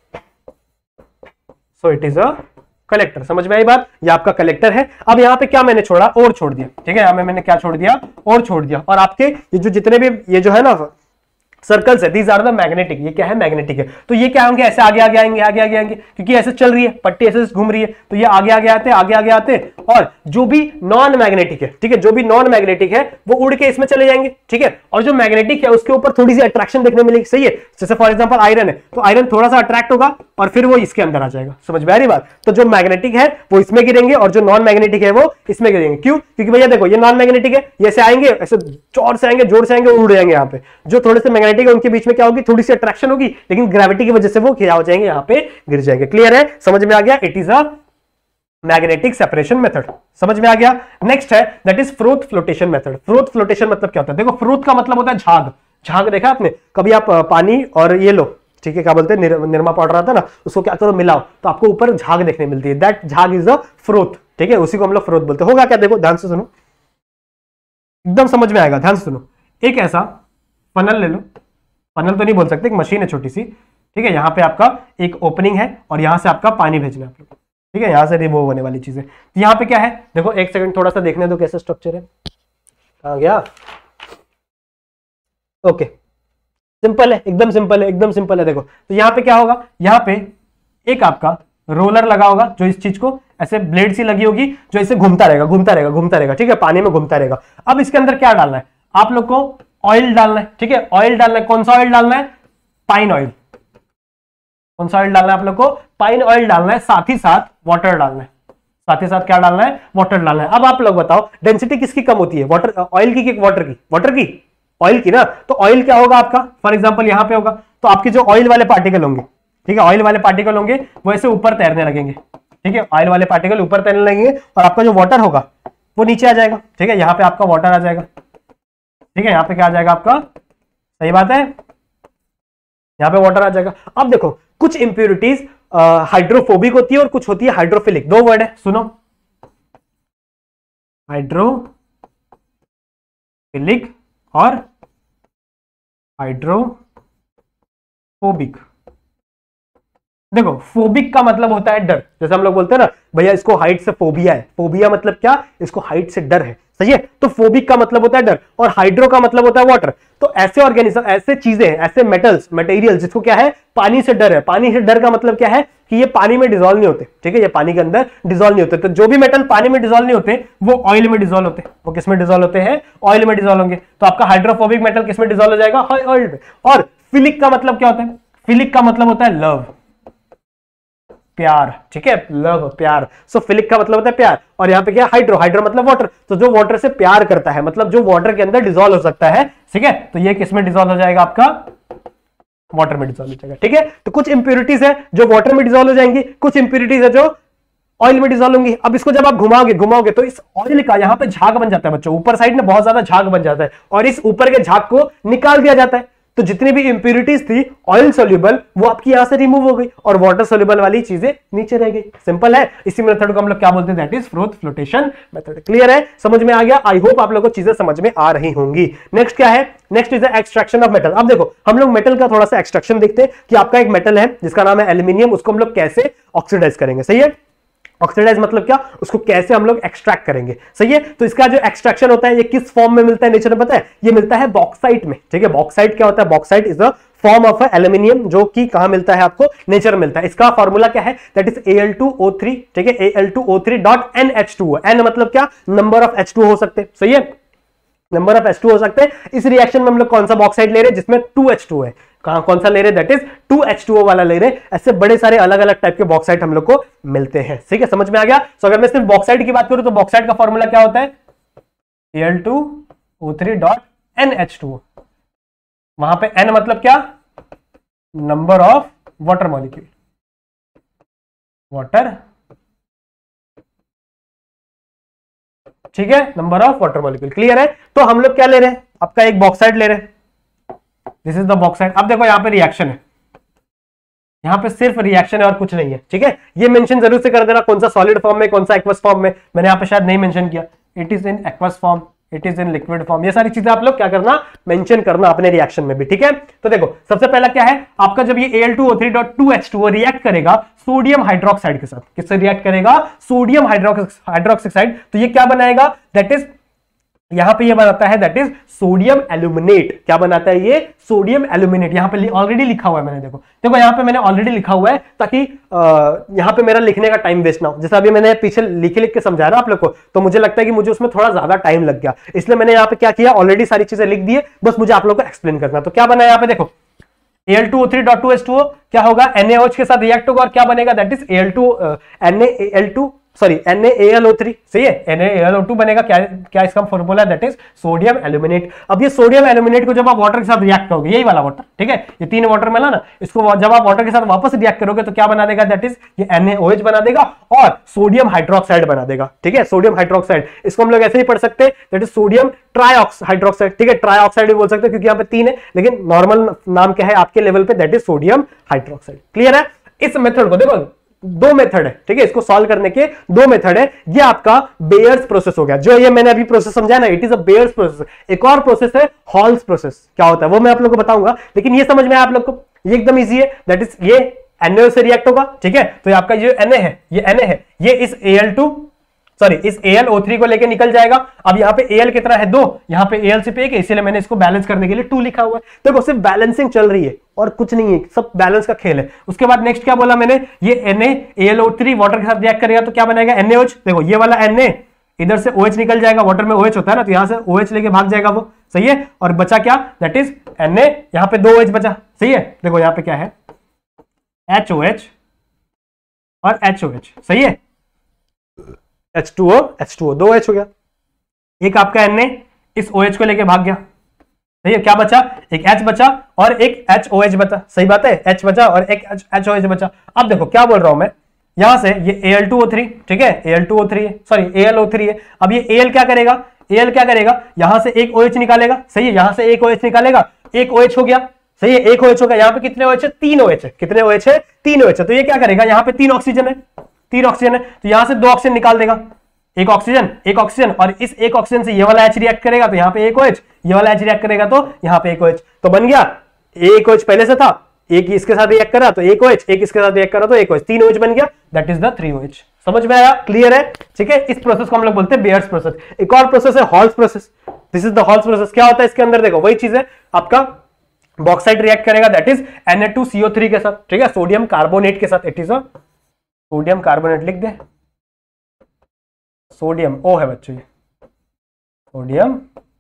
So it is a collector. समझ में आई बात, ये आपका कलेक्टर है। अब यहाँ पे क्या मैंने छोड़ा, और छोड़ दिया, ठीक है, यहाँ पे मैंने क्या छोड़ दिया, और छोड़ दिया। और आपके ये जो जितने भी ये जो है ना सर्कल्स है, दीज आर द मैग्नेटिक, ये क्या है, मैग्नेटिक है। तो ये क्या होंगे, ऐसे आगे आगे आएंगे, आगे आगे आएंगे, क्योंकि ऐसे चल रही है पट्टी, ऐसे घूम रही है, तो ये आगे आगे आते, आगे आगे आते। और जो भी नॉन मैग्नेटिक है, ठीक है, जो भी नॉन मैग्नेटिक है वो उड़ के इसमें चले जाएंगे, ठीक है। और जो मैग्नेटिक है उसके ऊपर थोड़ी सी अट्रैक्शन देखने मिलेगी, सही है। जैसे फॉर एग्जांपल आयरन है, तो आयरन थोड़ा सा अट्रैक्ट होगा और फिर वो इसके अंदर आ जाएगा। समझ में आ रही बात। तो जो मैग्नेटिक है वो इसमें गिरेंगे और जो नॉन मैग्नेटिक है वो इसमें गिरेंगे। क्यों, क्योंकि भैया देखो ये नॉन मैग्नेटिक है, ये ऐसे आएंगे, ऐसे जोर से आएंगे, जोर से आएंगे, उड़ जाएंगे। यहाँ पे जो थोड़े से मैग्नेटिक है उनके बीच में क्या होगी, थोड़ी सी अट्रैक्शन होगी, लेकिन ग्रेविटी की वजह से वो क्या हो जाएंगे, यहाँ पे गिर जाएंगे। क्लियर है, समझ में आ गया। It is a magnetic separation method, समझ में आ गया। नेक्स्ट है that is fruit flotation method. Fruit flotation मतलब क्या होता है, देखो फ्रूट का मतलब होता है झाग। झाग देखा आपने कभी, आप पानी और ये लो, ठीक है, क्या बोलते हैं, निरमा पाउडर आता है ना, उसको क्या करो, मिलाओ, तो आपको ऊपर झाग देखने मिलती है, दैट झाग इज अ फ्रूट, ठीक है, उसी को हम लोग फ्रूट बोलते हैं। होगा क्या, देखो ध्यान से सुनो, एकदम समझ में आएगा, ध्यान से सुनो। एक ऐसा फनल ले लो, फनल तो नहीं बोल सकते, एक मशीन है छोटी सी, ठीक है, यहाँ पे आपका एक ओपनिंग है और यहां से आपका पानी भेजना है आप लोग, ठीक है, यहां से रिमूव होने वाली चीजें। तो यहाँ पे क्या है, देखो एक सेकंड थोड़ा सा देखने दो कैसे स्ट्रक्चर है, कहां गया, ओके, सिंपल है, एकदम सिंपल है, एकदम सिंपल है। देखो तो यहाँ पे क्या होगा, यहाँ पे एक आपका रोलर लगा होगा जो इस चीज को ऐसे ब्लेड सी लगी होगी जो इसे घूमता रहेगा, घूमता रहेगा, घूमता रहेगा, ठीक है, पानी में घूमता रहेगा। अब इसके अंदर क्या डालना है, आप लोग को ऑयल डालना है, ठीक है, ऑयल डालना है। कौन सा ऑयल डालना है, पाइन ऑयल। कौन सा ऑयल डालना है आप लोग को, पाइन ऑयल डालना है, साथ ही साथ वाटर डालना है, साथ ही साथ क्या डालना है, वाटर डालना है। अब आप लोग बताओ डेंसिटी किसकी कम होती है, वाटर, ऑयल की, वाटर की, वाटर की, ऑयल की ना। तो ऑयल क्या होगा आपका, फॉर एग्जांपल यहां पे होगा, तो आपके जो ऑयल वाले पार्टिकल होंगे, ठीक है, ऑयल वाले पार्टिकल होंगे वो ऐसे ऊपर तैरने लगेंगे, ठीक है, ऑयल वाले पार्टिकल ऊपर तैरने लगेंगे और आपका जो वाटर होगा वो नीचे आ जाएगा, ठीक है, यहाँ पे आपका वाटर आ जाएगा, ठीक है, यहाँ पे क्या आ जाएगा आपका, सही बात है, यहाँ पे वाटर आ जाएगा। अब देखो कुछ इंप्यूरिटीज हाइड्रोफोबिक होती है और कुछ होती है हाइड्रोफिलिक। दो वर्ड है, सुनो, हाइड्रोफिलिक और हाइड्रोफोबिक। देखो फोबिक का मतलब होता है डर, जैसे हम लोग बोलते हैं ना भैया इसको हाइट से फोबिया है, फोबिया मतलब क्या, इसको हाइट से डर है, सही है। तो फोबिक का मतलब होता है डर और हाइड्रो का मतलब होता है वाटर। तो ऐसे ऑर्गेनिज्म, ऐसे चीजें, ऐसे मेटल्स, मटेरियल जिसको क्या है, पानी से डर है। पानी से डर का मतलब क्या है कि ये पानी में डिसॉल्व नहीं होते, ठीक है, ये पानी के अंदर डिसॉल्व नहीं होते। तो जो भी मेटल पानी में डिसॉल्व नहीं होते वो ऑयल में डिसॉल्व होते हैं। वो किसमें डिसॉल्व होते हैं, ऑयल में डिसॉल्व होंगे। तो आपका हाइड्रोफोबिक मेटल किसमें डिसॉल्व हो जाएगा, ऑयल में। और फिलिक का मतलब क्या होता है, फिलिक का मतलब होता है लव, प्यार, ठीक है, लव, प्यार। सो फिलिक का मतलब होता है प्यार। और यहाँ पे क्या, हाइड्रो, हाइड्रो मतलब वाटर, तो जो वाटर से प्यार करता है, मतलब जो वाटर के अंदर डिसॉल्व हो सकता है, ठीक है। तो ये किसमें डिसॉल्व हो जाएगा, आपका वाटर में डिसॉल्व हो जाएगा, ठीक है। तो कुछ इंप्यूरिटीज है जो वाटर में डिसॉल्व हो जाएंगी, कुछ इंप्यूरिटीज है जो ऑयल में डिसॉल्व होंगी। अब इसको जब आप घुमाओगे तो इस ऑयल का यहाँ पे झाग बन जाता है बच्चों, ऊपर साइड में बहुत ज्यादा झाग बन जाता है और इस ऊपर के झाग को निकाल दिया जाता है। तो जितनी भी इंप्यूरिटीज थी ऑयल सोल्यूबल वो आपकी यहां से रिमूव हो गई और वाटर सोल्यूबल वाली चीजें नीचे रह गई। सिंपल है। इसी मेथड को हम लोग क्या बोलते हैं, that is fruit flotation method. Clear है, समझ में आ गया। आई होप आप लोगों को चीजें समझ में आ रही होंगी। नेक्स्ट क्या है, next is the extraction of metal. अब देखो हम लोग मेटल का थोड़ा सा एक्सट्रैक्शन देखते हैं कि आपका एक मेटल है जिसका नाम है एल्यूमिनियम, उसको हम लोग कैसे ऑक्सीडाइज करेंगे। सही है, ऑक्सीडाइज मतलब क्या, उसको कैसे हम लोग एक्सट्रैक्ट करेंगे। सही है, तो इसका जो एक्सट्रैक्शन होता है ये किस फॉर्म में मिलता है नेचर में पता है, ये मिलता है बॉक्साइट में। ठीक है, बॉक्साइट क्या होता है, bauxite is the form of aluminium जो कि कहां मिलता है, आपको नेचर में मिलता है। इसका फॉर्मूला क्या है, दैट इज Al2O3। ठीक है, Al2O3.NH2O। N मतलब क्या, नंबर ऑफ H2 हो सकते हैं। सही है, नंबर ऑफ H2 हो सकते हैं। इस रिएक्शन में हम लोग कौन सा बॉक्साइट ले रहे हैं जिसमें 2H2 है, कौन सा ले रहे, दैट इज 2H2O वाला ले रहे। ऐसे बड़े सारे अलग अलग टाइप के बॉक्साइट हम लोग को मिलते हैं। ठीक है, समझ में आ गया। सो अगर मैं सिर्फ बॉक्साइट की बात करूं तो बॉक्साइट का फॉर्मूला क्या होता है, Al2O3.NH2O। वहां पे N मतलब क्या, number of water molecule, water, ठीक है, number of water molecule. Clear है। तो हम लोग क्या ले रहे हैं, आपका एक बॉक्साइट ले रहे हैं, दिस इज द बॉक्साइट। अब देखो यहां पे रिएक्शन है, यहाँ पे सिर्फ रिएक्शन है और कुछ नहीं है, ठीक है। ये मेंशन जरूर से कर देना कौन सा सॉलिड फॉर्म में, कौन सा एक्वस फॉर्म में। मैंने यहाँ पे शायद नहीं मेंशन किया, it is in aqueous form, it is in liquid form. ये सारी चीजें आप लोग क्या करना, मेंशन करना अपने रिएक्शन में भी, ठीक है। तो देखो सबसे पहला क्या है आपका, जब ये Al2O3.2H2O रिएक्ट करेगा सोडियम हाइड्रोक्साइड के साथ, किससे रिएक्ट करेगा, सोडियम हाइड्रोक्साइड, तो ये क्या बनाएगा, दैट इज यहां पे ये बनाता है दैट इज सोडियम एल्यूमिनेट। क्या बनाता है ये, सोडियम एल्यूमिनेट। यहां पे ऑलरेडी लिखा हुआ है मैंने, देखो यहां पे मैंने ऑलरेडी लिखा हुआ है ताकि यहां पे मेरा लिखने का टाइम वेस्ट ना हो। जैसा अभी मैंने पीछे लिख के समझा रहा आप लोग को, तो मुझे लगता है कि मुझे उसमें थोड़ा ज्यादा टाइम लग गया, इसलिए मैंने यहां पे क्या किया, ऑलरेडी सारी चीजें लिख दी है, बस मुझे आप लोग को एक्सप्लेन करना। तो क्या बना यहां पे देखो, Al2O3.2H2O क्या होगा, NaOH के साथ रिएक्ट होगा और क्या बनेगा, दैट इज NaAlO3, सही है, NaAlO2 बनेगा। क्या इसका formula, that is sodium aluminate. अब ये सोडियम एल्यूमिनेट को जब आप वाटर के साथ रिएक्ट करोगे, यही वाला वाटर, ठीक है, ये 3 वाटर मिला ना, इसको जब आप वाटर के साथ वापस रिएक्ट करोगे तो क्या बना देगा, दैट इज ये NaOH बना देगा और सोडियम हाइड्रोक्साइड बना देगा, ठीक है, सोडियम हाइड्रोक्साइड। इसको हम लोग ऐसे ही पढ़ सकते हैं, दैट इज सोडियम हाइड्रोक्साइड, ठीक है, ट्राइऑक्साइड भी बोल सकते हैं क्योंकि यहाँ पे 3 है, लेकिन नॉर्मल नाम क्या है आपके लेवल पे, that is sodium hydroxide. Clear है। इस मेथड को देखो, 2 मेथड है, ठीक है, इसको सॉल्व करने के 2 मेथड है। ये आपका बेयर्स प्रोसेस हो गया, जो ये मैंने अभी प्रोसेस समझाया ना, it is a Bayer's process. एक और प्रोसेस है हॉल्स प्रोसेस, क्या होता है वो मैं आप लोग को बताऊंगा, लेकिन ये समझ में आया आप लोग को, ये एकदम इजी है, दैट इज ये NaOH से रिएक्ट होगा, ठीक है। तो आपका जो Na है, ये Na है, ये इस इस AlO3 को लेके निकल जाएगा। अब यहाँ पे Al कितना है, 2, यहाँ पे Al सिर्फ 1 है, इसीलिए मैंने इसको बैलेंस करने के लिए 2 लिखा हुआ है। देखो सिर्फ बैलेंसिंग चल रही है और कुछ नहीं है, सब बैलेंस का खेल है। उसके बाद नेक्स्ट क्या बोला मैंने, ये NaAlO3 वाटर के साथ रिएक्ट करेगा तो क्या बनेगा, NaOH। देखो ये वाला Na, इधर से OH निकल जाएगा, वाटर में OH होता है ना, तो यहां से OH लेके भाग जाएगा वो, सही है। और बचा क्या, दैट इज Na, यहाँ पे 2 OH बचा, सही है। देखो यहाँ पे क्या है, HOH और HOH, सही है, H2O 2 H हो गया। एक आपका Na इस OH को लेके भाग गया, सही है। क्या बचा, एक H बचा और एक HOH बचा, सही बात है, H बचा और एक HOH बचा। अब देखो क्या बोल रहा हूं मैं, यहां से ये Al2O3, ठीक है, Al2O3 है, सॉरी AlO3 है। अब ये Al क्या करेगा, यहां से एक OH निकालेगा, सही है, यहां से एक OH निकालेगा, एक OH हो गया, सही है, एक OH हो गया। यहाँ पे कितने OH है, 3 OH है, कितने OH है, 3 OH है। तो ये क्या करेगा, यहाँ पे 3 ऑक्सीजन है, 3 ऑक्सीजन है, तो यहां से 2 ऑक्सीजन निकाल देगा, एक ऑक्सीजन और इस एक ऑक्सीजन से ये वाला H रिएक्ट करेगा तो यहाँ पे एक OH, ये वाला H रिएक्ट करेगा तो यहाँ पे एक OH, तो बन गया एक OH पहले से था, एक इसके साथ रिएक्ट करा तो एक OH, एक इसके साथ रिएक्ट करा तो एक OH, 3 OH बन गया, दैट इज द 3 OH। समझ में आया, क्लियर है, ठीक है। इस प्रोसेस को हम लोग बोलते हैं बेयर्स प्रोसेस। एक और प्रोसेस है Hall's process, this is the Hall's process. क्या होता है इसके अंदर, देखो वही चीज है, आपका बॉक्साइट रिएक्ट करेगा दैट इज Na2CO3 के साथ, ठीक है, सोडियम कार्बोनेट के साथ, it is a sodium carbonate, लिख दे सोडियम, ओ है बच्चों ये सोडियम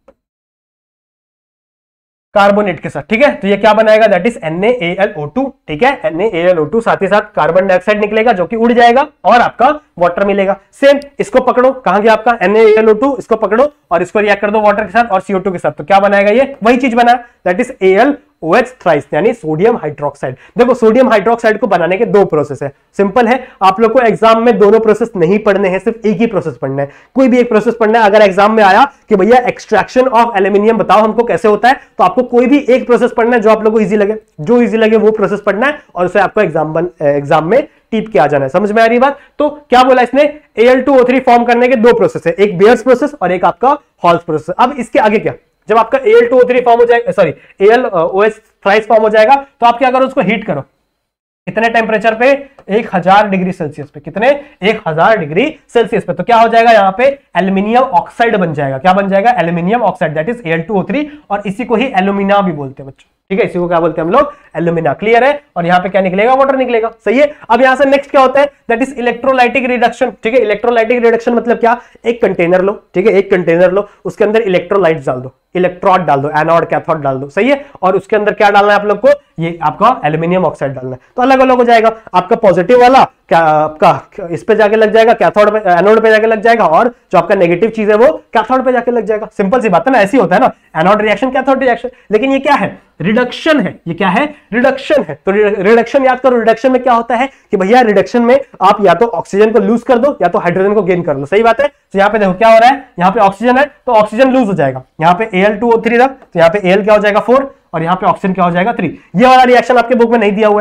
कार्बोनेट के साथ, ठीक है। तो ये क्या बनाएगा, दैट इज NaAlO2, ठीक है, NaAlO2, साथ ही साथ कार्बन डाइऑक्साइड निकलेगा जो कि उड़ जाएगा और आपका वाटर मिलेगा। सेम इसको पकड़ो, कहां गया आपका NaAlO2, इसको पकड़ो और इसको रिएक्ट कर दो वाटर के साथ और CO2 के साथ, तो क्या बनाएगा, ये वही चीज बना, दैट इज AlOH थ्राइस, यानी सोडियम हाइड्रोक्साइड। देखो सोडियम हाइड्रोक्साइड को बनाने के 2 प्रोसेस है, सिंपल है। आप लोग को एग्जाम में दोनों प्रोसेस नहीं पढ़ने हैं, सिर्फ एक ही प्रोसेस पढ़ना है, कोई भी एक प्रोसेस पढ़ना है। अगर एग्जाम में आया कि भैया एक्सट्रैक्शन ऑफ एल्यूमिनियम बताओ हमको कैसे होता है, तो आपको कोई भी एक प्रोसेस पढ़ना है जो आप लोग को इजी लगे, जो इजी लगे वो प्रोसेस पढ़ना है और उसे आपको एग्जाम में टीप के आ जाना है। समझ में आ रही बात। तो क्या बोला इसने, Al2O3 फॉर्म करने के 2 प्रोसेस है, एक बेयर्स प्रोसेस और एक आपका हॉल्स प्रोसेस। अब इसके आगे क्या, जब आपका Al2O3 फॉर्म हो जाएगा, सॉरी AlOH थ्राइस फॉर्म हो जाएगा, तो आप क्या करो, उसको हीट करो, कितने टेम्परेचर पे, 1000 डिग्री सेल्सियस पे, कितने, 1000 डिग्री सेल्सियस पे। तो क्या हो जाएगा, यहाँ पे एल्यूमिनियम ऑक्साइड बन जाएगा, क्या बन जाएगा, aluminium oxide, that is Al2O3, और इसी को ही एल्यूमिना भी बोलते हैं बच्चों, ठीक है, इसी को क्या बोलते हैं हम लोग, एल्यूमिना। क्लियर है। और यहाँ पे क्या निकलेगा, वाटर निकलेगा, सही है। अब यहाँ से नेक्स्ट क्या होता है, दैट इज इलेक्ट्रोलाइटिक रिडक्शन, ठीक है। इलेक्ट्रोलाइटिक रिडक्शन मतलब क्या, एक कंटेनर लो, ठीक है, एक कंटेनर लो, उसके अंदर इलेक्ट्रोलाइट्स डाल दो, इलेक्ट्रोड डाल दो, एनोड कैथोड डाल दो, सही है। और उसके अंदर क्या डालना है आप लोग को, ये आपका एल्यूमिनियम ऑक्साइड डालना है, तो अलग अलग हो जाएगा। आपका पॉजिटिव वाला क्या आपका इस पे जाके लग जाएगा, कैथोड पे, एनोड पे जाके लग जाएगा, और जो आपका नेगेटिव चीज है वो कैथोड पे जाके लग जाएगा। सिंपल सी बात है ना, ऐसी होता है ना, एनोड रिएक्शन कैथोड रिएक्शन। लेकिन ये क्या है, रिडक्शन है, ये क्या है, रिडक्शन है। तो रिडक्शन याद करो, रिडक्शन में क्या होता है कि भैया रिडक्शन में आप या तो ऑक्सीजन को लूज कर दो या तो हाइड्रोजन को गेन कर लो, सही बात है। तो यहाँ पे देखो क्या हो रहा है, यहाँ पे ऑक्सीजन है तो ऑक्सीजन लूज हो जाएगा, यहाँ पे Al2O3 था तो यहाँ पे Al क्या हो जाएगा 4 और यहाँ पे ऑक्सीजन क्या हो जाएगा 3। ये वाला रिएक्शन आपके बुक में नहीं दिया हुआ है,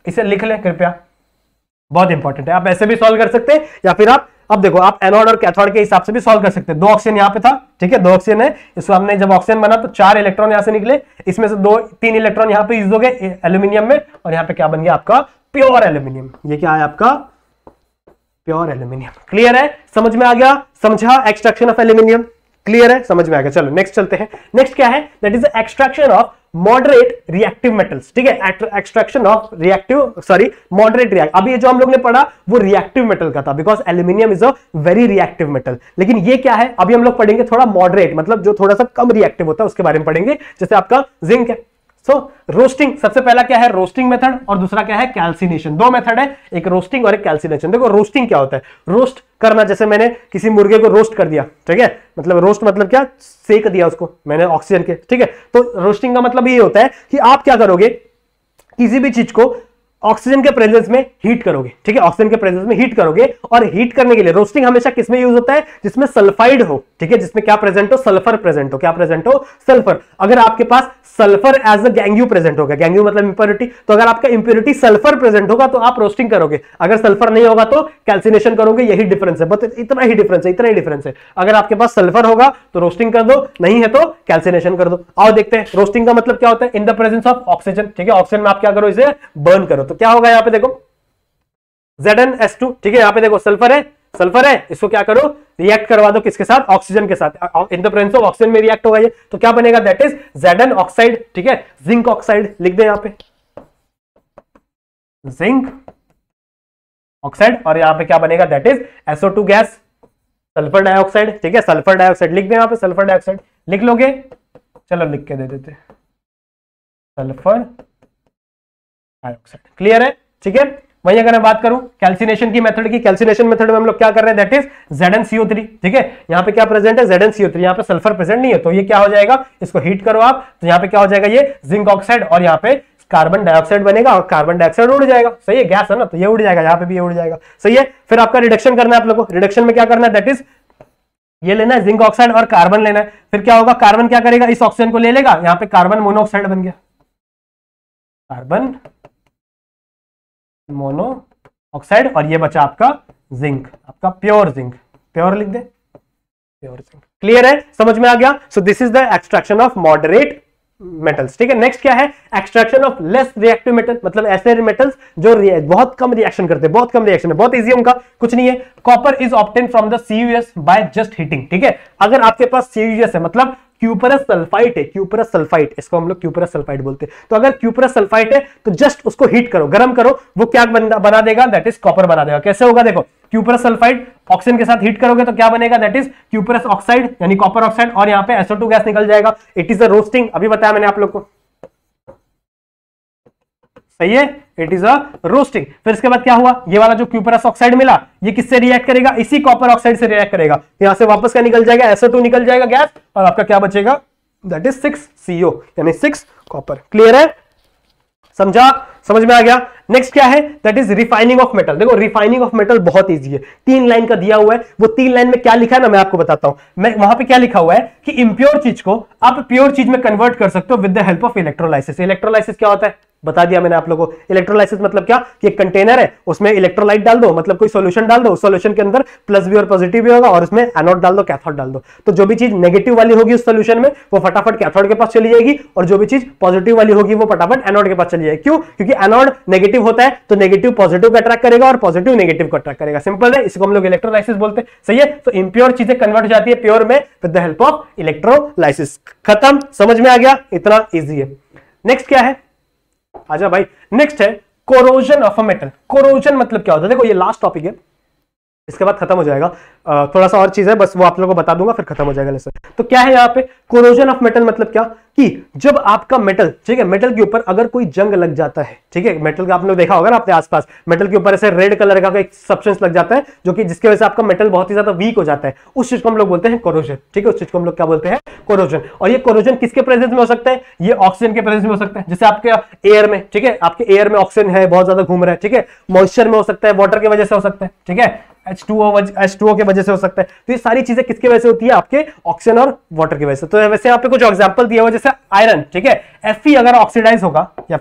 इसे लिख लें कृपया, बहुत इंपॉर्टेंट है। आप ऐसे भी सॉल्व कर सकते हैं या फिर आप, अब देखो आप एनोड और कैथोड के हिसाब से भी सॉल्व कर सकते हैं। 2 ऑक्सीजन यहाँ पे था, ठीक है, 2 ऑक्सीजन है, इसको हमने जब ऑक्सीजन बना तो 4 इलेक्ट्रॉन यहां से निकले, इसमें से 3 इलेक्ट्रॉन यहाँ पे यूज हो गए एल्यूमिनियम में, और यहाँ पे क्या बन गया आपका प्योर एल्यूमिनियम। ये क्या है आपका प्योर एल्यूमिनियम। क्लियर है, समझ में आ गया, समझा एक्सट्रैक्शन ऑफ एल्यूमिनियम, क्लियर है, समझ में आ गया। चलो नेक्स्ट चलते हैं। नेक्स्ट क्या है, that is extraction of moderate reactive metals, ठीक है, एक्सट्रैक्शन ऑफ मॉडरेट रिएक्ट। अभी ये जो हम लोग ने पढ़ा वो रिएक्टिव मेटल का था, because aluminium is a very reactive metal. लेकिन ये क्या है, अभी हम लोग पढ़ेंगे थोड़ा मॉडरेट, मतलब जो थोड़ा सा कम रिएक्टिव होता है उसके बारे में पढ़ेंगे, जैसे आपका जिंक है। सो रोस्टिंग, सबसे पहला क्या है रोस्टिंग मेथड, और दूसरा क्या है कैल्सिनेशन। 2 मेथड है, एक रोस्टिंग और एक कैल्सिनेशन। देखो रोस्टिंग क्या होता है, रोस्ट करना, जैसे मैंने किसी मुर्गे को रोस्ट कर दिया, ठीक है, मतलब रोस्ट मतलब क्या, सेक दिया उसको मैंने ऑक्सीजन के, ठीक है। तो रोस्टिंग का मतलब ये होता है कि आप क्या करोगे, किसी भी चीज को ऑक्सीजन के प्रेजेंस में हीट करोगे, ठीक है, ऑक्सीजन के प्रेजेंस में हीट करोगे। और हीट करने के लिए रोस्टिंग हमेशा किसमें यूज होता है, जिसमें सल्फाइड हो, ठीक है, जिसमें क्या प्रेजेंट हो, सल्फर प्रेजेंट हो। क्या प्रेजेंट हो, सल्फर। अगर आपके पास sulphur as a gangue present होगा, गैंग्यू मतलब इंप्योरिटी, तो अगर आपका इंप्योरिटी सल्फर प्रेजेंट होगा तो आप रोस्टिंग करोगे, अगर सल्फर नहीं होगा तो कैल्सिनेशन करोगे। यही डिफरेंस है, बस इतना ही डिफरेंस है, इतना ही डिफरेंस है। अगर आपके पास सल्फर होगा तो रोस्टिंग कर दो, नहीं है तो कैल्सिनेशन कर दो। आओ देखते हैं रोस्टिंग का मतलब क्या होता है, in the presence of oxygen, ठीक है, ऑक्सीजन में आप क्या करो, इसे बर्न करो। तो क्या होगा, यहाँ पे देखो ZnS2, ठीक है, यहाँ पे देखो सल्फर है, सल्फर है, इसको क्या करो, रिएक्ट करवा दो किसके साथ, ऑक्सीजन के साथ, in the presence of oxygen में रिएक्ट होगा ये, तो क्या बनेगा, दैट इज Zn ऑक्साइड, ठीक है, जिंक ऑक्साइड लिख दे यहाँ पे, जिंक ऑक्साइड, और यहाँ पे क्या बनेगा, that is SO2 gas, sulphur dioxide, ठीक है, सल्फर डाइऑक्साइड लिख दे यहाँ पे, सल्फर डाइऑक्साइड लिख लोगे, चलो लिख के दे देते, सल्फर डाइऑक्साइड। क्लियर है, ठीक है। वही अगर मैं बात करूं कैल्सिनेशन की मेथड की, कैल्सिनेशन मेथड में हम लोग क्या कर रहे हैं, दैट इज ZnCO3, ठीक है, यहां पे क्या प्रेजेंट है, ZnCO3, यहां पे सल्फर प्रेजेंट नहीं है, तो ये क्या हो जाएगा, इसको हीट करो आप, तो यहां पे क्या हो जाएगा, ये जिंक ऑक्साइड, और यहां पे कार्बन डाइऑक्साइड बनेगा, और कार्बन डाइऑक्साइड उड़ जाएगा, सही है, गैस है ना, तो ये उड़ जाएगा, यहां पे भी ये उड़ जाएगा, सही है। फिर आपका रिडक्शन करना है आप लोगों को, रिडक्शन में क्या करना है, दैट इज ये लेना है जिंक ऑक्साइड और कार्बन लेना है। फिर क्या होगा, कार्बन क्या करेगा, इस ऑक्सीजन को ले लेगा, यहां पे कार्बन मोनोऑक्साइड बन गया, कार्बन मोनो ऑक्साइड, और ये बचा आपका जिंक, आपका प्योर जिंक, प्योर लिख दे, प्योर जिंक। क्लियर है, समझ में आ गया। So this is the extraction of moderate metals, ठीक है। नेक्स्ट क्या है, extraction of less reactive metal, मतलब ऐसे मेटल्स जो बहुत कम रिएक्शन करते हैं, बहुत कम रिएक्शन है, बहुत इजी है उनका, कुछ नहीं है। Copper is obtain from the CuS by just heating, ठीक है। अगर आपके पास CuS है, मतलब क्यूपरस सल्फाइड है, क्यूपरस सल्फाइड, इसको हम लोग क्यूपरस सल्फाइड बोलते हैं, तो अगर क्यूपरस सल्फाइड है तो जस्ट उसको हीट करो, गर्म करो, वो क्या बना देगा, दैट इज कॉपर बना देगा। कैसे होगा, देखो क्यूपरस सल्फाइड ऑक्सीजन के साथ हीट करोगे तो क्या बनेगा, दैट इज क्यूपरस ऑक्साइड यानी कॉपर ऑक्साइड, और यहाँ पे SO2 गैस निकल जाएगा। इट इज अ रोस्टिंग, अभी बताया मैंने आप लोग को, सही है, इट इज अ रोस्टिंग। फिर इसके बाद क्या हुआ, ये वाला जो क्यूपरस ऑक्साइड मिला, ये किससे रिएक्ट करेगा, इसी कॉपर ऑक्साइड से रिएक्ट करेगा, यहां से वापस क्या निकल जाएगा, SO2 निकल जाएगा गैस, और आपका क्या बचेगा, दैट इज 6CO यानी 6 कॉपर। क्लियर है, समझा, समझ में आ गया। नेक्स्ट क्या है, that is refining of metal. देखो रिफाइनिंग ऑफ मेटल बहुत इजी है, 3 लाइन का दिया हुआ है, वो 3 लाइन में क्या लिखा है ना, मैं आपको बताता हूं। मैं वहां पे क्या लिखा हुआ है कि इंप्योर चीज को आप प्योर चीज में कन्वर्ट कर सकते हो with the help of electrolysis. Electrolysis क्या होता है, बता दिया मैंने आप लोगों को। इलेक्ट्रोलाइसिस मतलब क्या, कि एक कंटेनर है, उसमें इलेक्ट्रोलाइट डाल दो, मतलब कोई सॉल्यूशन डाल दो, उस सॉल्यूशन के अंदर प्लस भी और पॉजिटिव भी होगा, और उसमें एनोड डाल दो, कैथोड डाल दो, तो जो भी चीज नेगेटिव वाली होगी उस सॉल्यूशन में वो फटाफट कैथोड के पास चली जाएगी, और जो भी चीज पॉजिटिव वाली होगी वो फटाफट एनोड के पास चली जाएगी। क्यों, क्योंकि एनोड नेगेटिव होता है तो नेगेटिव पॉजिटिव को अट्रैक्ट करेगा और पॉजिटिव नेगेटिव को अट्रैक्ट करेगा, सिंपल है, इसको हम लोग इलेक्ट्रोलाइसिस बोलते हैं, सही है। तो इंप्योर चीजें कन्वर्ट हो जाती है प्योर में with the help of electrolysis. खत्म, समझ में आ गया, इतना इजी है। नेक्स्ट क्या है, आजा भाई, नेक्स्ट है corrosion of a metal. Corrosion मतलब क्या होता है, देखो ये लास्ट टॉपिक है, इसके बाद खत्म हो जाएगा। थोड़ा सा और चीज है, बस वो आप लोगों को बता दूंगा, फिर खत्म हो जाएगा लेसन। तो क्या है यहाँ पे कोरोजन ऑफ मेटल, मतलब क्या कि जब आपका मेटल, ठीक है, मेटल के ऊपर अगर कोई जंग लग जाता है, ठीक है, मेटल का आपने देखा होगा ना अपने आसपास, मेटल के ऊपर ऐसे रेड कलर का एक सब्सटेंस लग जाता है, जो कि जिसकी वजह से आपका मेटल बहुत ही ज्यादा वीक हो जाता है, उस चीज को हम लोग बोलते हैं कोरोजन, ठीक है, उस चीज को हम लोग क्या बोलते हैं, कोरोजन। और ये कोरोजन किसके प्रेजेंस में हो सकता है, ये ऑक्सीजन के प्रेजेंस में हो सकता है, जैसे आपके एयर में, ठीक है, आपके एयर में ऑक्सीजन है, बहुत ज्यादा घूम रहा है, ठीक है, मॉइस्चर में हो सकता है, वाटर की वजह से हो सकता है, ठीक है, H2O की वजह से हो सकता है। तो ये सारी चीजें किसकी वजह से होती है, आपके ऑक्सीजन और वाटर की वजह से। तो वैसे यहाँ पे कुछ एग्जांपल दिया हुआ, जैसे आयरन, ठीक है, Fe अगर ऑक्सीडाइज होगा या फिर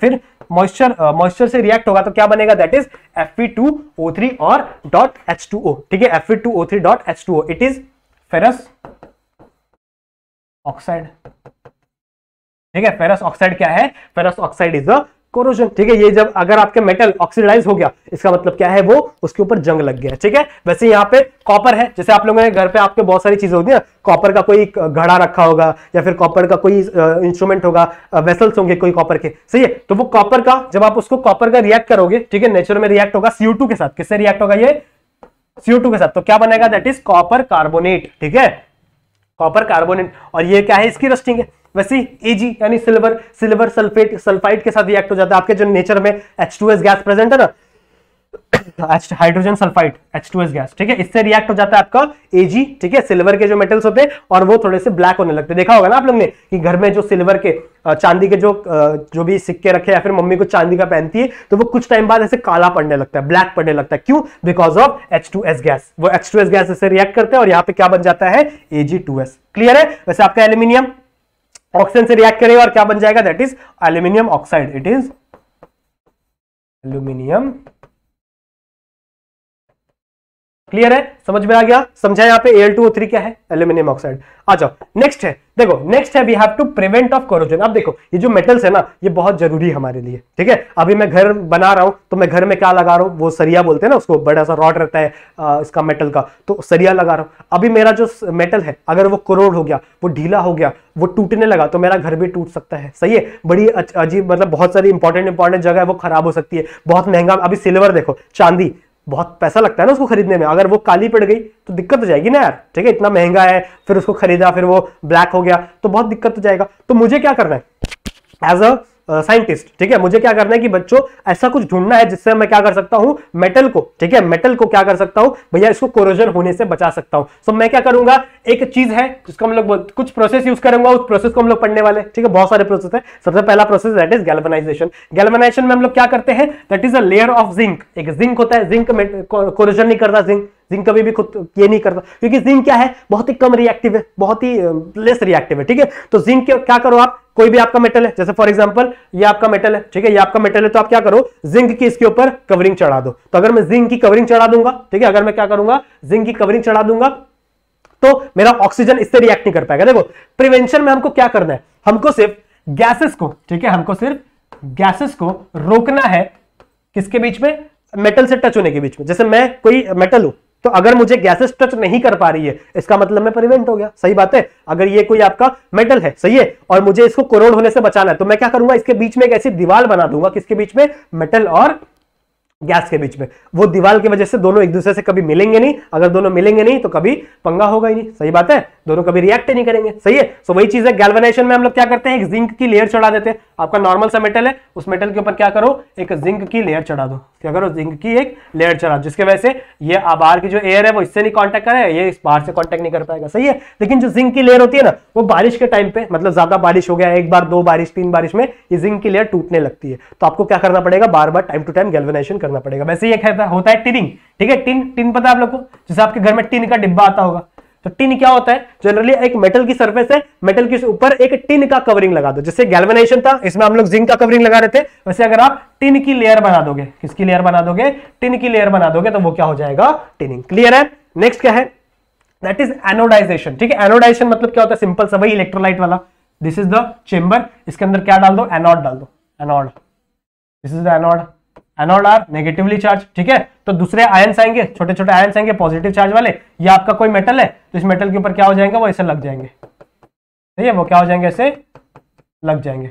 मॉइस्चर से रिएक्ट होगा तो क्या बनेगा, दैट इज Fe2O3 और .H2O। ठीक है, Fe2O3 it is ferrous oxide. ठीक है, फेरस ऑक्साइड क्या है, ferrous oxide is a corrosion. ठीक है, ये जब अगर आपके मेटल ऑक्सीडाइज हो गया इसका मतलब क्या है, वो उसके ऊपर जंग लग गया। ठीक है, वैसे यहाँ पे कॉपर है, जैसे आप लोगों के घर पे आपके बहुत सारी चीजें होती है, कॉपर का कोई घड़ा रखा होगा या फिर कॉपर का कोई इंस्ट्रूमेंट होगा, वेसल्स होंगे कोई कॉपर के, सही है। तो वो कॉपर का जब आप उसको कॉपर का रिएक्ट करोगे, ठीक है, नेचर में रिएक्ट होगा CO2 के साथ। किससे रिएक्ट होगा ये, CO2 के साथ, तो क्या बनेगा, दैट इज कॉपर कार्बोनेट। ठीक है, कॉपर कार्बोनेट, और ये क्या है, इसकी रस्टिंग है। वैसे Ag यानी सिल्वर सल्फाइड के साथ रिएक्ट हो जाता है। आपके जो नेचर में H2S गैस प्रेजेंट है ना, हाइड्रोजन सल्फाइड H2S गैस, ठीक है, इससे रिएक्ट हो जाता है आपका Ag। ठीक है, सिल्वर के जो मेटल्स होते हैं और वो थोड़े से ब्लैक होने लगते हैं। देखा होगा ना आप लोग ने कि घर में जो सिल्वर के चांदी के जो भी सिक्के रखे या फिर मम्मी को चांदी का पहनती है तो वो कुछ टाइम बाद ऐसे काला पड़ने लगता है, ब्लैक पड़ने लगता है। क्यों, बिकॉज ऑफ H2S गैस। वो H2S गैस से रिएक्ट करते हैं और यहाँ पे क्या बन जाता है, Ag2S। क्लियर है। वैसे आपका एल्यूमिनियम ऑक्सीजन से रिएक्ट करेगा और क्या बन जाएगा, that is aluminium oxide. It is aluminium. Clear है, समझ में आ गया, समझा। यहाँ पे Al2O3 क्या है, एल्यूमिनियम ऑक्साइड। आ जाओ, नेक्स्ट है, देखो नेक्स्ट है we have to prevent of corrosion. अब देखो ये जो मेटल्स है ना, ये बहुत जरूरी है हमारे लिए। ठीक है, अभी मैं घर बना रहा हूं तो मैं घर में क्या लगा रहा हूं, वो सरिया बोलते हैं ना उसको, बड़ा सा रॉड रहता है इसका मेटल का, तो सरिया लगा रहा हूं। अभी मेरा जो मेटल है अगर वो करोड़ हो गया, वो ढीला हो गया, वो टूटने लगा तो मेरा घर भी टूट सकता है। सही है, बड़ी अजीब, मतलब बहुत सारी इंपॉर्टेंट जगह है वो खराब हो सकती है। बहुत महंगा, अभी सिल्वर देखो, चांदी बहुत पैसा लगता है ना उसको खरीदने में, अगर वो काली पड़ गई तो दिक्कत हो जाएगी ना यार। ठीक है, इतना महंगा है, फिर उसको खरीदा, फिर वो ब्लैक हो गया तो बहुत दिक्कत हो जाएगा। तो मुझे क्या करना है एज अ साइंटिस्ट, ठीक है, मुझे क्या करना है कि बच्चों ऐसा कुछ ढूंढना है जिससे मैं क्या कर सकता हूं, मेटल को, ठीक है, मेटल को क्या कर सकता हूं भैया, इसको कोरोजन होने से बचा सकता हूं। सो मैं क्या करूंगा, एक चीज है जिसको हम लोग कुछ प्रोसेस यूज करूंगा, उस प्रोसेस को हम लोग पढ़ने वाले। ठीक है, बहुत सारे प्रोसेस है। सबसे पहला process that is galvanization. Galvanization में हम लोग क्या करते हैं, that is a layer of zinc. एक जिंक होता है, जिंक कोरोजन नहीं करता, जिंक कभी भी खुद ये नहीं करता, क्योंकि जिंक क्या है, बहुत ही कम रिएक्टिव है, बहुत ही लेस रिएक्टिव है। ठीक है, तो जिंक क्या करो आप, कोई भी आपका मेटल है, जैसे फॉर एग्जांपल ये आपका मेटल है, ठीक है, ये आपका मेटल है, तो आप क्या करो, जिंक की इसके ऊपर कवरिंग चढ़ा दो। तो अगर मैं जिंक की कवरिंग चढ़ा दूंगा, ठीक है, अगर मैं क्या करूंगा, जिंक की कवरिंग चढ़ा दूंगा तो मेरा ऑक्सीजन इससे रिएक्ट नहीं कर पाएगा। देखो प्रिवेंशन में हमको क्या करना है, हमको सिर्फ गैसेस को, ठीक है, हमको सिर्फ गैसेस को रोकना है, किसके बीच में, मेटल से टच होने के बीच में। जैसे मैं कोई मेटल हूं तो अगर मुझे गैसेस टच नहीं कर पा रही है, इसका मतलब मैं प्रिवेंट हो गया। सही बात है। अगर ये कोई आपका मेटल है, सही है, और मुझे इसको कोरोड होने से बचाना है, तो मैं क्या करूंगा, इसके बीच में एक ऐसी दीवार बना दूंगा, किसके बीच में, मेटल और गैस के बीच में। वो दीवार की वजह से दोनों एक दूसरे से कभी मिलेंगे नहीं, अगर दोनों मिलेंगे नहीं तो कभी पंगा होगा ही नहीं। सही बात है, दोनों कभी रिएक्ट नहीं करेंगे। सही है, सो वही चीज है गैल्वेनाइजेशन में हम लोग क्या करते हैं, एक जिंक की लेयर चढ़ा देते हैं। आपका नॉर्मल सा मेटल है, उस मेटल के ऊपर क्या करो, एक जिंक की लेयर चढ़ा दो। क्या करो, जिंक की एक लेयर चढ़ा, जिसके वजह से ये बाहर की जो एयर है वो इससे नहीं कॉन्टेक्ट करे, ये इस बाहर से कॉन्टेक्ट नहीं कर पाएगा। सही है, लेकिन जो जिंक की लेयर होती है ना, वो बारिश के टाइम पे, मतलब ज्यादा बारिश हो गया, एक बार, दो बारिश, तीन बारिश में ये जिंक की लेयर टूटने लगती है, तो आपको क्या करना पड़ेगा, बार बार टाइम टू टाइम गैल्वेनाइजेशन करना पड़ेगा। वैसे ये होता है टिनिंग। ठीक है, टिन पता है आप लोग को, जैसे आपके घर में टिन का डिब्बा आता होगा, तो टिन क्या होता है, जनरली एक मेटल की सरफेस है, मेटल के ऊपर एक टिन का कवरिंग लगा दो। जैसे गैल्वेनाइजेशन था, इसमें हम लोग जिंक का कवरिंग लगा रहे थे, वैसे अगर आप टिन की लेयर बना दोगे, किसकी लेयर बना दोगे, टिन की लेयर बना दोगे, तो वो क्या हो जाएगा, टिनिंग। क्लियर है। नेक्स्ट क्या है, दैट इज एनोडाइजेशन। ठीक है, एनोडाइजेशन मतलब क्या होता है, सिंपल सा वही इलेक्ट्रोलाइट वाला। दिस इज द चेंबर, इसके अंदर क्या डाल दो, एनोड डाल दो, anode. This is the anode, anode are negatively charge. ठीक है, तो दूसरे आयंस आएंगे, छोटे छोटे आयंस आएंगे पॉजिटिव चार्ज वाले। ये आपका कोई मेटल है तो इस मेटल के ऊपर क्या हो जाएंगे, वो ऐसे लग जाएंगे। ठीक है, वो क्या हो जाएंगे, ऐसे लग जाएंगे।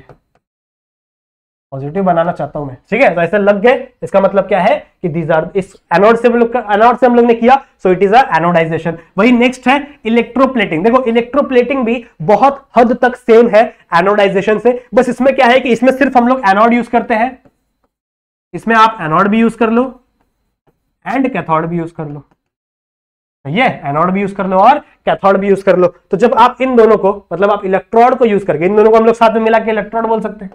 पॉजिटिव बनाना चाहता हूं मैं, ठीक है, तो ऐसे लग गए, इसका मतलब क्या है कि दीज आर, इस एनोड से हम लोग ने किया, so it is a anodization. वही नेक्स्ट है इलेक्ट्रोप्लेटिंग। देखो इलेक्ट्रोप्लेटिंग भी बहुत हद तक सेम है एनोडाइजेशन से, बस इसमें क्या है कि इसमें सिर्फ हम लोग एनोड यूज करते हैं, इसमें आप एनोड भी यूज कर लो एंड कैथोड भी यूज कर लो। ये एनोड भी यूज कर लो और कैथोड भी यूज कर लो। तो जब आप इन दोनों को, मतलब आप इलेक्ट्रोड को यूज करके, इन दोनों को हम लोग साथ में मिला के इलेक्ट्रोड बोल सकते हैं।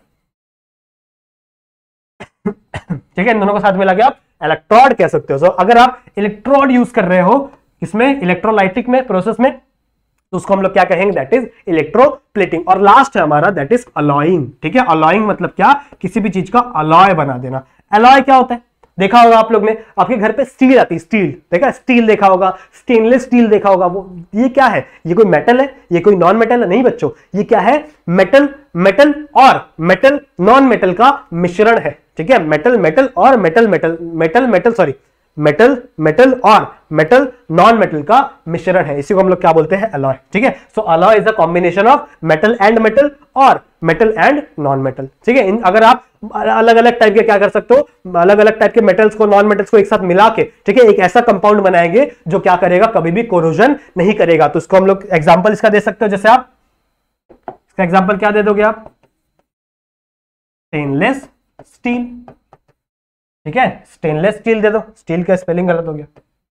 ठीक है, इन दोनों को साथ मिला के आप इलेक्ट्रोड कह सकते हो। सो अगर आप इलेक्ट्रोड यूज कर रहे हो, इसमें इलेक्ट्रोलाइटिक में प्रोसेस में, तो उसको हम लोग क्या कहेंगे, दैट इज इलेक्ट्रोप्लेटिंग। और लास्ट है हमारा दैट इज अलॉइंग। ठीक है, अलॉइंग मतलब क्या, किसी भी चीज का अलॉय बना देना। अलॉय क्या होता है, देखा होगा आप लोग ने, आपके घर पे स्टील आती है, स्टील देखा, स्टील देखा होगा, स्टेनलेस स्टील देखा होगा। वो ये क्या है, ये कोई मेटल है, ये कोई नॉन मेटल है? नहीं बच्चों, ये क्या है, मेटल मेटल और मेटल नॉन मेटल का मिश्रण है। ठीक है, मेटल मेटल और metal metal metal metal sorry metal metal और मेटल नॉन मेटल का मिश्रण है, इसी को हम लोग क्या बोलते हैं, अलॉय। ठीक है, so alloy is a combination of metal and metal और मेटल एंड नॉन मेटल। ठीक है, अगर आप अलग अलग टाइप के क्या कर सकते हो, अलग अलग टाइप के मेटल्स को, नॉन मेटल्स को एक साथ मिला के, ठीक है, एक ऐसा कंपाउंड बनाएंगे जो क्या करेगा, कभी भी कोरोजन नहीं करेगा। तो इसको हम लोग एग्जांपल इसका दे सकते हो, जैसे आप इसका एग्जांपल क्या दे दोगे आप, स्टेनलेस स्टील। ठीक है, स्टेनलेस स्टील दे दो, स्टील का स्पेलिंग गलत हो गया,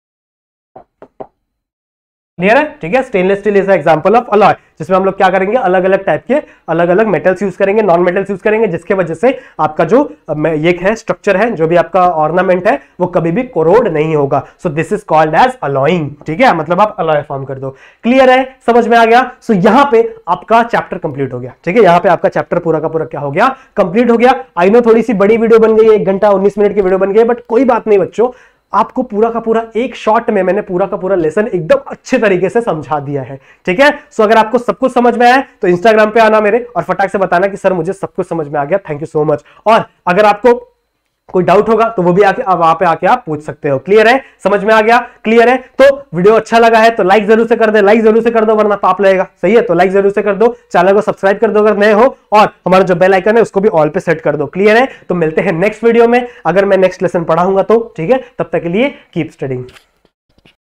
क्लियर है? ठीक है, stainless steel is example of alloy, जिसमें हम लोग क्या करेंगे, अलग अलग टाइप के अलग अलग मेटल्स यूज करेंगे, नॉन मेटल्स यूज करेंगे, जिसके वजह से आपका जो ये है स्ट्रक्चर है, जो भी आपका ऑर्नामेंट है, वो कभी भी कोरोड नहीं होगा। So this is called as alloying. ठीक है, मतलब आप अलॉय फॉर्म कर दो। क्लियर है, समझ में आ गया? सो यहां पे आपका चैप्टर कंप्लीट हो गया। ठीक है, यहां पे आपका चैप्टर पूरा का पूरा क्या हो गया, कंप्लीट हो गया। आई नो थोड़ी सी बड़ी वीडियो बन गई है, 1 घंटा 19 मिनट की वीडियो बन गई है, बट कोई बात नहीं बच्चों, आपको पूरा का पूरा एक शॉट में मैंने पूरा का पूरा लेसन एकदम अच्छे तरीके से समझा दिया है। ठीक है, सो अगर आपको सब कुछ समझ में आया तो इंस्टाग्राम पे आना मेरे और फटाक से बताना कि सर मुझे सब कुछ समझ में आ गया, थैंक यू सो मच। और अगर आपको कोई डाउट होगा तो वो भी आके वहां पे आके आप पूछ सकते हो। क्लियर है, समझ में आ गया? क्लियर है, तो वीडियो अच्छा लगा है तो लाइक जरूर से कर दे, लाइक जरूर से कर दो वरना पाप लगेगा। सही है, तो लाइक जरूर से कर दो, चैनल को सब्सक्राइब कर दो अगर नए हो, और हमारा जो बेल आइकन है उसको भी ऑल पे सेट कर दो। क्लियर है, तो मिलते हैं नेक्स्ट वीडियो में, अगर मैं नेक्स्ट लेसन पढ़ाऊंगा तो। ठीक है, तब तक के लिए कीप स्टडिंग।